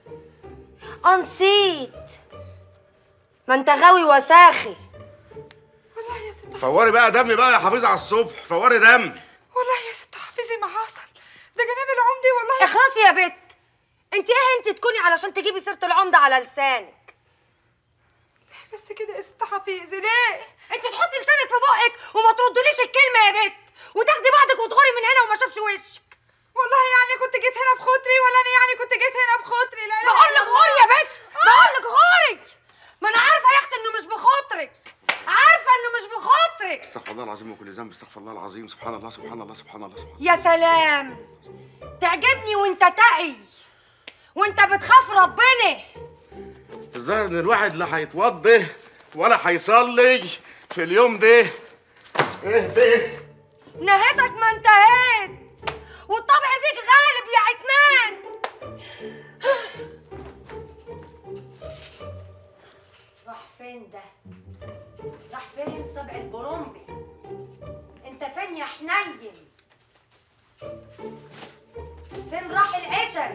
نسيت، ما انت غاوي وساخي. والله يا ست فوري بقى دمي بقى يا حفيظه على الصبح، فوري دمي. والله يا ست حفيظي ما حصل، ده جناب العمدي والله. اخلصي يا بت، انت ايه انت تكوني علشان تجيبي سيره العمده على لسانك؟ ليه بس كده يا ست حفيظي ليه؟ انت تحطي لسانك في بقك وما تردليش الكلمه يا بت، وتاخدي بعضك وتغوري من هنا وما اشوفش وشك. والله يعني كنت جيت هنا بخاطري، ولا انا يعني كنت جيت هنا بخاطري؟ لا بقول لك غوري يا بت، بقول لك غوري. ما انا عارفه يا اختي انه مش بخاطرك، عارفه انه مش بخاطرك. استغفر الله العظيم وكل ذنب، استغفر الله العظيم. سبحان الله سبحان الله سبحان الله سبحان الله. يا سلام، تعجبني وانت تقي وانت بتخاف ربنا. الظاهر ان الواحد لا هيتوضى ولا هيصلي في اليوم ده. ايه ده؟ نهيتك ما انتهيت، والطبع فيك غالب يا عتمان. راح فين ده؟ راح فين سبع البرمبي؟ انت فين يا حنين؟ فين راح العشري؟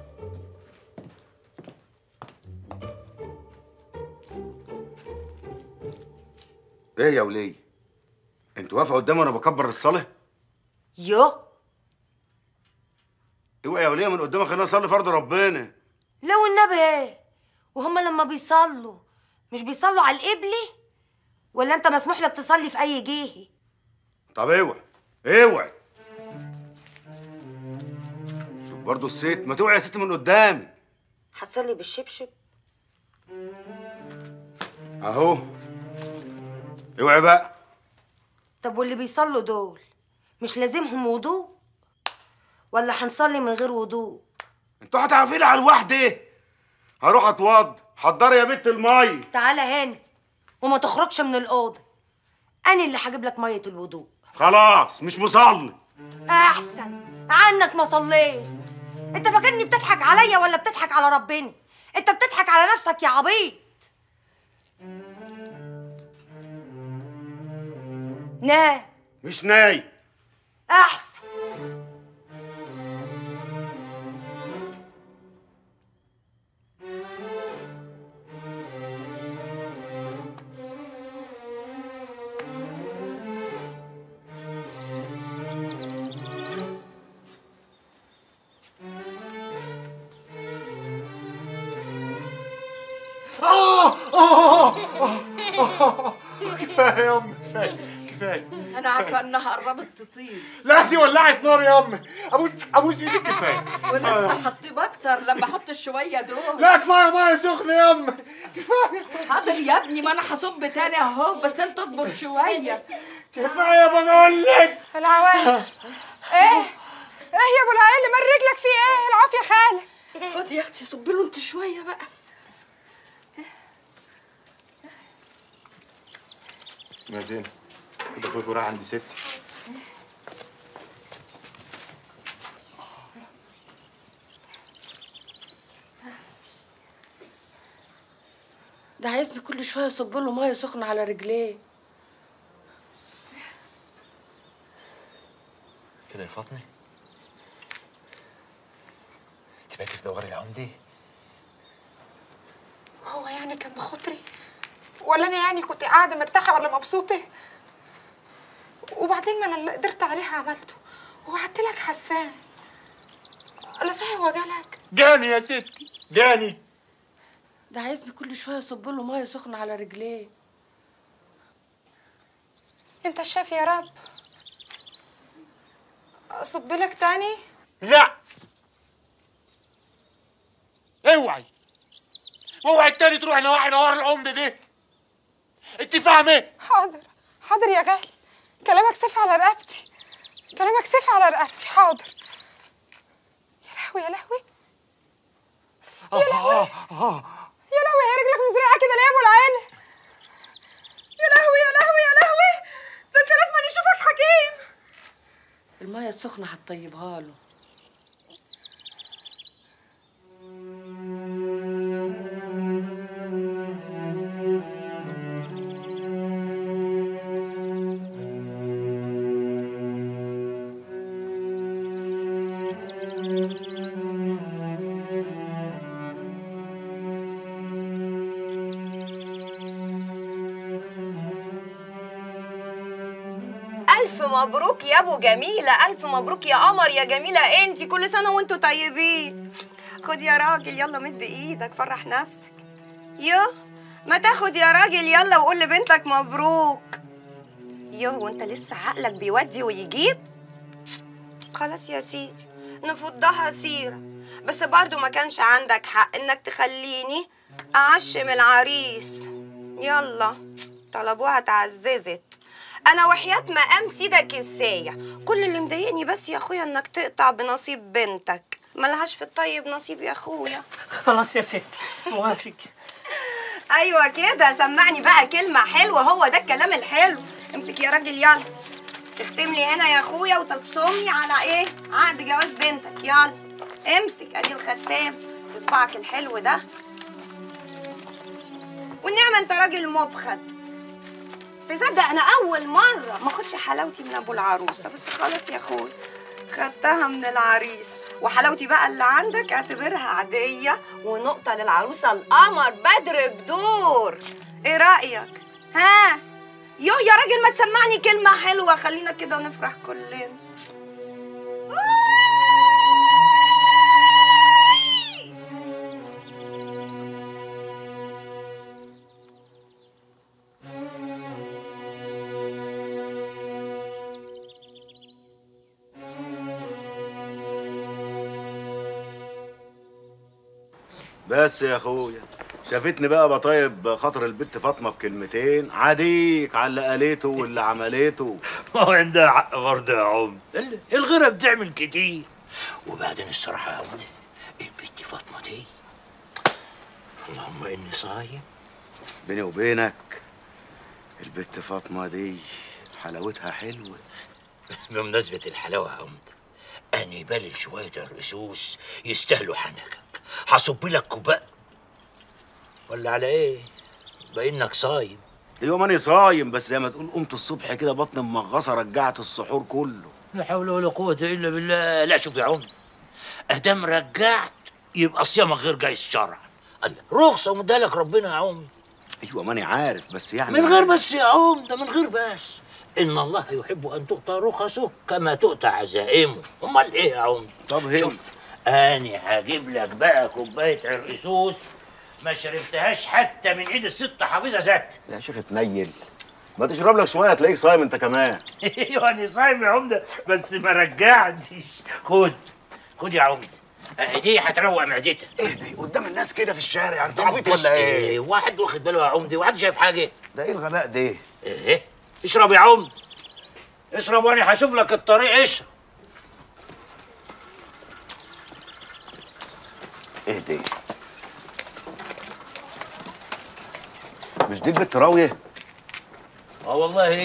ايه يا وليه؟ انت واقفه قدامي وانا بكبر الصلاه؟ يو اوعي يا وليه من قدامي، خلينا نصلي فرض ربنا. لو النبي ايه؟ وهم لما بيصلوا مش بيصلوا على القبله؟ ولا انت مسموح لك تصلي في اي جهه؟ طب اوعي شوف برضه الست، ما توعي يا ست من قدامي. هتصلي بالشبشب؟ اهو اوعي بقى. طب واللي بيصلوا دول مش لازمهم وضوء؟ ولا هنصلي من غير وضوء؟ انتوا هتعرفين على الواحده. هروح اتوضى. حضري يا بنت المي. تعالى هنا وما تخرجش من الأوضة. انا اللي هجيب لك ميه الوضوء. خلاص مش مصلي. احسن عنك ما صليت. انت فاكرني بتضحك عليا ولا بتضحك على ربنا؟ انت بتضحك على نفسك يا عبيط. نام. مش ناي. احسن. كفايه يا امي كفايه كفايه. انا عارفه انها قربت تطير. لا دي ولعت نار يا امي. ابوس ايدك كفايه. ولسه هتطيب اكتر لما احط الشويه دول. لا كفايه ميه سخنه يا امي كفايه. حاضر يا ابني ما انا هصب تاني اهو بس انت اصبر شويه. كفايه بقول لك. العوايش ايه يا ابو العيال مال رجلك في ايه؟ العافيه خالك. خد يا اختي صب له انت شويه بقى. يا زينب خد اخوك وراح عند ستي. ده عايزني كل شويه اصب له ميه سخنه على رجليه. كده يا فاطمه انت بقيتي في دوار العمده. هو يعني كان بخاطري ولا انا يعني كنت قاعده مرتاحه ولا مبسوطه؟ وبعدين ما انا اللي قدرت عليه عملته وبعت لك حسان. انا صحيح هو جالك؟ جاني يا ستي جاني. ده عايزني كل شويه اصب له ميه سخنه على رجليه. انت الشاف يا رب. اصب لك تاني؟ لا اوعي اوعي تاني تروح نواحي نوار العمده دي. انت فاهمه؟ حاضر يا غالي. كلامك سيف على رقبتي. كلامك سيف على رقبتي. حاضر. يا لهوي يا لهوي يا لهوي يا لهوي. هي رجلك مزرعه كده ليه يا ابو العيال؟ يا لهوي يا لهوي يا لهوي. ده انت لازم يشوفك حكيم. الميه السخنه هتطيبها له. ألف مبروك يا أبو جميلة. ألف مبروك يا قمر يا جميلة. أنتي كل سنة وأنتوا طيبين. خد يا راجل يلا مد إيدك فرح نفسك. ما تاخد يا راجل يلا وقول لبنتك مبروك. وأنت لسه عقلك بيودي ويجيب؟ خلاص يا سيدي نفضها سيرة. بس برضو ما كانش عندك حق إنك تخليني أعشم العريس. يلا طلبوها اتعززت. انا وحياة مقام سيدك السايع كل اللي مضايقني بس يا اخويا انك تقطع بنصيب بنتك. ملهاش في الطيب نصيب يا اخويا. خلاص يا ستي موافق. ايوه كده سمعني بقى كلمة حلوة. هو ده الكلام الحلو. امسك يا راجل يلا تختم لي هنا يا اخويا وتبصمي على ايه؟ عقد جواز بنتك. يلا امسك ادي الختام بصبعك الحلو ده. والنعمة انت راجل مبخت. تصدق انا اول مره ما اخدش حلاوتي من ابو العروسه بس خلاص يا اخويا خدتها من العريس. وحلاوتي بقى اللي عندك اعتبرها عاديه ونقطه للعروسه القمر بدر بدور. ايه رايك؟ ها يا راجل ما تسمعني كلمه حلوه. خلينا كده نفرح كلنا. بس يا اخويا شافتني بقى بطيب خاطر البت فاطمه بكلمتين عاديك على اللي قالته واللي عملته. ما هو عندها حق برضه يا عم. الغيره بتعمل كتير. وبعدين الصراحه يا عم البت فاطمه دي اللهم اني صايم. بيني وبينك البت فاطمه دي حلاوتها حلوه. بمناسبة الحلاوة يا عمدة، أنا بالي شوية الرصوص يستاهلوا حنكك. هصب لك كوباء ولا على إيه؟ بإنك صايم. ايوه ماني صايم، بس زي ما تقول قمت الصبح كده بطن مغصه رجعت السحور كله. لا حول ولا قوة إلا بالله. لا شوف يا عمدة، أدام رجعت يبقى صيامك غير جايز شرعا. رخصة ومديها لك ربنا يا عمدة. ايوه ماني عارف، بس يعني من غير بس يا عمدة، من غير بس. إن الله يحب أن تؤتى رخصه كما تؤتى عزائمه. أمال إيه يا عمدة؟ طب شوف، أنا هجيب لك بقى كوباية عرقسوس ما شربتهاش حتى من إيد الست حافظة ذات. يا شيخ اتنيل، ما تشرب لك شويه تلاقيك صايم انت كمان. ايوه انا صايم يا عمده، بس ما رجعتش. خد يا عمده، دي هتروق معدتك. اهدي قدام الناس كده في الشارع، انت عبيط ولا ايه؟ واحد واخد باله يا عمده، وحد شايف حاجه؟ ده ايه الغباء ده؟ ايه؟ اشرب يا عمده، اشرب وانا هشوف لك الطريق. اشرب. اهدي، مش دي البت راويه؟ اه والله هي.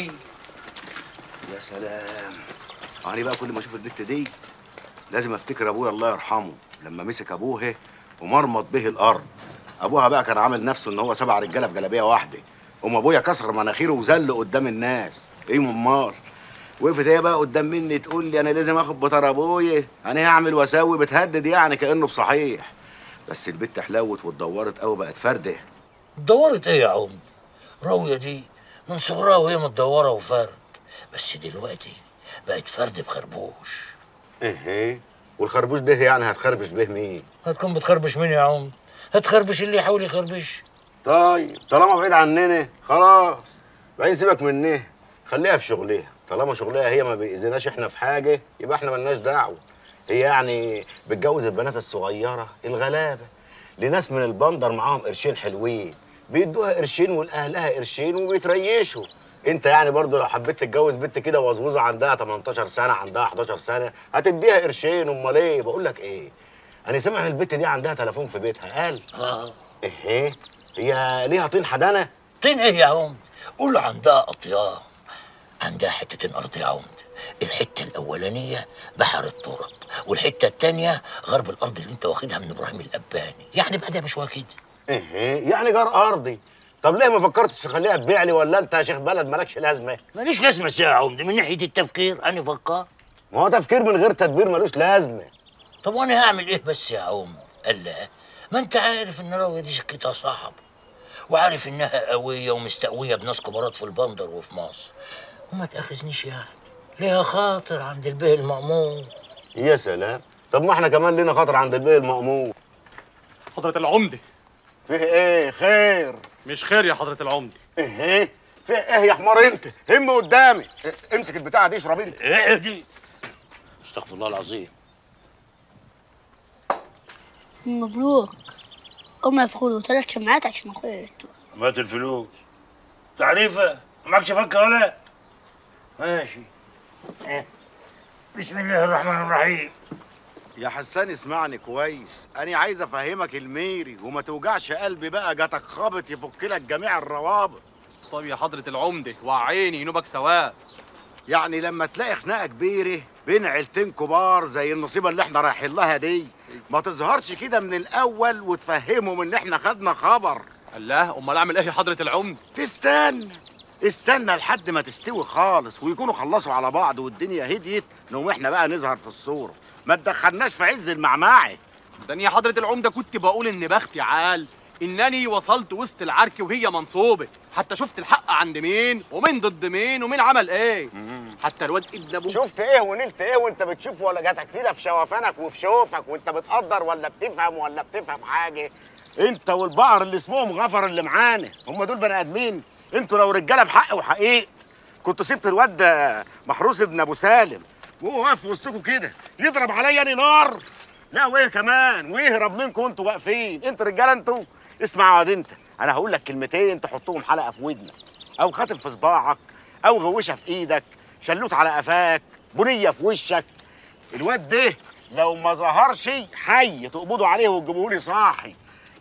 يا سلام، انا بقى كل ما اشوف البت دي لازم افتكر ابويا الله يرحمه لما مسك ابوها ومرمط به الارض. ابوها بقى كان عامل نفسه ان هو 7 رجاله في جلابيه واحده، ابويا كسر مناخيره وذل قدام الناس. ايه امال؟ وقفت هي بقى قدام مني تقول لي انا لازم اخد بطار ابويا، انا هعمل واسوي، بتهدد يعني كانه بصحيح. بس البت حلوت واتدورت قوي، بقت فرده. اتدورت ايه يا عم؟ راويه دي من صغرها وهي متدوره وفرد، بس دلوقتي بقت فرد بخربوش. ايه والخربوش ده يعني هتخربش به مين؟ هتكون بتخربش مين يا عم؟ هتخربش اللي يحاول يخربش. طيب طالما بعيد عننا خلاص، بعدين سيبك منها، خليها في شغلها. طالما شغلها هي ما بيأذيناش احنا في حاجه، يبقى احنا ملناش دعوه. هي يعني بتجوز البنات الصغيره الغلابه لناس من البندر معاهم قرشين حلوين، بيدوها قرشين ولاهلها قرشين وبيتريشوا. انت يعني برضه لو حبيت تتجوز بنت كده وزوزه عندها 18 سنه، عندها 11 سنه، هتديها قرشين. امال ايه؟ بقول لك ايه، انا سامع ان البت دي عندها تليفون في بيتها. قال ايه هي ليها طين حدانه؟ طين ايه يا عم؟ قول عندها اطيان. عندها حتتين ارض يا عم، الحته الاولانيه بحر التراب، والحته الثانيه غرب الارض اللي انت واخدها من ابراهيم الاباني، يعني بعدها بشويه كده. ايه يعني جار ارضي؟ طب ليه ما فكرتش تخليها تبيع لي؟ ولا انت يا شيخ بلد مالكش لازمه؟ ماليش لازمه ازاي يا عمدي؟ من ناحيه التفكير انا فكرت. ما هو تفكير من غير تدبير ملوش لازمه. طب وانا هعمل ايه بس يا عم؟ قال لا، ما انت عارف ان راويه دي سكتها صعب، وعارف انها قويه ومستقويه بناس كبارات في البندر وفي مصر، وما تاخذنيش يعني ليها خاطر عند البيه المأمور. يا سلام، طب ما احنا كمان لينا خاطر عند البيه المأمور. حضرة العمدة، فيه ايه؟ خير؟ مش خير يا حضرة العمدة. ايه؟ فيه ايه يا حمار انت؟ هم قدامي، امسك البتاعة دي اشرب انت. ايه دي؟ استغفر الله العظيم. مبروك. قوم يا فخور 3 شمعات عشان اخويا. مات الفلوس. تعريفة؟ معكش فكة ولا؟ ماشي. بسم الله الرحمن الرحيم. يا حسان اسمعني كويس، أنا عايز أفهمك الميري وما توجعش قلبي بقى، جاتك خابط يفك لك جميع الروابط. طب يا حضرة العمدة وعيني ينوبك سواء. يعني لما تلاقي خناقة كبيرة بين عيلتين كبار زي النصيبة اللي احنا رايحين لها دي، ما تظهرش كده من الأول وتفهمهم إن احنا خدنا خبر. الله، أمال أعمل إيه يا حضرة العمدة؟ استنى لحد ما تستوي خالص ويكونوا خلصوا على بعض والدنيا هديت، نقوم احنا بقى نظهر في الصورة، ما تدخلناش في عز المعمعة. ده يا حضرة العمدة كنت بقول إن بختي عال إنني وصلت وسط العركة وهي منصوبة، حتى شفت الحق عند مين ومين ضد مين ومين عمل إيه. حتى الواد ابن أبوه شفت إيه ونلت إيه وأنت بتشوف، ولا جاتك ليلة في شوفانك وفي شوفك وأنت بتقدر ولا بتفهم ولا بتفهم حاجة؟ أنت والبقر اللي اسمهم غفر اللي معانا، هم دول بني آدمين؟ أنتوا لو رجالة بحق وحقيق كنتوا سبت الواد محروس ابن أبو سالم وهو واقف في وسطكم كده يضرب عليا أنا نار. لا وإيه كمان ويهرب منكم وأنتوا واقفين. أنتوا رجالة أنتوا. اسمع يا واد أنت، أنا هقول لك كلمتين تحطهم حلقة في ودنك، أو خاتم في صباعك، أو غوشة في إيدك، شلوت على قفاك، بنية في وشك. الواد ده لو ما ظهرش حي تقبضوا عليه وتجيبوه لي صاحي.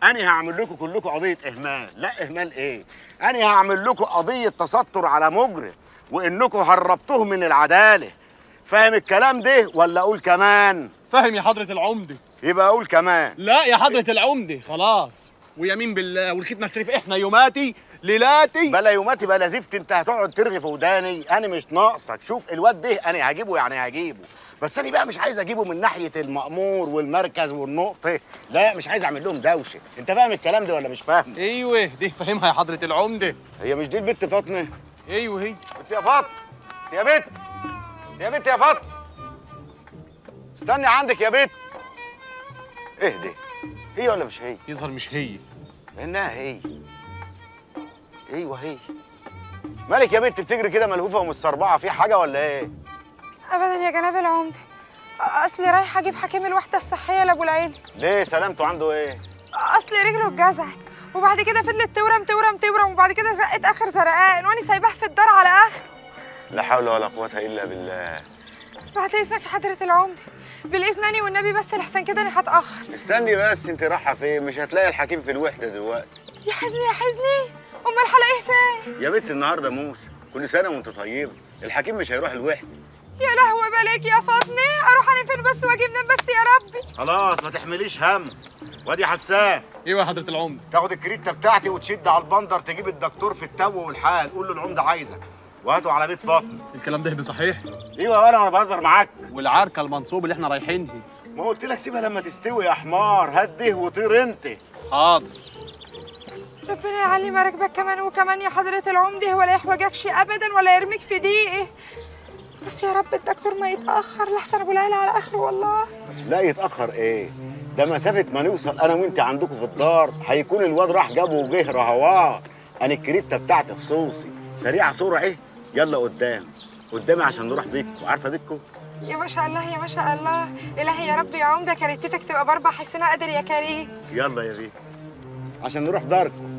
انا هعمل لكم كلكم قضيه اهمال. لا اهمال ايه، انا هعمل لكم قضيه تستر على مجرم وانكم هربتوه من العداله. فاهم الكلام ده ولا اقول كمان؟ فاهم يا حضره العمده. يبقى اقول كمان. لا يا حضره العمده خلاص، ويمين بالله والختمه الشريف احنا يوماتي ليلاتي. بلا يوماتي بلا زفت، انت هتقعد ترغي في وداني. انا مش ناقصك. شوف الواد ده انا هجيبه يعني هجيبه، بس انا بقى مش عايز اجيبه من ناحيه المأمور والمركز والنقطه. لا مش عايز اعمل لهم دوشه. انت فاهم الكلام ده ولا مش فاهم؟ ايوه دي فاهمها يا حضره العمده. هي مش دي البت فاطمه؟ ايوه هي. بنت يا فاطمه، يا بنت يا بنت يا فاطمه، استني عندك يا بنت. اهدي، هي ولا مش هي؟ يظهر مش هي. انها هي. ايوه هي. مالك يا بنت بتجري كده ملهوفه ومستربعه، في حاجه ولا ايه؟ ابدا يا جناب العمده، اصلي رايحه اجيب حكيم الوحده الصحيه لابو العيله. ليه سلامته عنده ايه؟ اصلي رجله اتجزعت وبعد كده فضلت تورم وبعد كده زرقت اخر زرقان وانا سايباه في الدار على اخر. لا حول ولا قوه الا بالله. بعد اذنك يا حضره العمده، بالاذن اني والنبي، بس لحسن كده انا هتاخر. استني بس، انت رايحه فين؟ مش هتلاقي الحكيم في الوحده دلوقتي. يا حزني يا حزني، امال هلاقيه فين؟ يا بنت النهارده موسى، كل سنه وانت طيبه. الحكيم مش هيروح الوحده. يا لهوي بالك يا فاطمه، اروح انا فين بس واجيب نام بس يا ربي. خلاص ما تحمليش هم. وادي حسان. ايوه يا حضره العمده. تاخد الكريته بتاعتي وتشد على البندر، تجيب الدكتور في التو والحال، قول له العمده عايزك وهاته على بيت فاطمه. الكلام ده صحيح؟ ايوه وانا بهزر معاك. والعركه المنصوب اللي احنا رايحينها، ما قلت لك سيبها لما تستوي يا حمار. هده وطير انت. حاضر. ربنا يعلي مراكبك كمان وكمان يا حضره العمده، ولا يحوجكش ابدا ولا يرميك في ضيقه. بس يا رب الدكتور ما يتاخر لحسن ابو العيله على اخره والله. لا يتاخر ايه، ده مسافه ما نوصل انا وانت عندكم في الدار هيكون الواد راح جابه وجه رهوان. انا الكريته بتاعتي خصوصي سريعه سرعه ايه. يلا قدامي عشان نروح بيتكم. عارفه بيتكم؟ يا ما شاء الله يا ما شاء الله. الهي يا رب يا عمده كريتتك تبقى باربع حسنا قادر يا كريم. يلا يا بيه عشان نروح داركم.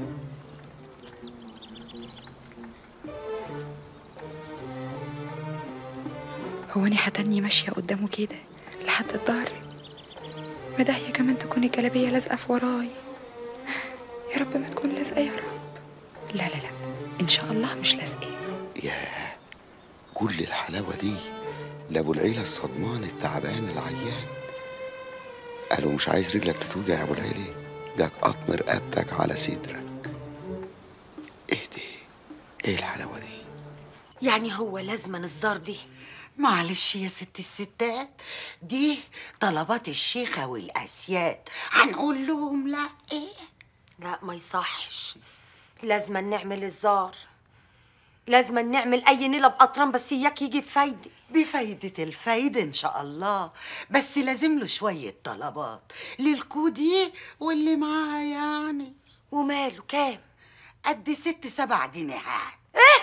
هو انا هتني ماشيه قدامه كده لحد الظهر؟ ما ده هي كمان تكون الجلابيه لازقه في وراي. يا رب ما تكون لازقه يا رب. لا لا لا ان شاء الله مش لازقه. ياه، كل الحلاوه دي لابو العيله الصدمان التعبان العيان. قالوا مش عايز رجلك تتوجع يا ابو العيله، جاك قطم رقبتك على صدرك. اهدي، ايه الحلاوه دي؟ يعني هو لازما الزار دي؟ معلش يا ست الستات، دي طلبات الشيخة والأسياد، هنقول لهم لا ايه؟ لا ما يصحش، لازما نعمل الزار، لازما نعمل أي نيلة بقطران، بس إياك يجي بفايدة. بفايدة الفايدة إن شاء الله، بس لازم له شوية طلبات للكودي واللي معاها يعني. وماله كام؟ قد 6-7 جنيهات. إيه؟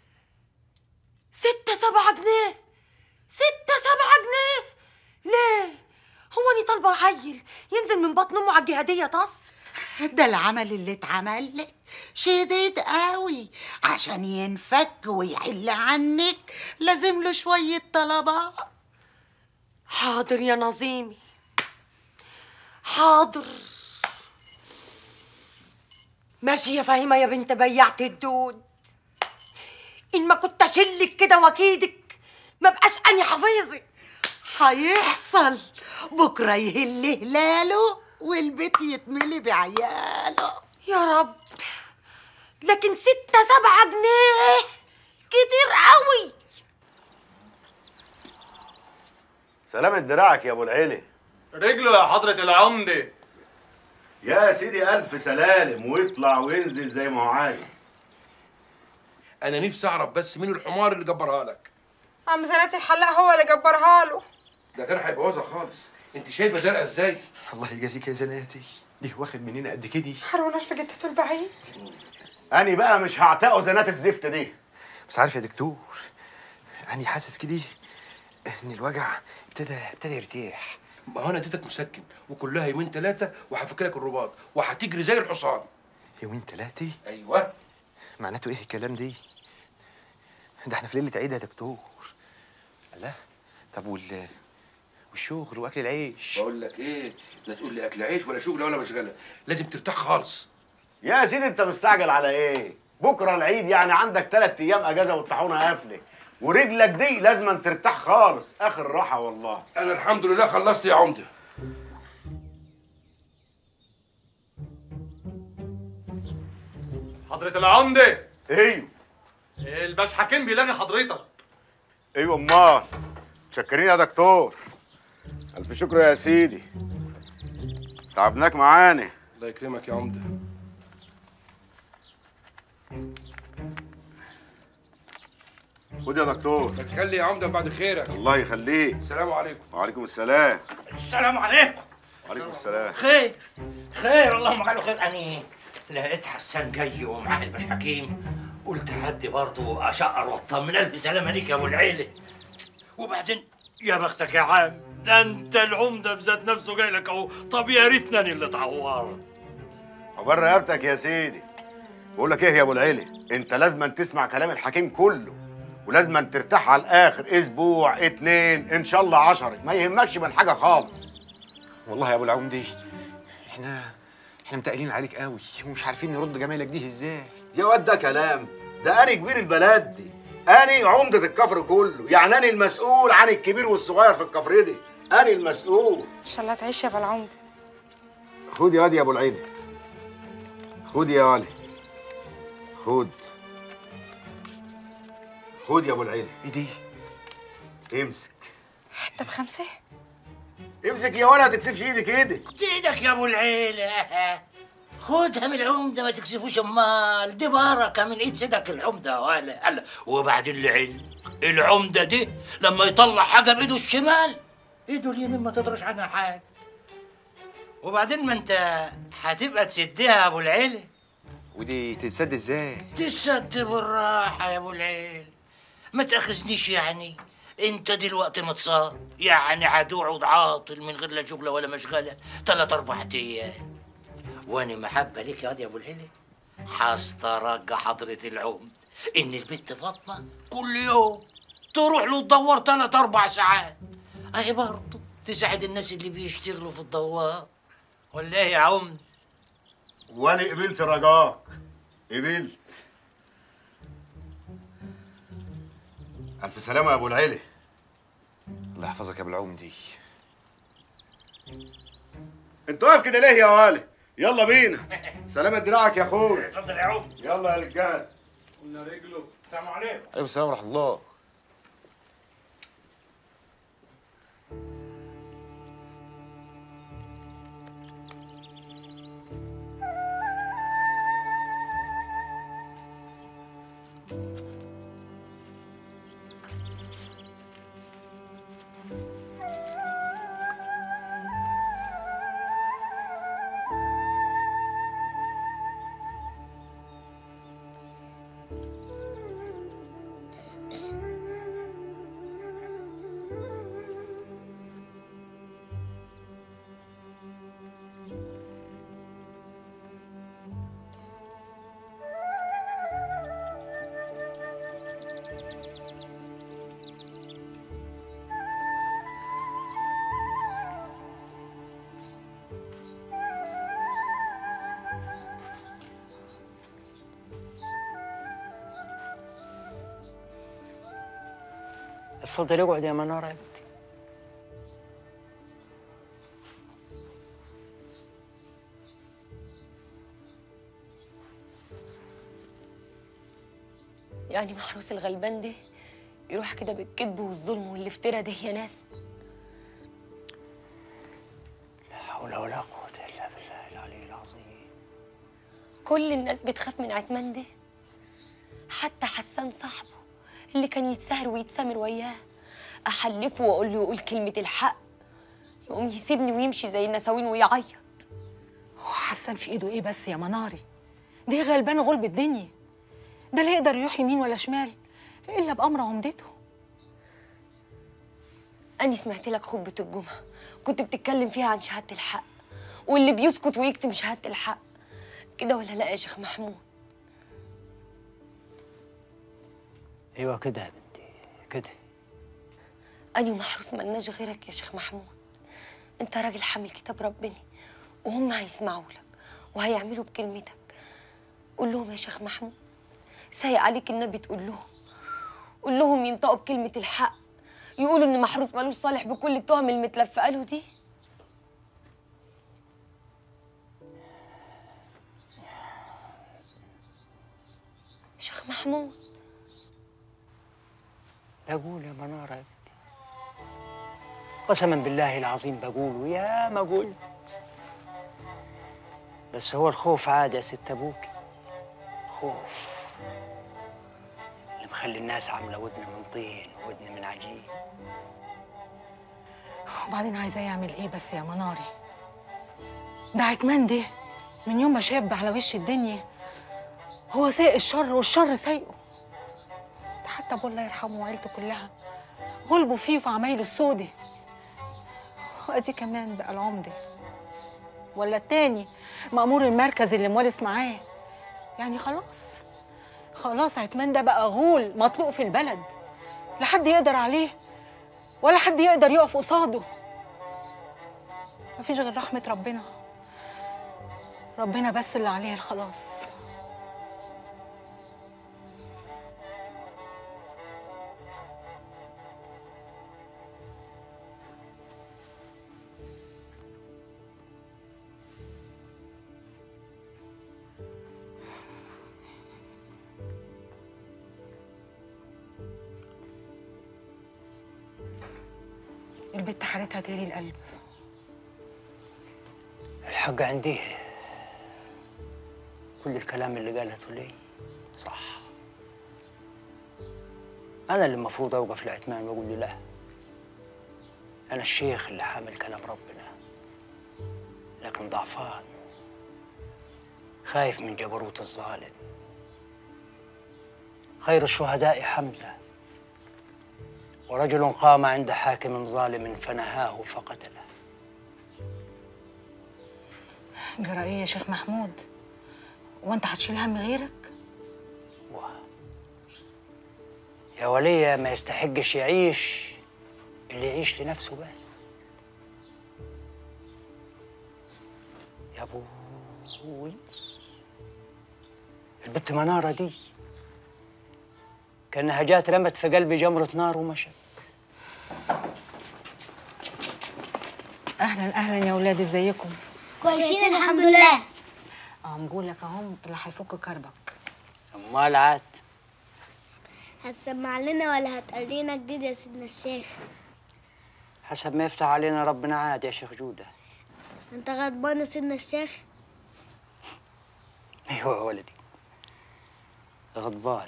6-7 جنيه؟ 6-7 جنيه؟ ليه؟ هو أني طالبة عيل ينزل من بطن أمه على الجهادية طص؟ ده العمل اللي اتعمل لك شديد قوي، عشان ينفك ويحل عنك لازم له شوية طلبات. حاضر يا نظيمي، حاضر. ماشي يا فهيمة يا بنت بيعت الدود. إن ما كنت أشلك كده وأكيدك ما بقاش أني حفيظي. هيحصل بكرة يهل هلاله والبيت يتملي بعياله يا رب. لكن 6-7 جنيه كتير قوي. سلامة دراعك يا ابو العيلة. رجله يا حضرة العمدة. يا سيدي ألف سلالم ويطلع وينزل زي ما هو عايز. أنا نفسي أعرف بس مين الحمار اللي جبرها لك؟ عم زناتي الحلاق هو اللي جبرها له. ده كان هيبوظها خالص. أنت شايفة زرقاء إزاي؟ الله يجازيك يا زناتي، دي واخد مننا قد كده. حروناش في جدته البعيد. أنا بقى مش هعتقه زنات الزفت دي. بس عارف يا دكتور، أنا حاسس كده إن الوجع ابتدى يرتاح. ما هو أنا اديتك مسكن وكلها يومين 3 وهفك لك الرباط وهتجري زي الحصان. يومين 3؟ أيوه. معناته إيه الكلام دي؟ ده إحنا في ليلة عيد يا دكتور. لا طب والشغل واكل العيش. بقول لك ايه، لا تقول لي اكل عيش ولا شغل ولا مشغله، لازم ترتاح خالص. يا سيدي انت مستعجل على ايه؟ بكره العيد يعني عندك 3 ايام اجازه والطاحونه قافله، ورجلك دي لازم ترتاح خالص اخر راحه والله. انا الحمد لله خلصت يا عمده. حضرة العمدة. ايوه. الباش حكيم بيلاغي حضرتك. ايوه امال. متشكرين يا دكتور. الف شكر يا سيدي. تعبناك معانا. الله يكرمك يا عمده. خد يا دكتور. ما تخلي يا عمده بعد خيرك. الله يخليك. السلام عليكم. وعليكم السلام. السلام عليكم. وعليكم السلام. خير خير اللهم اجعله خير. أنا لقيت حسان جاي ومعاه الباش حكيم، قلت هدي برضه اشقر واطمن. الف سلامه ليك يا ابو العيله. وبعدين يا بختك يا عم، ده انت العمده بذات نفسه جاي لك اهو. طب يا ريتني انا اللي اتعورت. عقبال رقبتك يا سيدي. بقول لك ايه يا ابو العيله، انت لازم تسمع كلام الحكيم كله، ولازم ترتاح على الاخر اسبوع 2 ان شاء الله 10، ما يهمكش من حاجه خالص. والله يا ابو العمدي احنا متقلين عليك قوي ومش عارفين نرد جمايلك دي ازاي. يا واد ده كلام، ده انا كبير البلد دي، انا عمده الكفر كله، يعني انا المسؤول عن الكبير والصغير في الكفر دي، انا المسؤول. ان شاء الله تعيش يا ابو العمده. خد يا واد يا ابو العيله، خد يا ولي، خد خد يا ابو العيله. ايه دي؟ امسك. حتى ب5؟ امسك يا ولا ما تكسفش ايدك كده. خد ايدك يا ابو العيله. خدها من العمده ما تكسفوش. امال دي بركه من ايد سيدك العمده ولا. وبعدين لعلمك العمده دي لما يطلع حاجه بايده الشمال ايده اليمين ما تدرش عنها حاجه. وبعدين ما انت هتبقى تسدها يا ابو العيله. ودي تتسد ازاي؟ تسد بالراحه يا ابو العيله، ما تاخذنيش يعني. انت دلوقتي متصاب، يعني هتقعد عاطل من غير لا جبله ولا مشغله 3 4 ايام. وانا محبه ليك يا واد يا ابو العيله هسترجع حضره العمد ان البت فاطمه كل يوم تروح له تدور 3 4 ساعات، اهي برضه تساعد الناس اللي بيشتغلوا في الدوار. ولا ايه يا عمد؟ وانا قبلت رجاك، قبلت. الف سلامه يا ابو العيله. الله يحفظك يا ابو العمدي. انت واقف كده ليه يا والي؟ يلا بينا. سلامة دراعك يا اخويا. اتفضل يا عمد. يلا يا رجال. قلنا رجله. السلام عليكم. عليكم السلام ورحمه الله. اتفضلي اقعد يا مناره يا بنتي. يعني محروس الغلبان ده يروح كده بالكذب والظلم والافتراء ده يا ناس؟ لا حول ولا قوه الا بالله العلي العظيم. كل الناس بتخاف من عتمان ده، حتى حسان صاحبه اللي كان يتسهر ويتسامر وياه احلفه واقول له يقول كلمه الحق يقوم يسيبني ويمشي زي النساوين ويعيط. هو حسان في ايده ايه بس يا مناري؟ دي غلبان غلب الدنيا، ده لا يقدر يروح يمين ولا شمال الا بامر عمدته. أنا سمعت لك خطبة الجمعة كنت بتتكلم فيها عن شهادة الحق، واللي بيسكت ويكتم شهادة الحق كده ولا لا يا شيخ محمود؟ ايوه كده يا بنتي كده. أنا ومحروس ملناش غيرك يا شيخ محمود. أنت راجل حامل كتاب ربنا، وهم هيسمعوا لك وهيعملوا بكلمتك. قول لهم يا شيخ محمود، سايق عليك النبي تقول لهم، قول لهم ينطقوا بكلمة الحق، يقولوا إن محروس مالوش صالح بكل التهم المتلفقة له دي. شيخ محمود. بقول يا منارة يا بنتي، قسما بالله العظيم بقول ويا ما قلت، بس هو الخوف عادي يا ست ابوكي، خوف اللي مخلي الناس عامله ودن من طين وودن من عجين. وبعدين عايزاه يعمل ايه بس يا مناري؟ ده عتمان ده من يوم ما شاب على وش الدنيا هو سايق الشر والشر سايقه. ده حتى ابوه الله يرحمه وعيلته كلها غلبوا فيه في عمايله السودة. وادي كمان بقى العمده ولا التاني مأمور المركز اللي موالس معاه. يعني خلاص عتمان ده بقى غول مطلوق في البلد، لا حد يقدر عليه ولا حد يقدر يقف قصاده. مفيش غير رحمة ربنا بس اللي عليه الخلاص. البت حالتها تالي القلب. الحق عندي كل الكلام اللي قالته لي صح. أنا اللي المفروض أوقف العتمان وأقول له لا. أنا الشيخ اللي حامل كلام ربنا، لكن ضعفان، خايف من جبروت الظالم. خير الشهداء حمزة، ورجل قام عند حاكم ظالم فنهاه فقتله. جرى ايه يا شيخ محمود؟ وانت هتشيل هم غيرك؟ يا ولية ما يستحقش يعيش اللي يعيش لنفسه بس. يا ابوي البت منارة دي كأنها جات رمت في قلبي جمرة نار ومشت. اهلا يا ولاد، ازيكم؟ كويسين الحمد لله. نقول لك اهم اللي هيفك كربك. امال عاد هتسمع لنا ولا هتقرينا جديد يا سيدنا الشيخ؟ حسب ما يفتح علينا ربنا عاد يا شيخ جودة. انت غضبان يا سيدنا الشيخ؟ ايوه يا ولدي، غضبان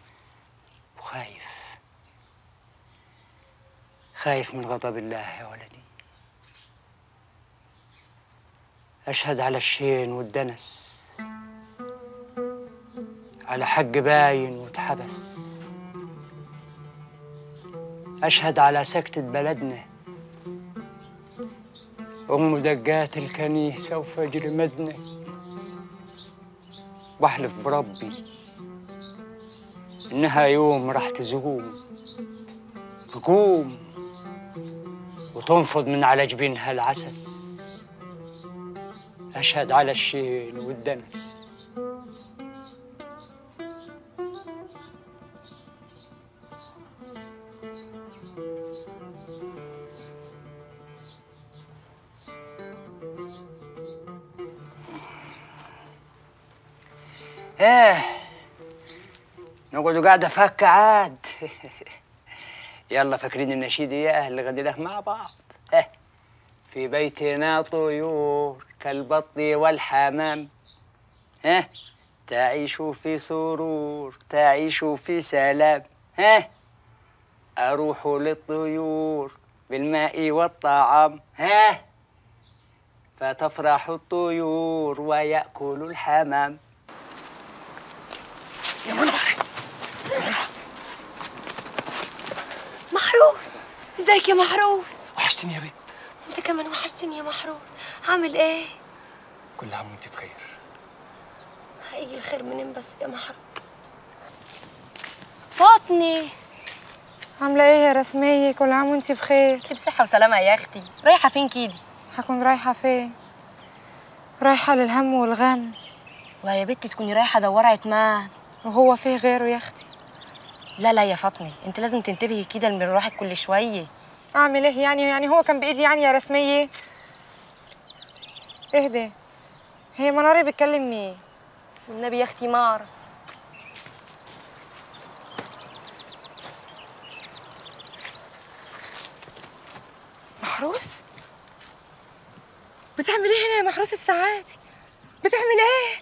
خايف من غضب الله يا ولدي. أشهد على الشين والدنس، على حق باين واتحبس. أشهد على سكتة بلدنا، أم دقات الكنيسة وفجر مدنة. بحلف بربي إنها يوم راح تقوم وتنفض من على جبينها العسس. أشهد على الشين والدنس. نقعدوا قاعدة فكة عاد. يلا فاكرين النشيد اياه اللي غنيناه مع بعض؟ في بيتنا طيور كالبط والحمام، تعيش في سرور تعيش في سلام. أروح للطيور بالماء والطعام، فتفرح الطيور ويأكل الحمام. يا منار محروس، ازيك يا محروس؟ وحشتني يا بنت. انت كمان وحشتني يا محروس. عامل ايه؟ كل عام وانت بخير. هيجي الخير منين بس يا محروس؟ فاطني عاملة ايه يا رسمية؟ كل عام وانتي بخير. انت بصحة وسلامة يا اختي. رايحة فين كيدي؟ هكون رايحة فين؟ رايحة للهم والغم. ويا بنتي تكوني رايحة دورة عتمان. وهو فيه غيره يا اختي؟ لا يا فاطمة، انت لازم تنتبهي كده من روحك كل شوية. اعمل ايه يعني هو كان بايدي يعني يا رسمية؟ اهدي. هي مناري بتكلم مين؟ والنبي يا اختي ما اعرف. محروس؟ بتعمل ايه هنا يا محروس الساعاتي؟ بتعمل ايه؟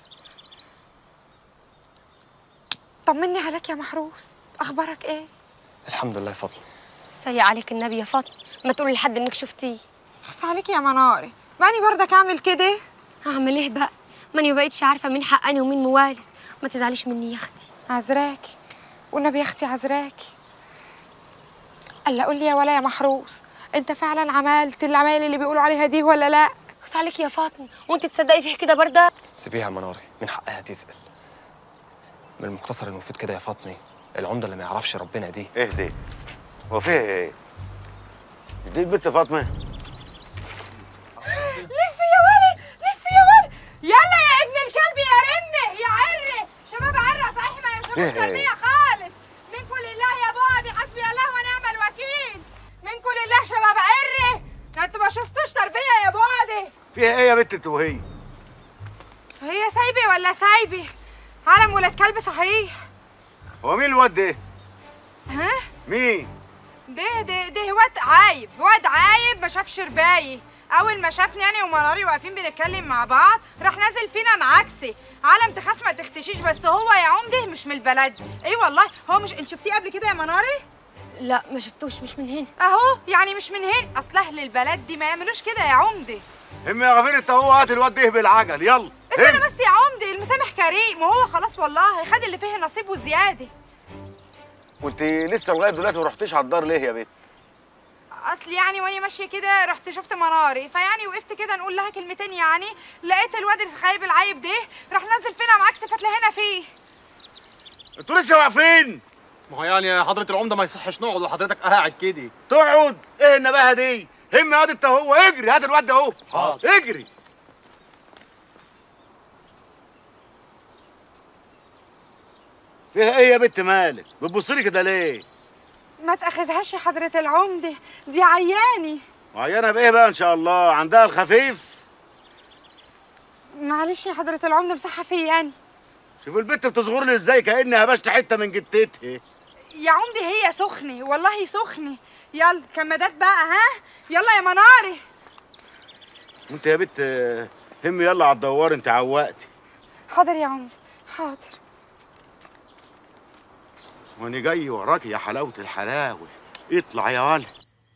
طمني عليك يا محروس، اخبارك ايه؟ الحمد لله يا فاطمه. سيء عليك النبي يا فاطمة، ما تقولي لحد انك شفتيه. بس عليك يا مناري، ماني برضك اعمل كده؟ اعمل ايه بقى؟ ماني بقيتش عارفة مين حقاني ومين موالس. ما تزعليش مني يا اختي. عذراكي والنبي يا اختي عذراكي. الا قول لي يا ولا يا محروس، انت فعلا عملت العمايل اللي بيقولوا عليها دي ولا لا؟ خص عليك يا فاطمة، وانت تصدقي فيه كده برده؟ سيبيها يا مناري، من حقها تسأل. من المختصر المفيد كده يا فاطمه، العمده اللي ما يعرفش ربنا دي. اهدي، هو فيها ايه؟ دي البنت فاطمه؟ لف يا ولد، لف يا ولد، يلا يا ابن الكلب يا رمي يا عري، شباب عرة صحيح ما يمشوش تربية خالص. منكم لله يا بعدي، حسبي الله ونعم الوكيل. منكم لله شباب عري، انتوا ما شفتوش تربية يا بعدي. فيها ايه يا بنت انت وهي؟ هي سايبي ولا سايبي؟ عالم ولاد كلب صحيح. هو مين الواد ده؟ ها؟ مين؟ ده واد عايب، واد عايب ما شافش رباية. أول ما شافني أنا ومناري واقفين بنتكلم مع بعض راح نازل فينا معاكسي. عالم تخاف ما تختشيش، بس هو يا عمده مش من البلد. إيه والله هو مش. أنت شفتيه قبل كده يا مناري؟ لا ما شفتوش، مش من هنا. أهو يعني مش من هنا، أصل أهل البلد دي ما يعملوش كده يا عمده. هم يا غفير انت هو، هات الواد ده بالعجل يلا. استنى بس يا عمده، المسامح كريم وهو خلاص والله خد اللي فيه نصيبه زيادة. وانت لسه لغايه دلوقتي ما رحتيش على الدار ليه يا بنت؟ اصل يعني وانا ماشيه كده رحت شفت مناري، فيعني وقفت كده نقول لها كلمتين، يعني لقيت الواد الخايب العايب ده راح نازل فينا معاكس فتلهينا فيه. انتوا لسه واقفين؟ ما هو يعني حضره العمده ما يصحش نقعد وحضرتك قاعد كده. تقعد؟ ايه النباهه دي؟ هم ياض انت هو، اجري هات الواد ده اهو. حاضر اجري. فيها ايه يا بنت مالك؟ بتبصلي كده ليه؟ ما تاخذهاش يا حضره العمده، دي عياني. عيانه بايه بقى ان شاء الله؟ عندها الخفيف؟ معلش يا حضره العمده مسحه فيا يعني. شوف البنت بتصغر لي ازاي كانها هبشت حته من جتتها. يا عمده هي سخنه والله سخنه. يلا كمادات بقى، ها يلا يا مناري. وانت يا بنت هم يلا على الدوار، انت عوقتي. حاضر يا عمده حاضر. وانا جاي وراك يا حلاوه الحلاوه. اطلع يا ولد.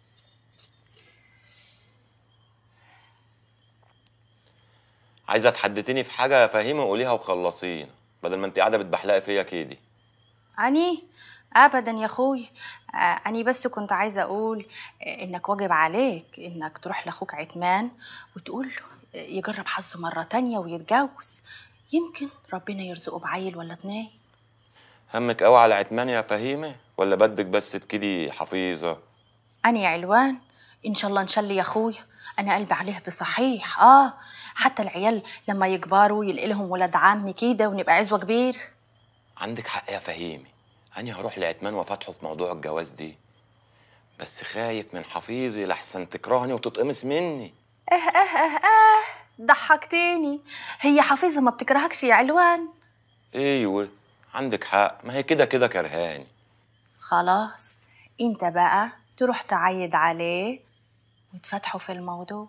عايزه تحدثيني في حاجه يا فهيمه قوليها وخلصينا، بدل ما انت قاعده بتبحلقي فيا كده. أني أبدا يا أخوي، أني بس كنت عايزة أقول إنك واجب عليك إنك تروح لأخوك عتمان وتقول له يجرب حظه مرة تانية ويتجوز، يمكن ربنا يرزقه بعيل ولا اتنين. همك قوي على عتمان يا فهيمه ولا بدك بس تكدي حفيظه؟ أني علوان إن شاء الله نشلي يا أخويا، أنا قلبي عليه بصحيح. حتى العيال لما يكبروا يلقي لهم ولاد عمي كده ونبقى عزوة كبير. عندك حق يا فهيمه، أنا هروح لعتمان وفتحه في موضوع الجواز دي، بس خايف من حفيظي لحسن تكرهني وتتقمص مني. ضحكتيني. هي حفيظة ما بتكرهكش يا علوان؟ ايوه عندك حق، ما هي كده كده كرهاني. خلاص انت بقى تروح تعيد عليه وتفتحوا في الموضوع.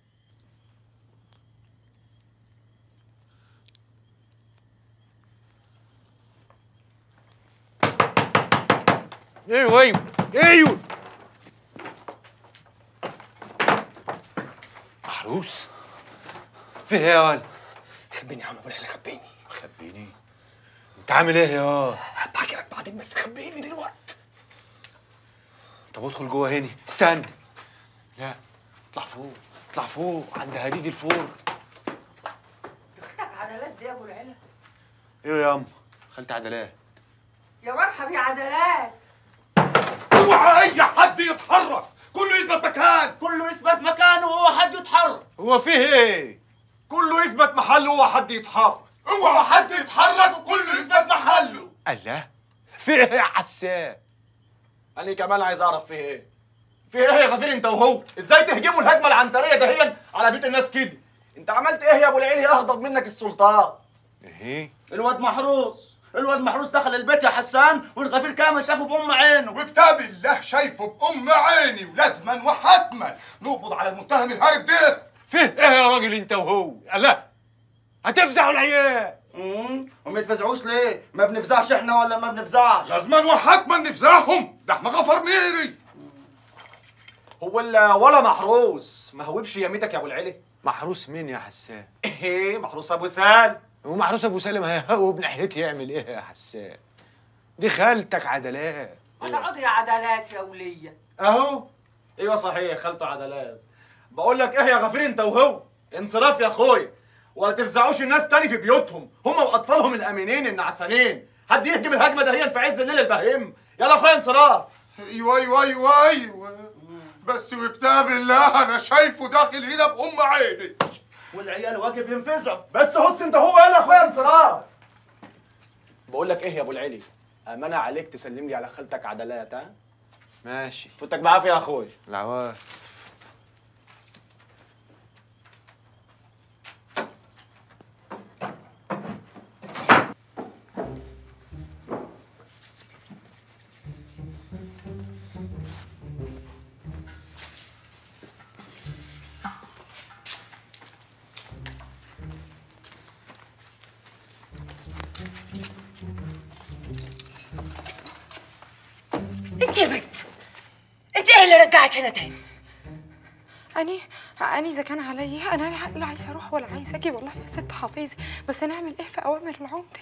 ايوه محروس فيه ايه يا ولد؟ خبيني يا عم ابو العلا، خبيني. خبيني؟ انت عامل ايه يا؟ هبحكي لك بعدين بس خبيني دلوقتي. طب ادخل جوه هنا، استنى. لا اطلع فوق، اطلع فوق عند هديد الفور. اختك عدلات دي يا ابو العلا. ايوه يا ام خالتي عدلات. يا مرحب يا عدلات. اوعى اي حد يتحرك، كله يثبت مكان. كله يثبت مكانه وهو حد يتحرك. هو فيه ايه؟ كله يثبت محله وهو حد يتحرك. اوعى حد يتحرك وكله يثبت محله. الله، في ايه يا حسان؟ انا كمان عايز اعرف فيه ايه. في ايه يا غفير انت وهو؟ ازاي تهجموا الهجمه العنتريه دهيا على بيت الناس كده؟ انت عملت ايه يا ابو العيلي اغضب منك السلطان؟ ايه؟ الواد محروس دخل البيت يا حسان، والغفير كامل شافه بأم عينه. وكتاب الله شايفه بأم عيني، ولازما وحتما نقبض على المتهم الهارب ده. فيه ايه يا راجل انت وهو؟ الله، هتفزعوا العيال. وما يتفزعوش ليه؟ ما بنفزعش احنا ولا ما بنفزعش؟ لازما وحتما نفزعهم، ده احنا غفر ميري. هو ولا محروس ما هوبش يميتك يا ابو العيلي؟ محروس مين يا حسان؟ ايه محروس ابو سالم. ومحروس ابو سالم هيهوب ناحيتي يعمل ايه يا حسان؟ دي خالتك عدلات. هتقعدي يا عدلات يا وليه. اهو ايوه صحيح خالته عدلات. بقول لك ايه يا غفير انت وهو؟ انصراف يا اخويا، ولا تفزعوش الناس تاني في بيوتهم، هم واطفالهم الامينين النعسانين. حد يهجم الهجمه دهيا في عز الليل البهيم. يلا يا اخويا انصراف. ايوه بس وكتاب الله انا شايفه داخل هنا بأم عيني. والعيال واجب ينفزعوا. بس هص انت هو. يلا يا اخويا انصراف. بقول لك ايه يا ابو العلي، امانه عليك تسلم لي على خالتك عدلات. ها ماشي. فوتك بعافيه يا اخويا. العواف. انت يا بنت، انت ايه اللي رجعك هنا تاني؟ أني إذا كان عليا أنا لا عايزة أروح ولا عايزة أجي والله يا ست حفيظي، بس أنا أعمل إيه في أوامر العمدة؟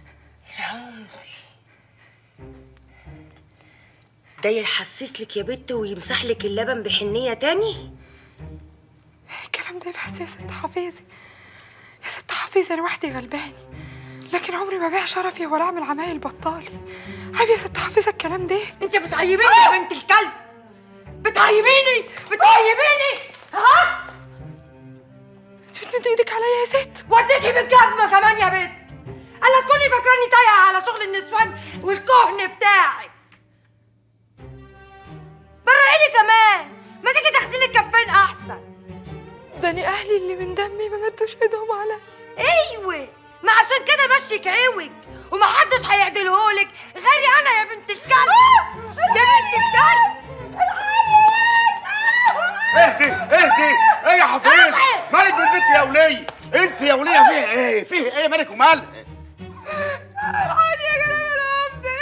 ده يحسس لك يا بنت ويمسح لك اللبن بحنية تاني؟ الكلام ده بس يا ست حفيظي، يا ست حفيظي أنا وحدي غلباني، لكن عمري ما بيع شرفي ولا أعمل عمايل بطالي. عيب يا ست حفيظة الكلام ده. أنت بتعيبيني يا بنت الكلب، بتعيبيني. ها؟ أنت بتمد إيدك عليا يا ست؟ وديكي بالجزمة كمان يا بنت. ألا تكوني فاكراني تايهة على شغل النسوان والكهن بتاعك. برقيلي كمان، ما تيجي تاخدي لك كفين أحسن. داني أهلي اللي من دمي ما مدوش إيدهم عليا. أيوه، ما عشان كده مشيك عوج ومحدش هيعدلهولك غيري أنا يا بنت الكلب. يا بنت الكلب. اهدي ايه يا حفيظ؟ مالك بالبنت يا وليه؟ انت يا وليه فيه ايه؟ فيه ايه مالك ومالك؟ الحقني يا جناب العمدة،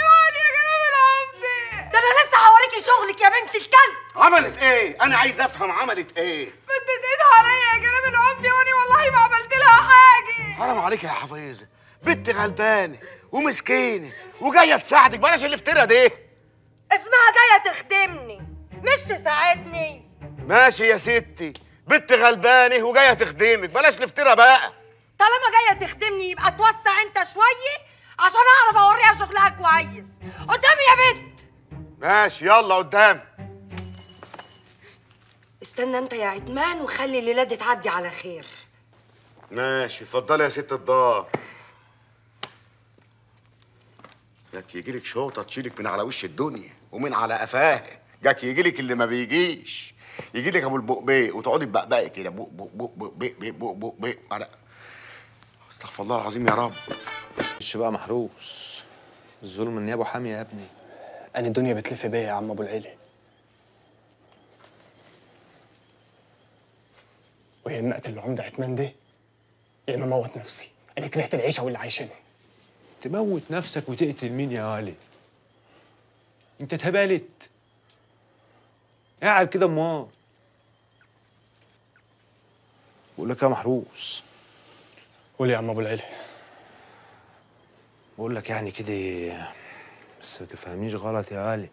ده انا لسه هوريكي شغلك يا بنت الكلب. عملت ايه؟ انا عايز افهم عملت ايه؟ مدت ايدها عليا يا جناب العمدة وانا والله ما عملت لها حاجة. حرام عليك يا حفيظ، بنت غلبانه ومسكينه وجايه تساعدك، بلاش الافتراء ده. اسمها جايه تخدمني مش تساعدني. ماشي يا ستي، بنت غلبانه وجايه تخدمك، بلاش الافتراء بقى. طالما جايه تخدمني يبقى توسع انت شويه عشان اعرف اوريها شغلها كويس. قدامي يا بنت. ماشي يلا قدام. استنى انت يا عتمان وخلي الليله دي تعدي على خير. ماشي اتفضلي يا ست الدار. جاك يجيلك شوطه تشيلك من على وش الدنيا ومن على قفاها. جاك يجيلك اللي ما بيجيش، يجيلك ابو البقبيق وتقعدي تبقبقي كده بق بق بق بق بق بق بق بق بق. استغفر الله العظيم يا رب. مش بقى محروس، الظلم من ابو حامي يا ابني. انا الدنيا بتلف بيا يا عم ابو العلي، ويا اما اقتل العمده عتمان ده يا اما اموت نفسي. انا كرهت العيشه واللي عايشينها. تموت نفسك وتقتل مين يا ولد؟ انت اتهبلت؟ قاعد كده امال. بقول لك يا محروس. قول يا عم ابو العلي. بقول لك يعني كده بس ما تفهمنيش غلط يا غالي.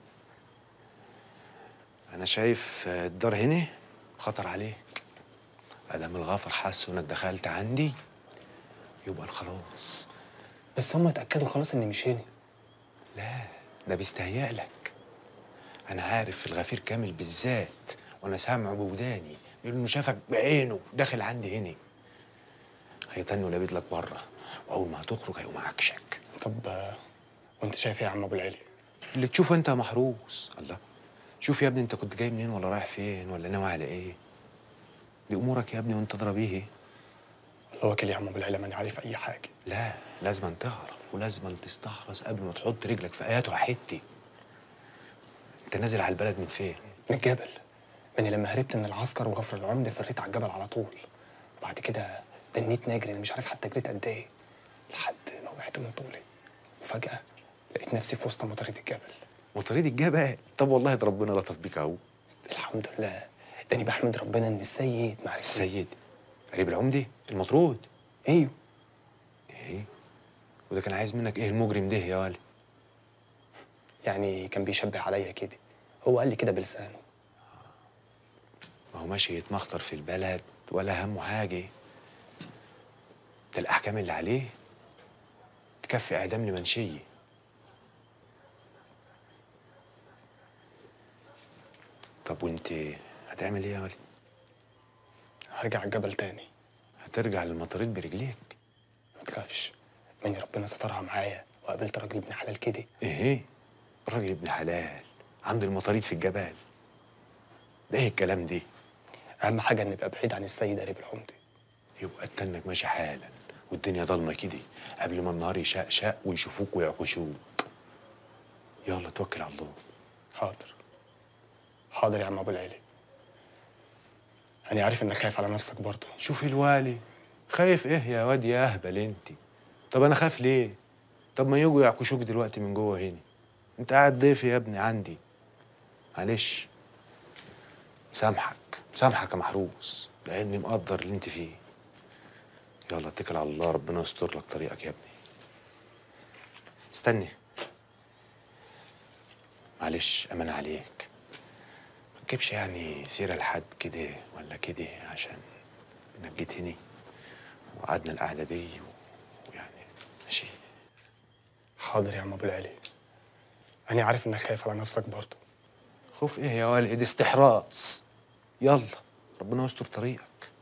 انا شايف الدار هنا خطر عليك. ادم الغفر حسوا انك دخلت عندي يبقى خلاص. بس هم اتاكدوا خلاص اني مش هنا. لا ده بيستهيأ لك انا عارف الغفير كامل بالذات، وانا سامعه بوداني بيقول انه شافك بعينه داخل عندي هنا. هيتنوا لابد لك بره، واول ما هتخرج هيقوم عكشك. طب وانت شايف ايه يا عم ابو العلي؟ اللي تشوفه انت يا محروس. الله، شوف يا ابني انت كنت جاي منين ولا رايح فين ولا ناوي على ايه؟ دي امورك يا ابني وانت ضرب ايه؟ الله وكيل يا عم ابو العلي، ماني عارف اي حاجه. لا، لازم تعرف ولازم تستحرص قبل ما تحط رجلك في ايات وحتي. انت نازل على البلد من فين؟ من الجبل. من لما هربت من العسكر وغفر العمده فريت على الجبل على طول. وبعد كده دنيت نجري، انا مش عارف حتى جريت قد ايه، لحد ما وقعت من طولي. وفجاه لقيت نفسي في وسط مطاريد الجبل. مطاريد الجبل؟ طب والله ده ربنا لطف بيك اهو. الحمد لله، ده انا بحمد ربنا ان السيد معرفش. السيد قريب العمدة المطرود؟ ايوه. ايه؟ وده كان عايز منك ايه المجرم ده يا ولي؟ يعني كان بيشبه عليا كده، هو قال لي كده بلسانه. ما هو ماشي يتمخطر في البلد ولا همه حاجه. ده الاحكام اللي عليه تكفي اعدام لمنشيه. طب وانت هتعمل ايه يا ولي؟ هرجع الجبل تاني. هترجع للمطاريد برجليك؟ ما تخافش، مني ربنا سترها معايا وقابلت راجل ابن حلال كده. ايه؟ راجل ابن حلال عند المطاريد في الجبال؟ ده ايه الكلام ده؟ اهم حاجه ان ابقى بعيد عن السيد قريب العمده. يبقى استنك ماشي حالا والدنيا ضلمه كده قبل ما النهار يشقشق ويشوفوك ويعكشوك. يلا توكل على الله. حاضر حاضر يا عم ابو العلي، انا عارف انك خايف على نفسك برضه. شوف الوالي، خايف ايه يا واد يا اهبل انت؟ طب انا خايف ليه؟ طب ما يجوا يعكشوك دلوقتي من جوه هنا. انت قاعد ضيف يا ابني عندي، معلش. مسامحك يا محروس، لاني مقدر اللي انت فيه. يلا اتكل على الله، ربنا يستر لك طريقك يا ابني. استني، معلش امان عليك، ما تجيبش يعني سيره لحد كده ولا كده، عشان انك جيت هنا وقعدنا القعده دي ويعني ماشي. حاضر يا عم ابو العلي، انا عارف انك خايف على نفسك برضه. خوف ايه يا والد؟ استحراس. يلا ربنا يستر طريقك.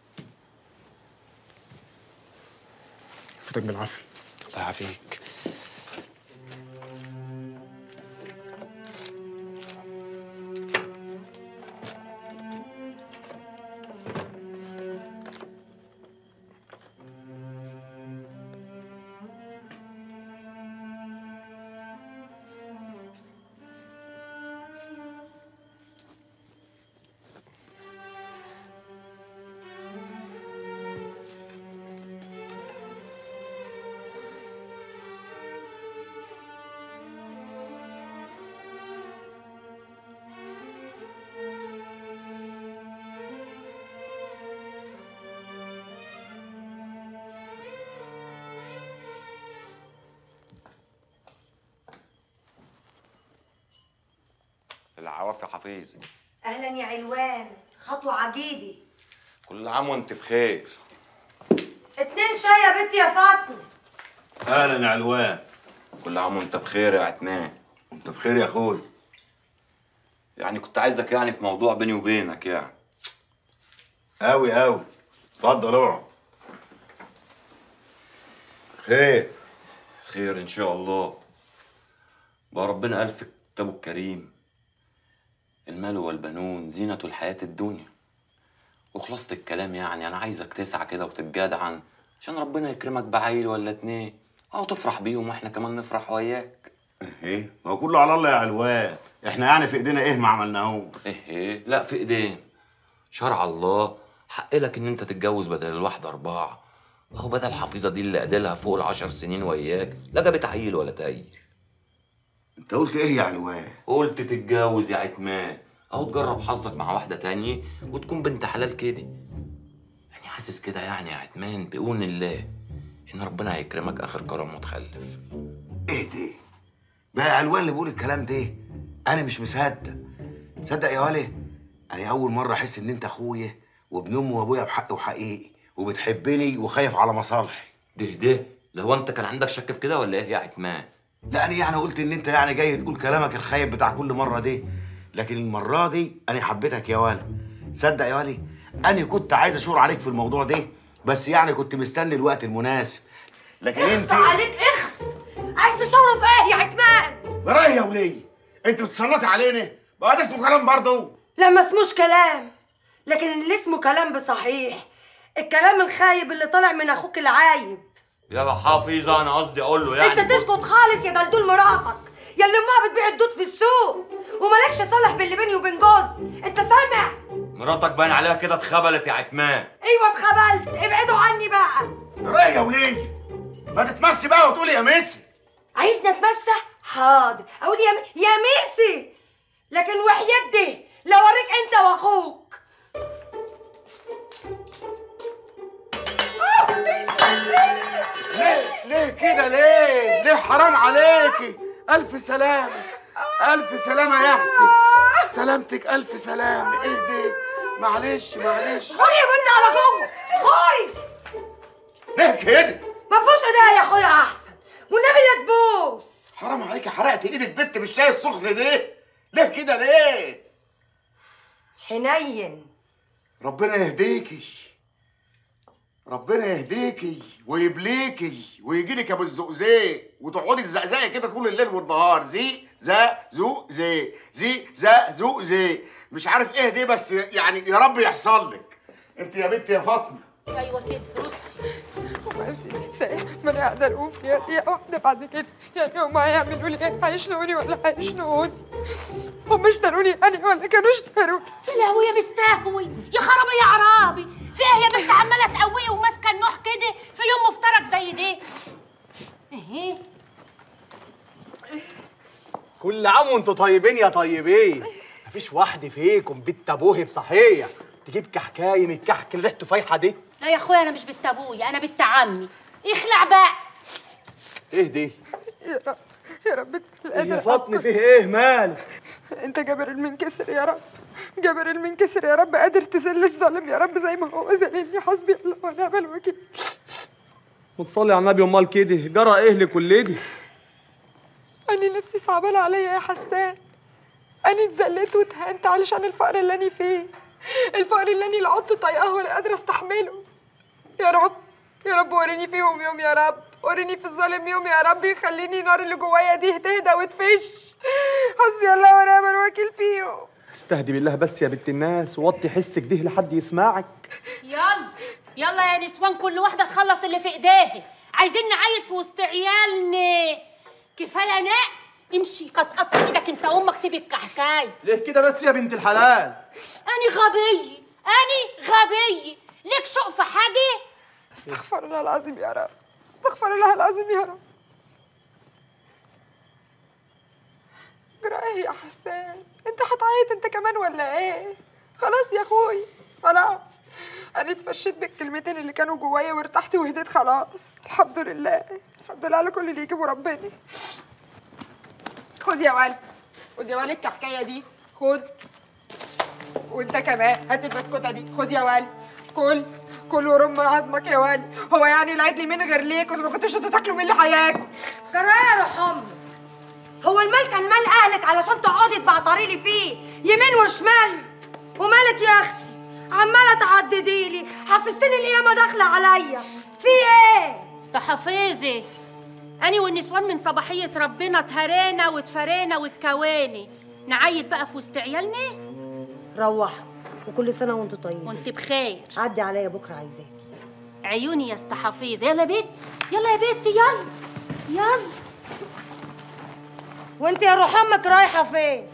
يفوتك بالعافيه. الله يعافيك. العواف يا حفيظي. اهلا يا علوان، خطوه عجيبه. كل عام وانت بخير. 2 شاي يا بنتي يا فاطمه. اهلا يا علوان. كل عام وانت بخير يا عتمان. وانت بخير يا اخوي. يعني كنت عايزك يعني في موضوع بيني وبينك يعني. قوي اتفضل اقعد. خير؟ خير ان شاء الله. بقى ربنا قال في كتابه الكريم: المال والبنون زينة الحياة الدنيا. وخلاصة الكلام يعني أنا عايزك تسعى كده وتتجدعن عشان ربنا يكرمك بعيل ولا 2 أو تفرح بيهم وإحنا كمان نفرح وياك. ايه؟ ما هو كله على الله يا علوان، إحنا يعني في إيدينا إيه ما عملناهوش؟ إيه؟ لا في إيدين. شرع الله حق لك إن أنت تتجوز بدل الواحدة 4. أهو بدل الحفيظة دي اللي قدلها فوق ال10 سنين وياك لا جابت عيل ولا تايل. أنت قلت إيه يا علوان؟ قلت تتجوز يا عتمان، أهو تجرب حظك مع واحدة تانية وتكون بنت حلال كده. يعني حاسس كده يعني يا عتمان بإذن الله إن ربنا هيكرمك آخر كرم وتخلف. إيه ده؟ بقى يا علوان اللي بيقول الكلام ده أنا مش مصدق. صدق يا ولي، أنا أول مرة أحس إن أنت أخويا وابن أمي وأبويا بحق وحقيقي وبتحبني وخايف على مصالحي. ده لو أنت كان عندك شك في كده ولا إيه يا عتمان؟ لا أنا يعني قلت إن أنت يعني جاي تقول كلامك الخايب بتاع كل مرة ده، لكن المره دي انا حبيتك يا ولي. تصدق يا ولي انا كنت عايز اشور عليك في الموضوع ده، بس يعني كنت مستني الوقت المناسب. لكن انت عليك اخس. عايز تشاور في ايه يا عتمان؟ راي يا ولي، انت بتصنطي علينا بقى، ده اسمه كلام برضه. لا ما اسموش كلام، لكن اللي اسمه كلام بصحيح الكلام الخايب اللي طالع من اخوك العايب. يا حفيظه انا قصدي اقول له يعني انت تسكت خالص يا دلدول مراتك يا اللي امها بتبيع الدود في السوق ومالكش صالح باللي بيني وبين جوزي. انت سامع؟ مراتك باين عليها كده اتخبلت يا عتمان. ايوه اتخبلت. ابعدوا عني بقى. راي يا ولي، ما تتمسي بقى وتقولي يا ميسي. عايزني اتمسح؟ حاضر اقول يا ميسي، لكن وحياة دي لا اوريك انت واخوك. ليه كده ليه حرام عليكي. الف سلامه الف سلامه يا اختي. سلامتك الف سلامه. ايه ده؟ معلش خوري يا بنت على جوه خوري. ليه كده؟ ما تبوس ايديا يا اخويا احسن والنبي لا تبوس. حرام عليكي، حرقت ايدك بنت بالشاي السخن ده. ليه كده ليه؟ حنين. ربنا يهديكي ويبليكي ويجيلك ابو الزقزاق وتقعدي تزقزقي كده طول الليل والنهار. زي زق زي مش عارف ايه دي، بس يعني يا رب يحصل لك. انت يا بنت يا فاطمه. ايوه كده بصي. هما ما انا قاعده اقوم فيها دقيقه واحده بعد كده، يعني هما هيعملوا لي ايه؟ هيشنقوني ولا هيشنقوني؟ هما اشتروني انا ولا كانوا اشتروني؟ يا لهوي يا مستهوي يا خرابي يا عرابي، في ايه يا بنت عماله تقوقي وماسكه النوح كده في يوم مفترج زي ده؟ ايه كل عام وانتوا طيبين يا طيبين. مفيش واحد فيكم بنت ابوه بصحيح تجيب كحكايه من الكحك اللي ريحته فايحه دي. لا يا اخويا انا مش بنت ابويا، انا بنت عمي. اخلع بقى. ايه دي؟ يا رب يا فاطمه فيه ايه مالك؟ انت جابر المنكسر يا رب، جابر المنكسر يا رب، قادر تذل الظالم يا رب زي ما هو ذلني. حسبي الله ونعم الوكيل. وتصلي على النبي. امال كده جرى ايه لكل دي؟ انا نفسي صعبانه عليا يا حسان. انا اتذليت واتهنت علشان الفقر اللي انا فيه، الفقر اللي انا لا عدت طايقاه ولا قادره استحمله. يا رب وريني فيهم يوم، يا رب وريني في الظالم يوم، يا رب يخليني النار اللي جوايا دي تهدى وتفش. حسبي الله ونعم الوكيل فيهم. استهدي بالله بس يا بنت الناس، وطي حسك ده لحد يسمعك. يلا يلا يا نسوان، كل واحده تخلص اللي في ايديها. عايزين نعيد في وسط عيالنا. كفايه نق. امشي قطقط ايدك انت امك، سيب الكحكايه. ليه كده بس يا بنت الحلال؟ اني غبي ليك شوق في حاجه؟ استغفر الله العظيم يا رب، استغفر الله العظيم يا رب. جرى ايه يا حسان؟ انت هتعيط انت كمان ولا ايه؟ خلاص يا اخوي خلاص، انا اتفشيت بالكلمتين اللي كانوا جوايا وارتحت وهديت خلاص. الحمد لله على كل اللي يجيبه ربنا. خد يا ولد، خد يا ولد الكحكايه دي، خد. وانت كمان هات البسكوته دي، خد يا ولد. كل ورم عظمك يا ولد. هو يعني العيد لي مين غير ليك؟ وإذا ما كنتش انتوا تاكلوا مين اللي هياكل؟ جرى يا روح امك، هو المال كان مال اهلك علشان تقعدي تبعتري لي فيه يمين وشمال؟ ومالك يا اختي عماله تعددي لي، حسستني القيامه داخله عليا. في ايه؟ استحفظي. أنا والنسوان من صباحية ربنا اتهرينا واتفرينا واتكواني. نعيد بقى في وسط عيالنا؟ روحوا وكل سنة وانتوا طيبين. وانت بخير. عدي عليا بكرة عايزاكي. عيوني يا استحفظة. يلا يا بنتي يلا. وانت يا روح امك رايحة فين؟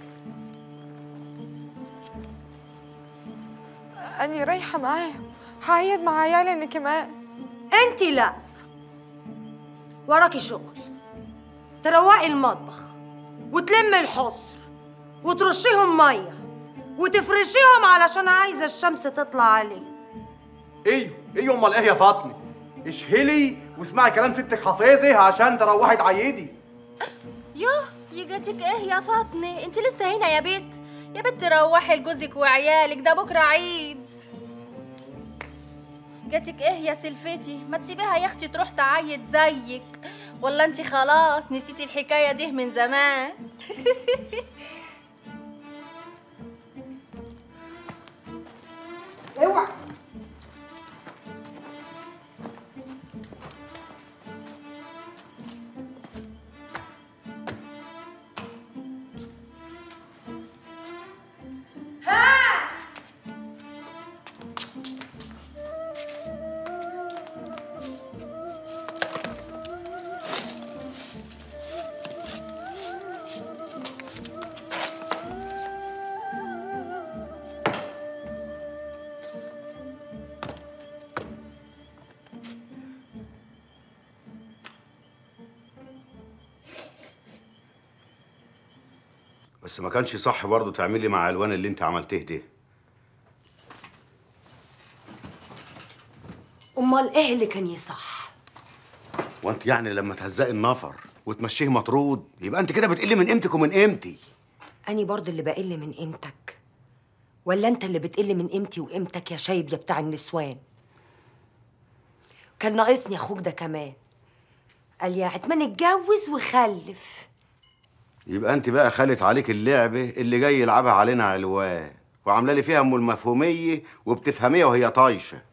أني رايحة معاهم، هعيد مع عيالي أنا كمان. انت لا، وراكي شغل. تروقي المطبخ وتلمي الحصر وترشيهم ميه وتفرشيهم علشان عايزه الشمس تطلع عليه. ايوه امال ايه يا فاطمه؟ اشهلي واسمعي كلام ستك حفيظه عشان تروحي تعيدي. يوه يجاتك ايه يا فاطمه؟ انت لسه هنا يا بت روحي لجوزك وعيالك، ده بكره عيد. جاتك ايه يا سلفتي؟ ما تسيبيها يا اختي تروح تعيد زيك، ولا انت خلاص نسيتي الحكايه دي من زمان؟ بس ما كانش صح برضه تعملي مع علوان اللي انت عملتيه ده. امال ايه اللي كان يصح؟ وانت يعني لما تهزقي النفر وتمشيه مطرود يبقى انت كده بتقلي من قيمتك ومن قيمتي. اني برضه اللي بقل من قيمتك ولا انت اللي بتقل من قيمتي وقيمتك يا شايب يا بتاع النسوان؟ كان ناقصني اخوك ده كمان، قال يا عتمان اتجوز وخلف. يبقى انت بقى خلت عليك اللعبه اللي جاي يلعبها علينا علوان وعامله لي فيها ام المفهوميه وبتفهميها وهي طايشه.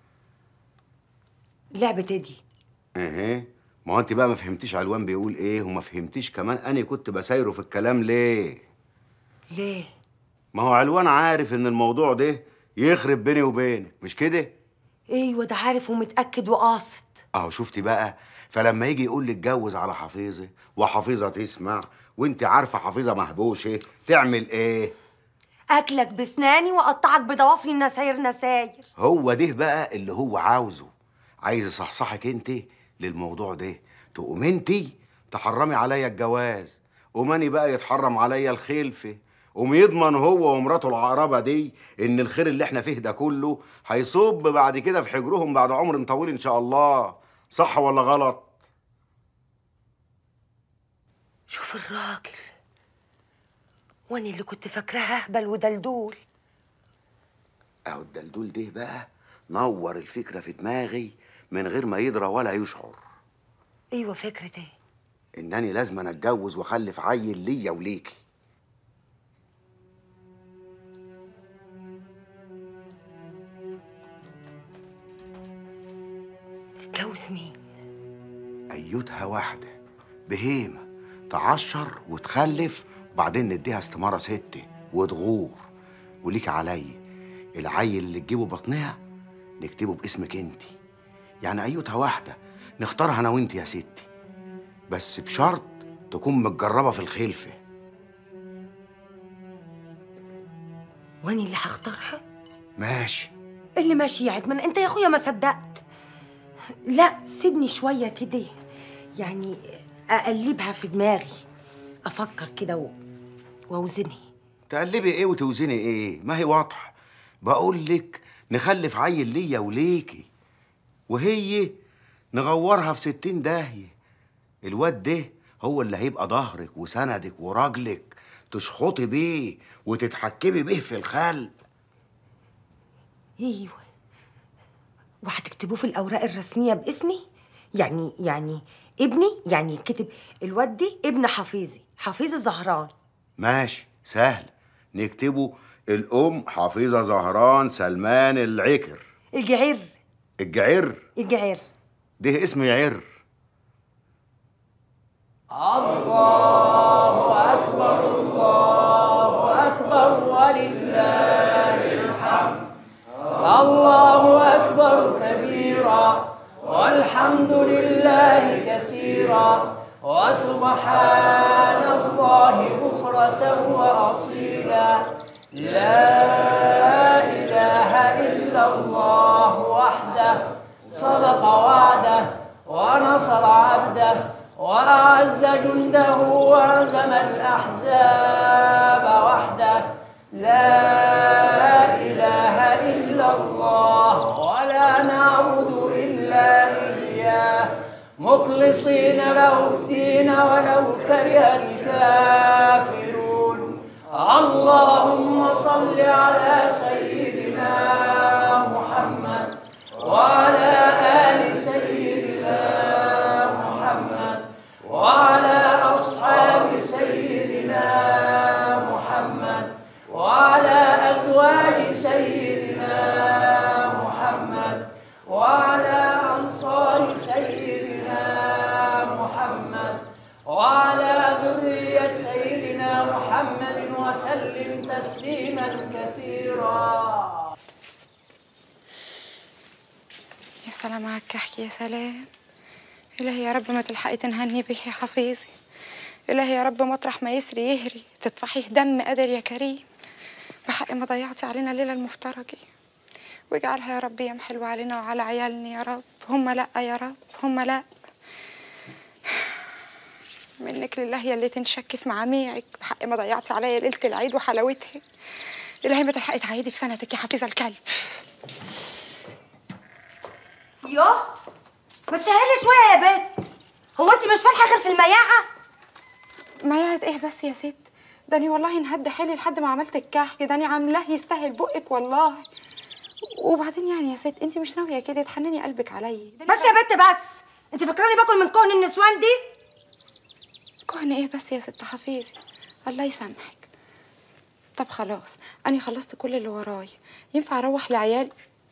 لعبه ايه دي؟ ايه ما هو انت بقى ما فهمتيش علوان بيقول ايه وما فهمتيش كمان انا كنت بسايره في الكلام ليه. ليه؟ ما هو علوان عارف ان الموضوع ده يخرب بيني وبينك، مش كده؟ ايوه ده عارف ومتاكد وقاصد. اهو شفتي بقى، فلما يجي يقول لي اتجوز على حفيظه وحفيظه تسمع وانت عارفه حفيظه مهبوشه تعمل ايه؟ اكلك بسناني واقطعك بضوافري النساير نساير. هو ده بقى اللي هو عاوزه، عايز يصحصحك انت للموضوع ده، تقوم انت تحرمي عليا الجواز وماني بقى يتحرم عليا الخلفه، قوم يضمن هو ومراته العقربه دي ان الخير اللي احنا فيه ده كله هيصب بعد كده في حجرهم بعد عمر طويل ان شاء الله. صح ولا غلط؟ شوف الراجل، وانا اللي كنت فاكراها اهبل ودلدول. اهو الدلدول ده بقى نور الفكره في دماغي من غير ما يدرى ولا يشعر. ايوه فكره ايه؟ انني لازم أنا اتجوز واخلف عيل ليا وليكي. تتجوز مين؟ ايتها واحده بهيمه تعشر وتخلف وبعدين نديها استماره ست وتغور، وليك عليا العيل اللي تجيبه بطنها نكتبه باسمك انت. يعني ايتها واحده نختارها انا وانت يا ستي، بس بشرط تكون متجربه في الخلفه. واني اللي هختارها؟ ماشي. اللي ماشي يا عدمان، انت يا اخويا ما صدقت. لا سيبني شويه كده، يعني اقلبها في دماغي، افكر كده واوزني. تقلبي ايه وتوزني ايه؟ ما هي واضحه. بقول لك نخلف عيل ليا وليكي، وهي نغورها في 60 داهيه. الواد ده هو اللي هيبقى ظهرك وسندك وراجلك تشخطي بيه وتتحكمي بيه في الخلق. ايوه، وهتكتبوه في الاوراق الرسميه باسمي؟ يعني ابني، يعني كتب الواد ده ابن حفيظي، حفيظ زهران. ماشي سهل، نكتبه الام حفيظه زهران سلمان العكر. الجعير. الجعير ده اسم يعر. الله أكبر الله أكبر ولله الحمد. الله أكبر كبيرا والحمد لله كثيرا وسبحان الله بكرة وأصيلا. لا إله إلا الله وحده صدق وعده ونصر عبده وأعز جنده وهزم الأحزاب وحده. لا إله إلا الله ولا نعبد إلا إياه مخلصين له الدين ولو كره الكافرون. اللهم صل على سيدنا محمد وعلى آل سيدنا محمد وعلى أصحاب سيدنا محمد وعلى أزواج سيدنا محمد وعلى أنصار سيدنا محمد وعلى ذرية سيدنا محمد وسلم تسليما كثيرا. يا سلام على الكحك، يا سلام. إلهي يا رب ما تلحقي تنهني به يا حفيظي. إلهي يا رب مطرح ما يسري يهري تطفحيه دم قدر يا كريم، بحق ما ضيعتي علينا الليلة المفترجة. واجعلها يا رب يا حلوة علينا وعلى عيالنا يا رب. هم لأ يا رب، هم لأ. منك لله يا اللي تنشكي في معاميعك بحق ما ضيعتي عليا ليله العيد وحلاوتها. الهي ما تلحقي تعيدي في سنتك يا حفيظه الكلب. يوه ما تشهلي شويه يا بت. هو انت مش فالحه غير في المياعه؟ مياعة ايه بس يا ست؟ داني والله انهد حيلي لحد ما عملت الكحك. داني عاملاه يستاهل بقك والله. وبعدين يعني يا ست انت مش ناويه كده تحنني قلبك عليا. بس يا بت بس، انت فاكراني باكل من كهن النسوان دي؟ كهن ايه بس يا ست حفيظي؟ الله يسامحك. طب خلاص انا خلصت كل اللي ورايا. ينفع اروح لعيالي؟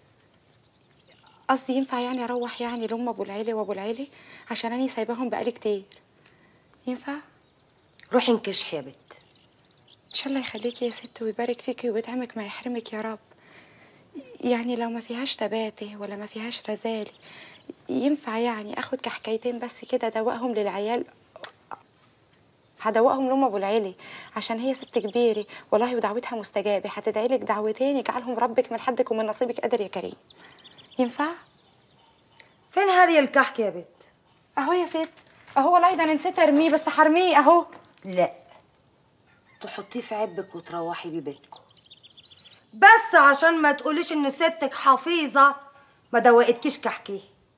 قصدي ينفع يعني اروح يعني لام ابو العيلي وابو العيلي عشان اني سايباهم بقالي كتير. ينفع؟ روحي انكشحي يا بت. ان شاء الله يخليكي يا ست ويبارك فيكي ويطعمك ما يحرمك يا رب. يعني لو ما فيهاش تباته ولا ما فيهاش رزالي ينفع يعني اخد كحكايتين بس كده ادوقهم للعيال؟ هدوقهم لام ابو العيلي عشان هي ست كبيره والله ودعوتها مستجابه. هتدعي لك دعوتين يجعلهم ربك من حدك ومن نصيبك قادر يا كريم. ينفع؟ فين هاري الكحك يا بت؟ اهو يا ست اهو. والله ده انا نسيت ارميه بس هرميه اهو. لا تحطيه في عبك وتروحي ببيتكم، بس عشان ما تقوليش ان ستك حفيظه ما دوقتكيش كحكيه.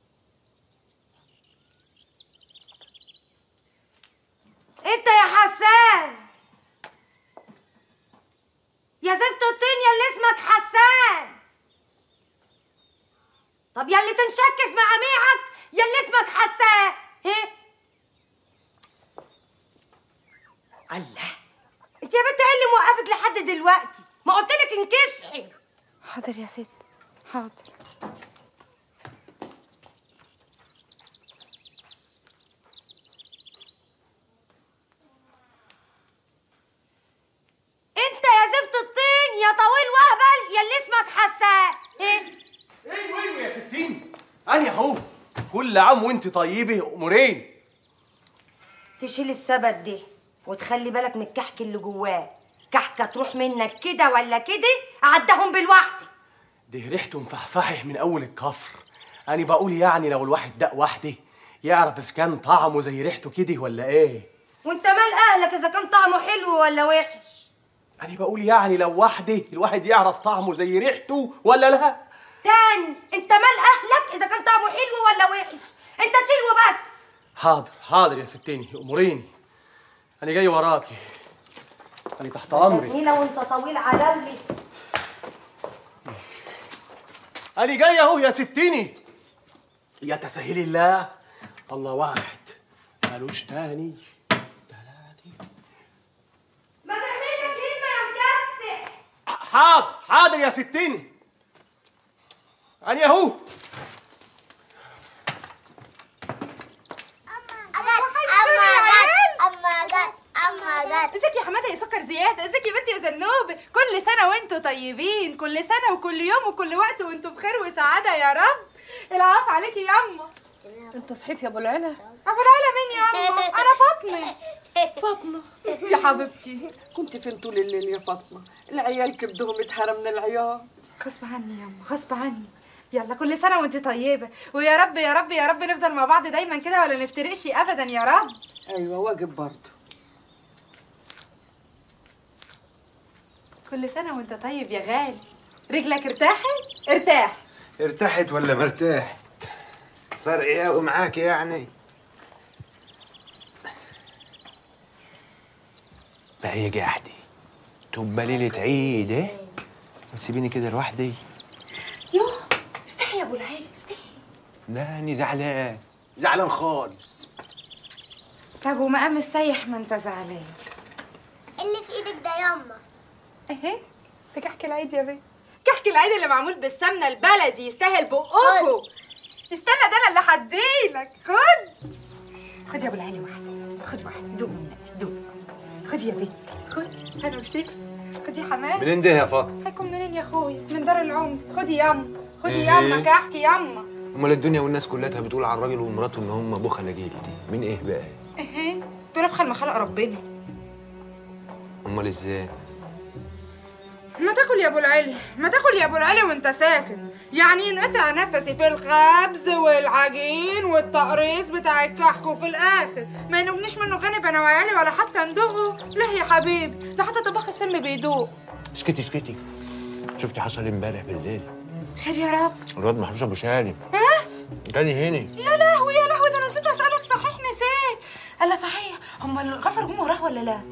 انت يا حسان يا زفت الطين يا اللي اسمك حسان. طب يا اللي تنشك في معاميعك يا اللي اسمك حسان. ايه الله، انت يا بنت ايه اللي موقفك لحد دلوقتي؟ ما قلتلك انكشحي. حاضر يا ست حاضر. انت يا زفت الطين يا طويل وهبل يا اللي اسمك حسان. ايه يا ستين؟ انا اهو. كل عام وانت طيبه امورين. تشيل السبت دي وتخلي بالك من الكحك اللي جواه. كحكه تروح منك كده ولا كده اعدهم بالواحده. دي ريحته مفحفحه من اول الكفر. انا بقول يعني لو الواحد دق واحده يعرف اذا كان طعمه زي ريحته كده ولا ايه. وانت مال اهلك اذا كان طعمه حلو ولا وحش؟ انا بقول يعني لو واحده الواحد يعرف طعمه زي ريحته ولا لا. تاني انت مال اهلك اذا كان طعمه حلو ولا وحش؟ انت تشيل وبس. حاضر حاضر يا ستيني اموريني. انا جاي وراكي. انا تحت امرك. جميله وانت طويل على لي. انا جاي اهو يا ستيني. يا تسهيل الله. الله واحد مالوش تاني. ما تعمل لك كلمه يا مكسح. حاضر حاضر يا ستيني. انا اهو. ازيك يا حماده يا سكر زياده؟ ازيك يا بنتي يا زنوبه؟ كل سنه وانتوا طيبين، كل سنه وكل يوم وكل وقت وانتوا بخير وسعاده يا رب. العفو عليكي ياما. انت صحيت يا ابو العلا؟ ابو العلا مين ياما؟ انا فاطمه. فاطمه يا حبيبتي، كنت فين طول الليل يا فاطمه؟ العيال كبدهم اتهرى من العياط. غصب عني ياما غصب عني. يلا كل سنه وانت طيبه ويا رب يا رب يا رب نفضل مع بعض دايما كده ولا نفترقش ابدا يا رب. ايوه واجب برضه. كل سنه وانت طيب يا غالي. رجلك ارتاحت؟ ارتاح. ارتحت ولا مرتاحت؟ فرق ايه ومعاك يعني؟ ما هي قاعدة تبقى ليلة عيد ايه؟ وتسيبيني كده لوحدي؟ يوه استحي يا ابو العيلي استحي. لا اني زعلان زعلان خالص. طب ومقام السيح ما انت زعلان. اللي في ايدك ده ياما اهي ده كحك العيد يا بيه. كحك العيد اللي معمول بالسمنه البلدي يستاهل بقكم. استنى ده انا اللي هديلك. خد يا ابو العيلي واحد. خد واحد دوق منك دوق. خد يا بنت خد. انا وشيف. خد يا حماد. منين ده يا فاطمه؟ هيكون منين يا اخويا؟ من دار العمده. خدي ياما خدي إيه؟ ياما كحك ياما. امال الدنيا والناس كلها بتقول على الراجل ومراته ان هم ابو خلاجيل دي من ايه بقى؟ اهي دول ابخل ما خلق ربنا. امال ازاي؟ ما تاكل يا ابو العلي، ما تاكل يا ابو العلي وانت ساكت. يعني ينقطع نفسي في الخبز والعجين والتقريص بتاع الكحك وفي الاخر ما ينوبنيش منه جانب انا وعيالي ولا حتى ندوقه. لا يا حبيبي، ده حتى طباخ السم بيدوق. اسكتي اسكتي. شفتي حصل امبارح بالليل؟ خير يا رب. الواد محروس ابو سالم ها؟ جاني هنا. يا لهوي يا لهوي، ده انا نسيت اسالك، صحيح نسيت. الا صحيح، هم الغفر جم وراه ولا لا؟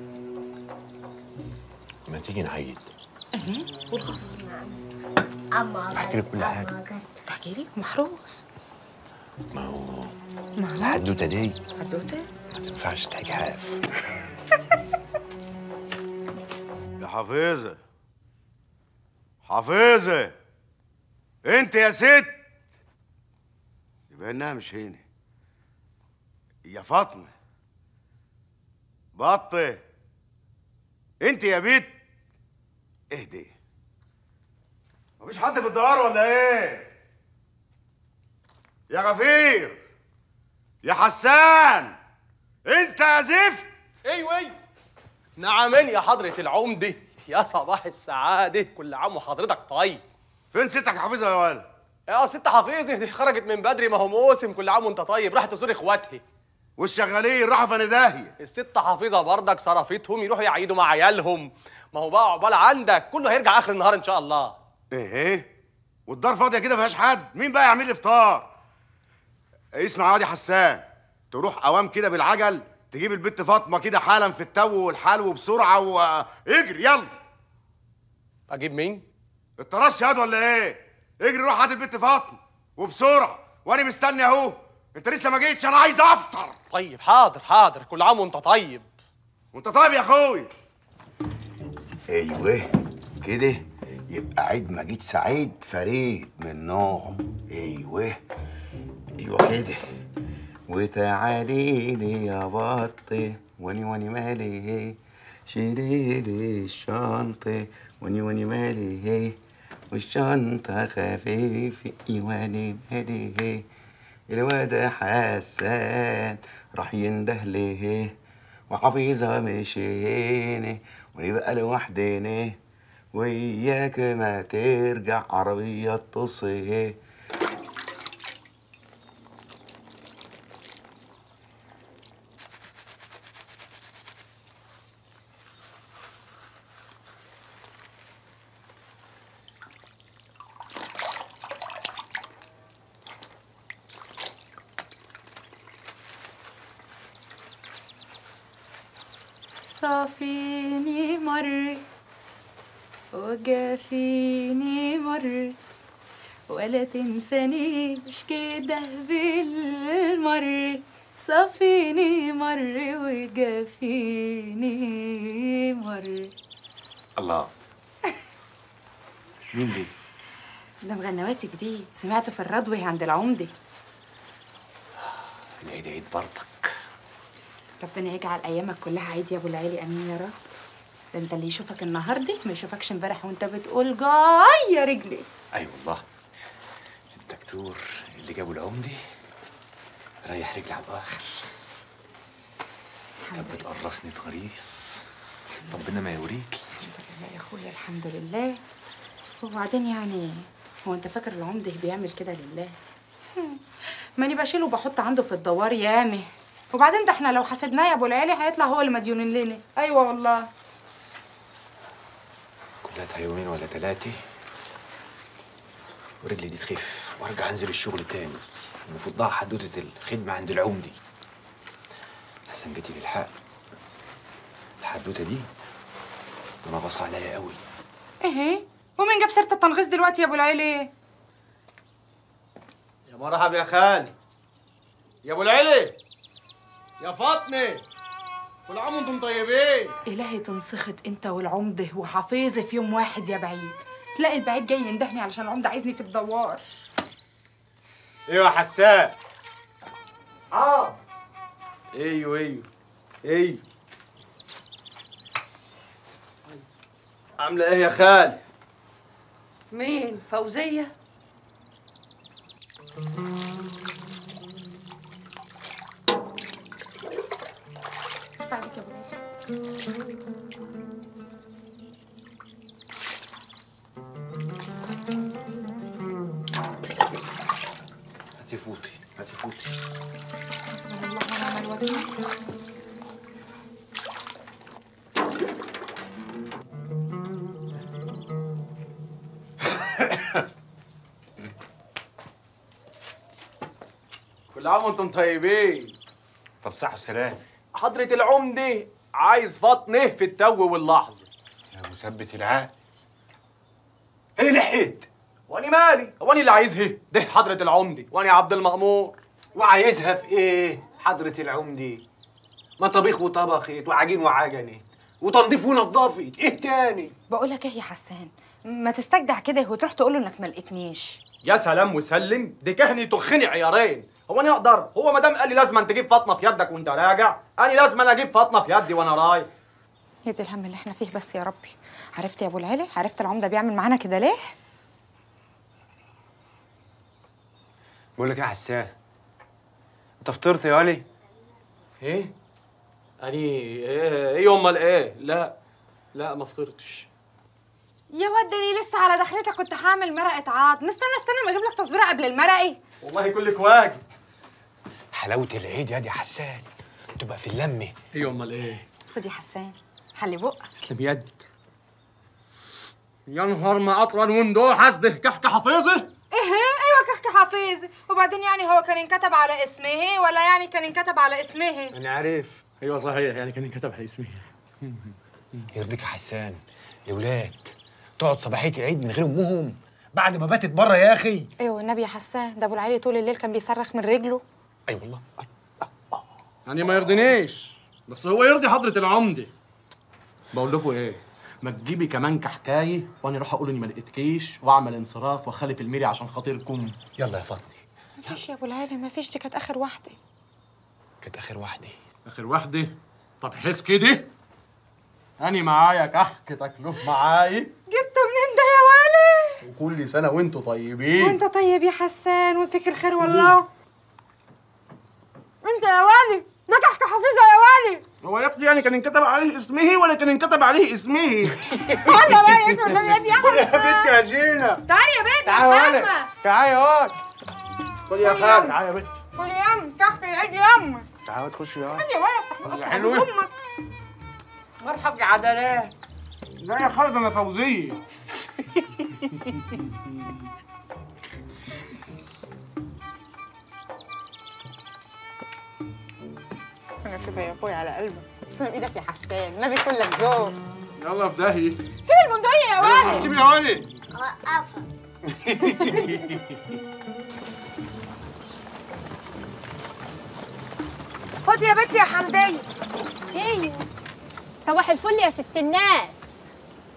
ما تيجي نعيد. والغفر احكي لك كل حاجه. تحكي لي محروس. ما هو الحدوته دي حدوته ما تنفعش تحجحاف. يا حفيظه، حفيظه، انت يا ست. يبقى انها مش هنا. يا فاطمه، بطه، انت يا بيت. اهدي، مفيش حد في الدوار ولا ايه؟ يا غفير، يا حسان، انت يا زفت. ايوه ايوه، نعمين يا حضرة العمدة. يا صباح السعادة، كل عام وحضرتك طيب. فين ستك حفيظه يا ولد؟ يا ست حفيظة دي خرجت من بدري، ما هو موسم، كل عام وانت طيب. راحت تزور اخواتها. والشغالين راحوا فين داهيه؟ الست حفيظة برضك صرفتهم يروحوا يعيدوا مع عيالهم. ما هو بقى عقبال عندك، كله هيرجع اخر النهار ان شاء الله. ايه؟ والدار فاضيه كده فيهاش حد؟ مين بقى يعمل لي فطار؟ اسمع يا واد يا حسان، تروح اوام كده بالعجل تجيب البت فاطمه كده حالا في التو والحلو بسرعه واجري يلا. اجيب مين؟ الترش ياض ولا ايه؟ اجري روح هات البت فاطمه وبسرعه، وانا مستني اهو. انت لسه ما جيتش، انا عايز افطر. طيب حاضر حاضر، كل عام وانت طيب. وانت طيب يا اخوي. ايوه كده يبقى عيد مجيد سعيد فريد من نوعه. ايوه ايوه كده. وتعالي لي يا بطه، واني مالي هي، شيلي لي الشنطه، واني مالي هي، والشنطه خفيفه، واني مالي هي. الواد حسان راح ينده لي، وحفيظه مشيني، ونبقى لوحدنا، وياك ما ترجع عربيه تصي. صافيني مرة وجافيني مرة، ولا تنسانيش كده بالمرة. صافيني مرة وجافيني مرة. الله، مين دي؟ ده مغنواتي جديد، سمعته في الرضوي عند العمدة. العيد عيد برضك. ربنا يجعل ايامك كلها عيد يا ابو العلي، امين يا رب. ده انت اللي يشوفك النهارده ما يشوفكش امبارح وانت بتقول جاي يا رجلي. اي والله، الدكتور اللي جابه العمدي ريح رجلي على الاخر. كانت بتقرصني تغريس، ربنا ما يوريكي. الحمد لله يا اخويا، الحمد لله. وبعدين يعني هو انت فاكر العمده بيعمل كده لله؟ ماني بشيله وبحط عنده في الدوار يامي. وبعدين ده احنا لو حسبناه يا ابو العلي هيطلع هو اللي مديون لنا. ايوه والله. كلها يومين ولا ثلاثة ورجلي دي تخف وارجع انزل الشغل تاني. المفروض ضاع حدوته الخدمة عند العمدي. حسن جيتي بالحق، الحدوته دي انا باصه عليا قوي. ايه؟ ومين جاب سيره التنغيص دلوقتي يا ابو العلي؟ يا مرحب يا خالي، يا ابو العلي، يا فاطمه، كل عام وانتم طيبين. الهي تنسخط انت والعمده وحفيظه في يوم واحد يا بعيد. تلاقي البعيد جاي يندهني علشان العمده عايزني في الدوار. ايوه يا حسان. ايوه عامله ايه يا خالي؟ مين؟ فوزية؟ بعدك يا ابو العلي. فوطي هاتي فوطي. حسبنا الله ونعم الوكيل. كل عام وانتم طيبين. طب صح والسلام. حضرة العمدة عايز فطنه في التو واللحظة. يا مثبت العقل. ايه لحقت؟ واني مالي؟ هو اني اللي عايزها؟ ده حضرة العمدة واني عبد المأمور. وعايزها في ايه حضرة العمدة؟ ما طبيخ وطبخت وعجين وعجنت وتنظيف ونضفت، ايه تاني؟ بقول لك ايه يا حسان، ما تستجدع كده وتروح تقول له انك ما لقيتنيش. يا سلام وسلم، دي كهني تخني عيارين. هو انا اقدر؟ هو ما دام قال لي لازم تجيب فاطمه في يدك وانت راجع، انا لازم اجيب فاطمه في يدي وانا رايح. يا دي الهم اللي احنا فيه بس يا ربي. عرفت يا ابو العلا؟ عرفت العمده بيعمل معانا كده ليه؟ بقول لك يا حسان، انت فطرت يا ولي؟ ايه؟ ايه امال ايه؟ لا ما فطرتش. يا ودني لسه على دخلتك كنت هعمل مرقه عظم. استنى ما اجيب لك تصبيره قبل المرقه. والله كلك واجب. حلاوه العيد يا دي حسان تبقى في اللمه. ايه امال ايه؟ خد يا حسان حلي بقك. تسلم يدك. يا نهار ما اطول وندو حسده كحكه حفيظه. ايوه كحكه حفيظه. وبعدين يعني هو كان انكتب على اسمه ولا يعني كان انكتب على اسمه؟ انا عارف. ايوه صحيح يعني كان انكتب على اسمه. يرضيك يا حسان الاولاد تقعد صباحيه العيد من غير امهم بعد ما باتت بره يا اخي. ايوه والنبي يا حسان، ده ابو العلي طول الليل كان بيصرخ من رجله. اي والله. يعني ما يرضينيش، بس هو يرضي حضرة العمدة. بقول لكم ايه؟ ما تجيبي كمان كحكايه وانا اروح اقول اني ما لقيتكيش واعمل انصراف واخلف الميري عشان خاطركم. يلا يا فاطمه. مفيش يا ابو العلي مفيش، دي كانت اخر واحده. كانت اخر واحده. اخر واحده؟ طب حس كده أنا معايا كحك تاكلوه معاي. جبته منين ده يا ولي؟ وكل سنة وانتوا طيبين. وانت طيب يا حسان وفيك الخير والله. انت يا ولي ده كحك حفيظه يا ولي. هو يا اختي يعني كان انكتب عليه اسمه ولا كان انكتب عليه اسمه؟ على رايك والنبي يا دي يا حسان. يا بنت يا جينا. تعالي يا بنت تعالي يا يا محمد. تعالي يا خد يا خال. تعالي يا بنت. خد يا ام كحك العيد يا ام. تعالي تخشي يا خد يا ولي يا حلوة. مرحب يا عدلات. لا يا خالد انا فوزيه. انا شوفها يا اخويا على قلبك. تسلم ايدك يا حسان، النبي كلك ذوق. يلا في داهيه. سيب البندقية يا ولي. سيب يا ولي. وقفها. خد يا بنتي يا حمدية. ايوه صباح الفل يا ست الناس.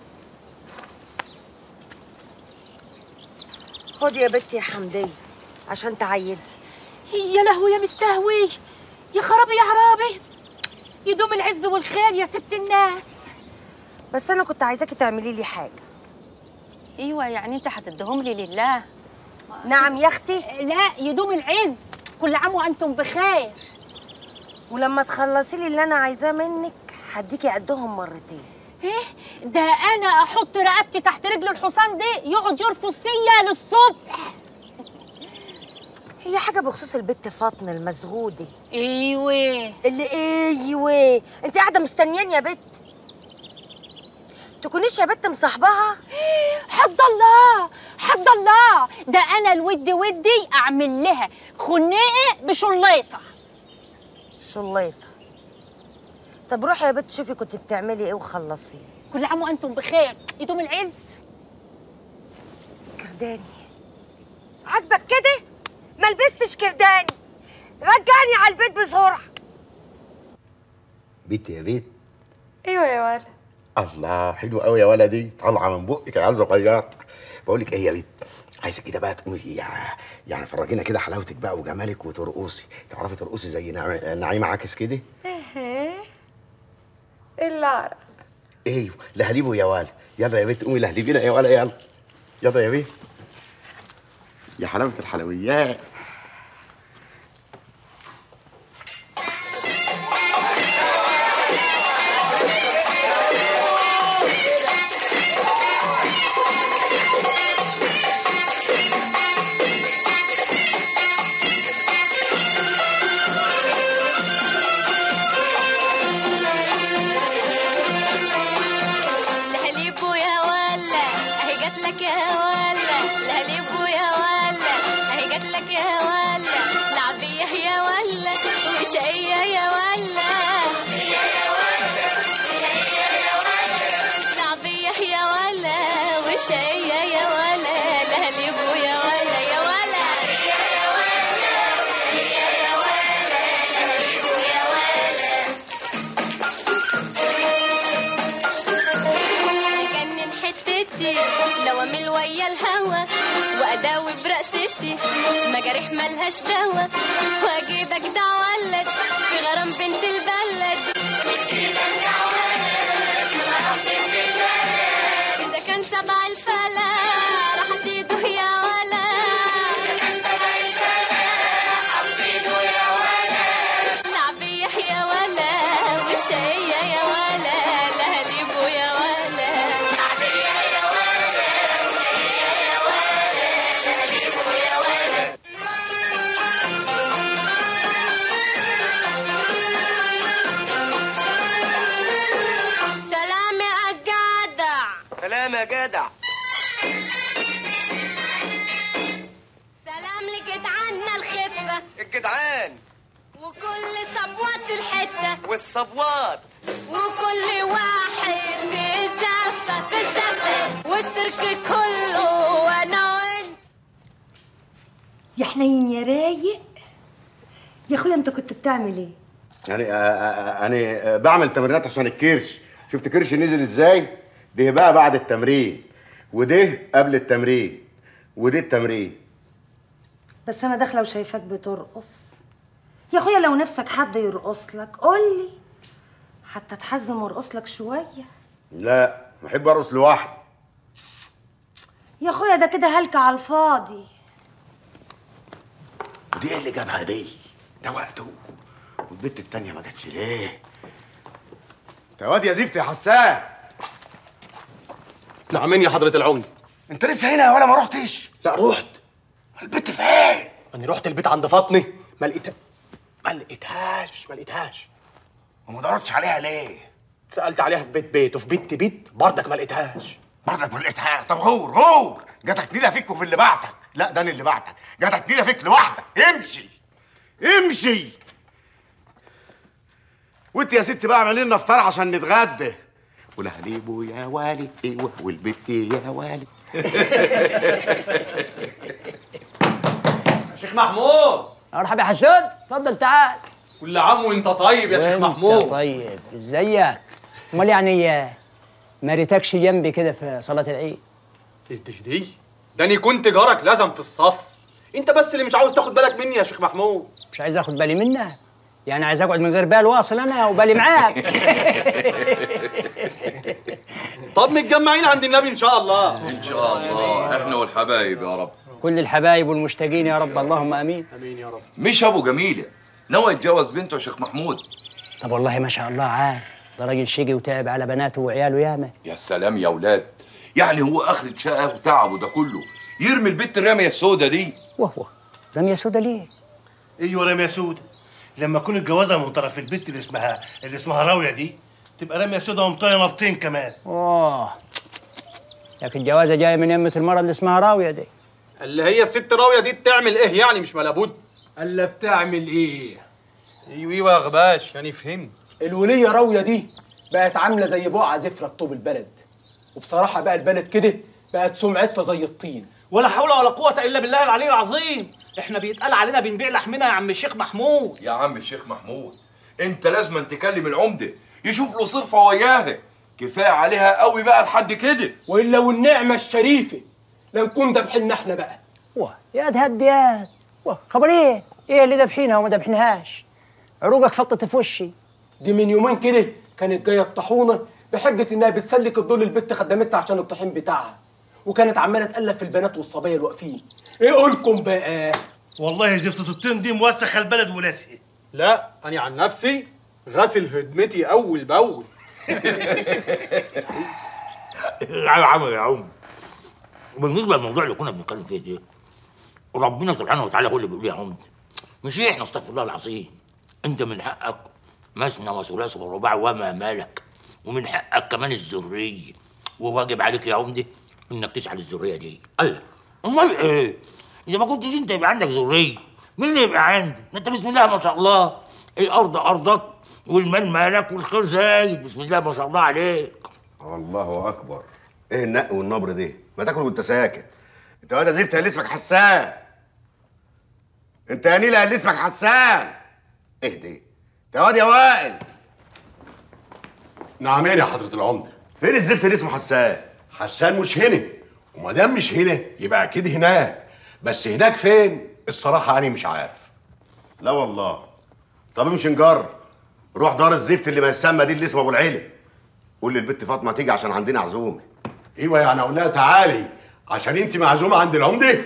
خد يا بنتي يا حمدية عشان تعيدي. يا لهوي يا مستهوي، يا خرابي يا عرابي، يدوم العز والخير يا ست الناس. بس انا كنت عايزاكي تعملي لي حاجة. ايوه يعني انت هتديهم لي لله؟ نعم يا اختي. لا يدوم العز، كل عام وانتم بخير. ولما تخلصي لي اللي انا عايزاه منك هديكي قدهم مرتين. ايه ده؟ انا احط رقبتي تحت رجل الحصان ده يقعد يرفص فيا للصبح. هي حاجه بخصوص البت فاطمه المسغودة. ايوه اللي ايوه انت قاعده مستنياني يا بت. تكونيش يا بت مصاحبها. حد الله حد الله، ده انا ودي اعمل لها خناقه بشليطه. شليطه؟ طب روحي يا بت شوفي كنت بتعملي ايه وخلصيه. كل عام وانتم بخير يدوم العز. كرداني عاجبك كده؟ ما لبستش كرداني، رجعني على البيت بسرعه. بيت يا بيت. ايوه يا ولد. الله حلو قوي يا ولدي، طالعه من بقك يا عيال صغير. بقول لك ايه يا بيت، عايزك كده بقى تقومي يعني فرجينا كده حلاوتك بقى وجمالك وترقصي. تعرفي ترقصي زي نعيمه عاكس كده؟ ايه الا اعرف. ايوه لهليبه يا ولد. يلا يا بيت قومي لهليبينا يا ولد. يلا يلا يا بيت يا حلاوه الحلويات. يا ولا لعبيه يا ولا وشقية يا ولا لعبيه يا ولا وشقية يا ولا لهليبو يا ولا يا ولا جنن حتتي لو امل ويا الهوى واداوي برقصتي مجاريح ملهاش دوا واجيبك ده ولد في غرام بنت البلد اذا كان سبع الفلا راح اصيده يا ولا لعبيه يا ولا وشقية يا ولا لهليبو يا ولا سلام يا جدع سلام يا جدع. سلام لجدعاننا الخفة الجدعان وكل صبوات الحتة والصبوات وكل واحد في الزفة والسيرك كله وانا وانت. يا حنين يا رايق يا اخويا، انت كنت بتعمل ايه؟ يعني انا بعمل تمرينات عشان الكرش. شفت كرش نزل ازاي؟ ده بقى بعد التمرين، وده قبل التمرين، وده التمرين. بس انا داخله وشايفاك بترقص يا اخويا. لو نفسك حد يرقص لك قول لي حتى اتحزم وارقص لك شويه. لا، بحب ارقص لوحدي يا اخويا، ده كده هلكة على الفاضي. ودي ايه اللي جابها دي؟ ده وقته. والبت التانية ما جاتش ليه؟ يا واد يا زفت يا حسان. نعمين يا حضرة العمدة. انت لسه هنا ولا ما رحتش؟ لا رحت. البت فين؟ انا رحت البيت عند فاطمه ما لقيتهاش. وما دورتش عليها ليه؟ سألت عليها في بيت وفي بيت برضك ما لقيتهاش. برضك ما لقيتهاش؟ طب غور جاتك نيله فيك وفي اللي بعتك. لا، ده انا اللي بعتك. جاتك نيله فيك لوحدك. امشي. وانت يا ست بقى اعملي لنا افطار عشان نتغدى. والهليبو يا والي ايوه والبت يا والي. شيخ محمود. مرحبا يا حسون، اتفضل تعال. كل عام وانت طيب يا شيخ محمود. طيب، ازيك؟ امال يعني ما ريتكش جنبي كده في صلاة العيد؟ ايه ده انا كنت جارك لازم في الصف. انت بس اللي مش عاوز تاخد بالك مني يا شيخ محمود. مش عايز اخد بالي منك؟ يعني عايز اقعد من غير بال واصل انا وبالي معاك. طب متجمعين عند النبي ان شاء الله. ان شاء الله احنا والحبايب يا رب. كل الحبايب والمشتاقين يا رب، اللهم امين. امين يا رب. مش ابو جميله ناوي يتجوز بنته يا شيخ محمود؟ طب والله ما شاء الله عال، ده راجل شقي وتعب على بناته وعياله ياما. يا سلام يا ولاد، يعني هو اخرة شقه وتعبه ده كله يرمي البت الرميه السودة دي؟ وهو رميه سودة ليه؟ ايوه رميه سودة. لما تكون الجوازه من طرف البت اللي اسمها راويه دي تبقى رميه سودة ومطيه نبطين كمان. لكن الجوازه جايه من يمه المره اللي اسمها راويه دي. اللي هي الست راويه دي بتعمل ايه يعني؟ مش ملابد. الا بتعمل ايه؟ ايوه يا غباش، يعني فهمت. الوليه راويه دي بقت عامله زي بقعه زفره في طوب البلد، وبصراحه بقى البلد كده بقت سمعتها زي الطين. ولا حول ولا قوة إلا بالله العلي العظيم. إحنا بيتقال علينا بنبيع لحمنا يا عم الشيخ محمود. يا عم الشيخ محمود، أنت لازم تكلم العمدة يشوف له صرفة وياها. كفاية عليها قوي بقى لحد كده. وإلا والنعمة الشريفة لنكون دبحنا إحنا بقى. يا تهديات. خبر إيه؟ إيه اللي دبحينها وما دبحناهاش؟ عروقك فطت في وشي. دي من يومين كده كانت جاية الطاحونة بحجة إنها بتسلك الدول البت خدمتها عشان الطحين بتاعها، وكانت عماله تقلب في البنات والصبايا الواقفين. ايه قولكم بقى؟ والله زفت الطين دي موسخه البلد وناسي. لا انا عن نفسي غاسل هدمتي اول باول. يا عم يا عم، بالنسبه للموضوع اللي كنا بنتكلم فيه ده، ربنا سبحانه وتعالى هو اللي بيقول يا عمد، مش احنا استغفر الله العظيم. انت من حقك مثنى وثلاث ورباع وما مالك، ومن حقك كمان الذريه، وواجب عليك يا عمده انك تسعى للذريه دي. الله، امال ايه؟ اذا ما كنتش انت يبقى عندك ذريه، مين اللي يبقى عنده؟ انت بسم الله ما شاء الله، الارض ارضك والمال مالك والخير زايد، بسم الله ما شاء الله عليك. الله اكبر. ايه النق والنبر دي؟ ما تاكل وانت ساكت. انت واد زفت اللي اسمك حسان. انت يا نيلة اللي اسمك حسان. اهدي. انت واد يا وائل. نعمين يا حضرة العمدة. فين الزفت اللي اسمه حسان؟ حسان مش هنا، وما دام مش هنا يبقى اكيد هناك، بس هناك فين؟ الصراحة أنا مش عارف. لا والله. طب امشي نجر. روح دار الزفت اللي ما يسمى دي اللي اسمه ابو العيلة. قول للبت فاطمة تيجي عشان عندنا عزومة. ايوه يعني اقول لها تعالي عشان انت معزومة عند العمدة؟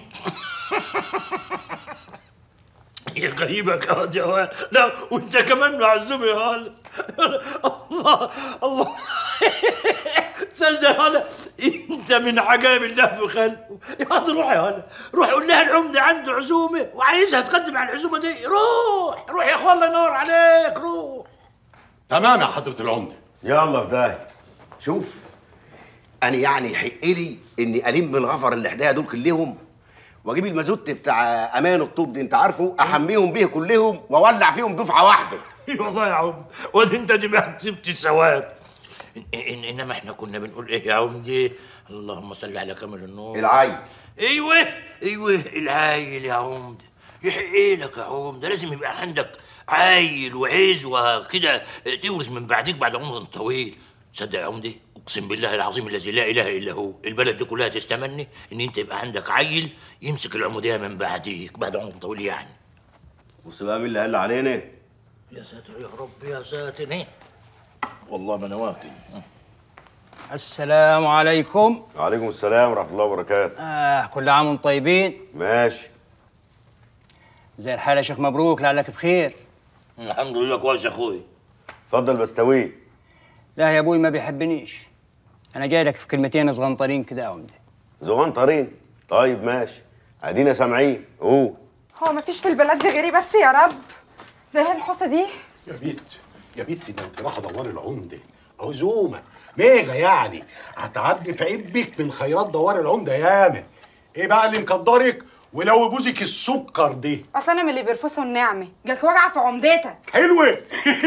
يا غريبك يا واد يا واد، لا وانت كمان معزوم يا هلا. الله الله. تصدق يا هلا انت من عجائب الله في خلقه. يا هلا روح يا هلا، روح قول لها العمده عنده عزومه وعايزها تقدم على العزومه دي. روح روح يا اخوان الله ينور عليك، روح. تمام يا حضرة العمدة. يلا في داهية. شوف انا يعني يحق لي اني الم بالغفر اللي حدايا دول كلهم واجيب المازوت بتاع امان الطوب دي انت عارفه، احميهم بيه كلهم واولع فيهم دفعه واحده. والله يا عم واد انت دماغك سبت السواد. انما احنا كنا بنقول ايه يا عمدي؟ اللهم صل على كامل النور. العيل. ايوه العيل يا عمدي. يحق لك يا عمدي، لازم يبقى عندك عيل وعزوه كده تورث من بعديك بعد عمر طويل. تصدق يا عمدي اقسم بالله العظيم الذي لا اله الا هو، البلد دي كلها تستمني ان انت يبقى عندك عيل يمسك العموديه من بعديك بعد عمر طويل يعني. بص بقى مين اللي قال علينا؟ يا ساتر يا رب يا ساتر. ايه والله ما انا واكل. السلام عليكم. وعليكم السلام ورحمه الله وبركاته. كل عام وانتم طيبين. ماشي. زي الحال يا شيخ مبروك، لعلك بخير. الحمد لله كويس يا اخوي. اتفضل بستوي. لا يا ابوي ما بيحبنيش، انا جاي لك في كلمتين صغنطرين كده يا عمدة. صغنطرين؟ طيب ماشي، ادينا سامعين. قول. هو ما فيش في البلد دي غيري بس يا رب؟ ده ايه الحصه دي؟ يا بنتي ده انت رايحه دوار العمده، عزومه ميغا يعني، هتعدي في عبك من خيرات دوار العمده ياما. ايه بقى اللي مقدرك ولو بوزك السكر دي؟ اصل انا من اللي بيرفسوا النعمه، جاك وجع في عمدتك. حلوه.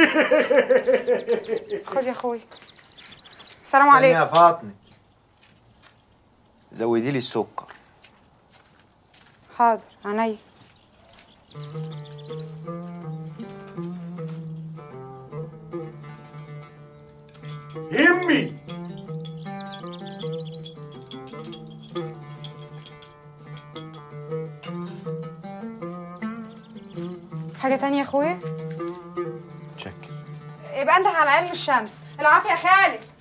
خد يا اخوي. السلام عليكم. يا فاطمه زودي لي السكر. حاضر عينيا. همي. حاجه تانية يا اخويا؟ شكل. يبقى انت على علم الشمس. العافيه يا خالد.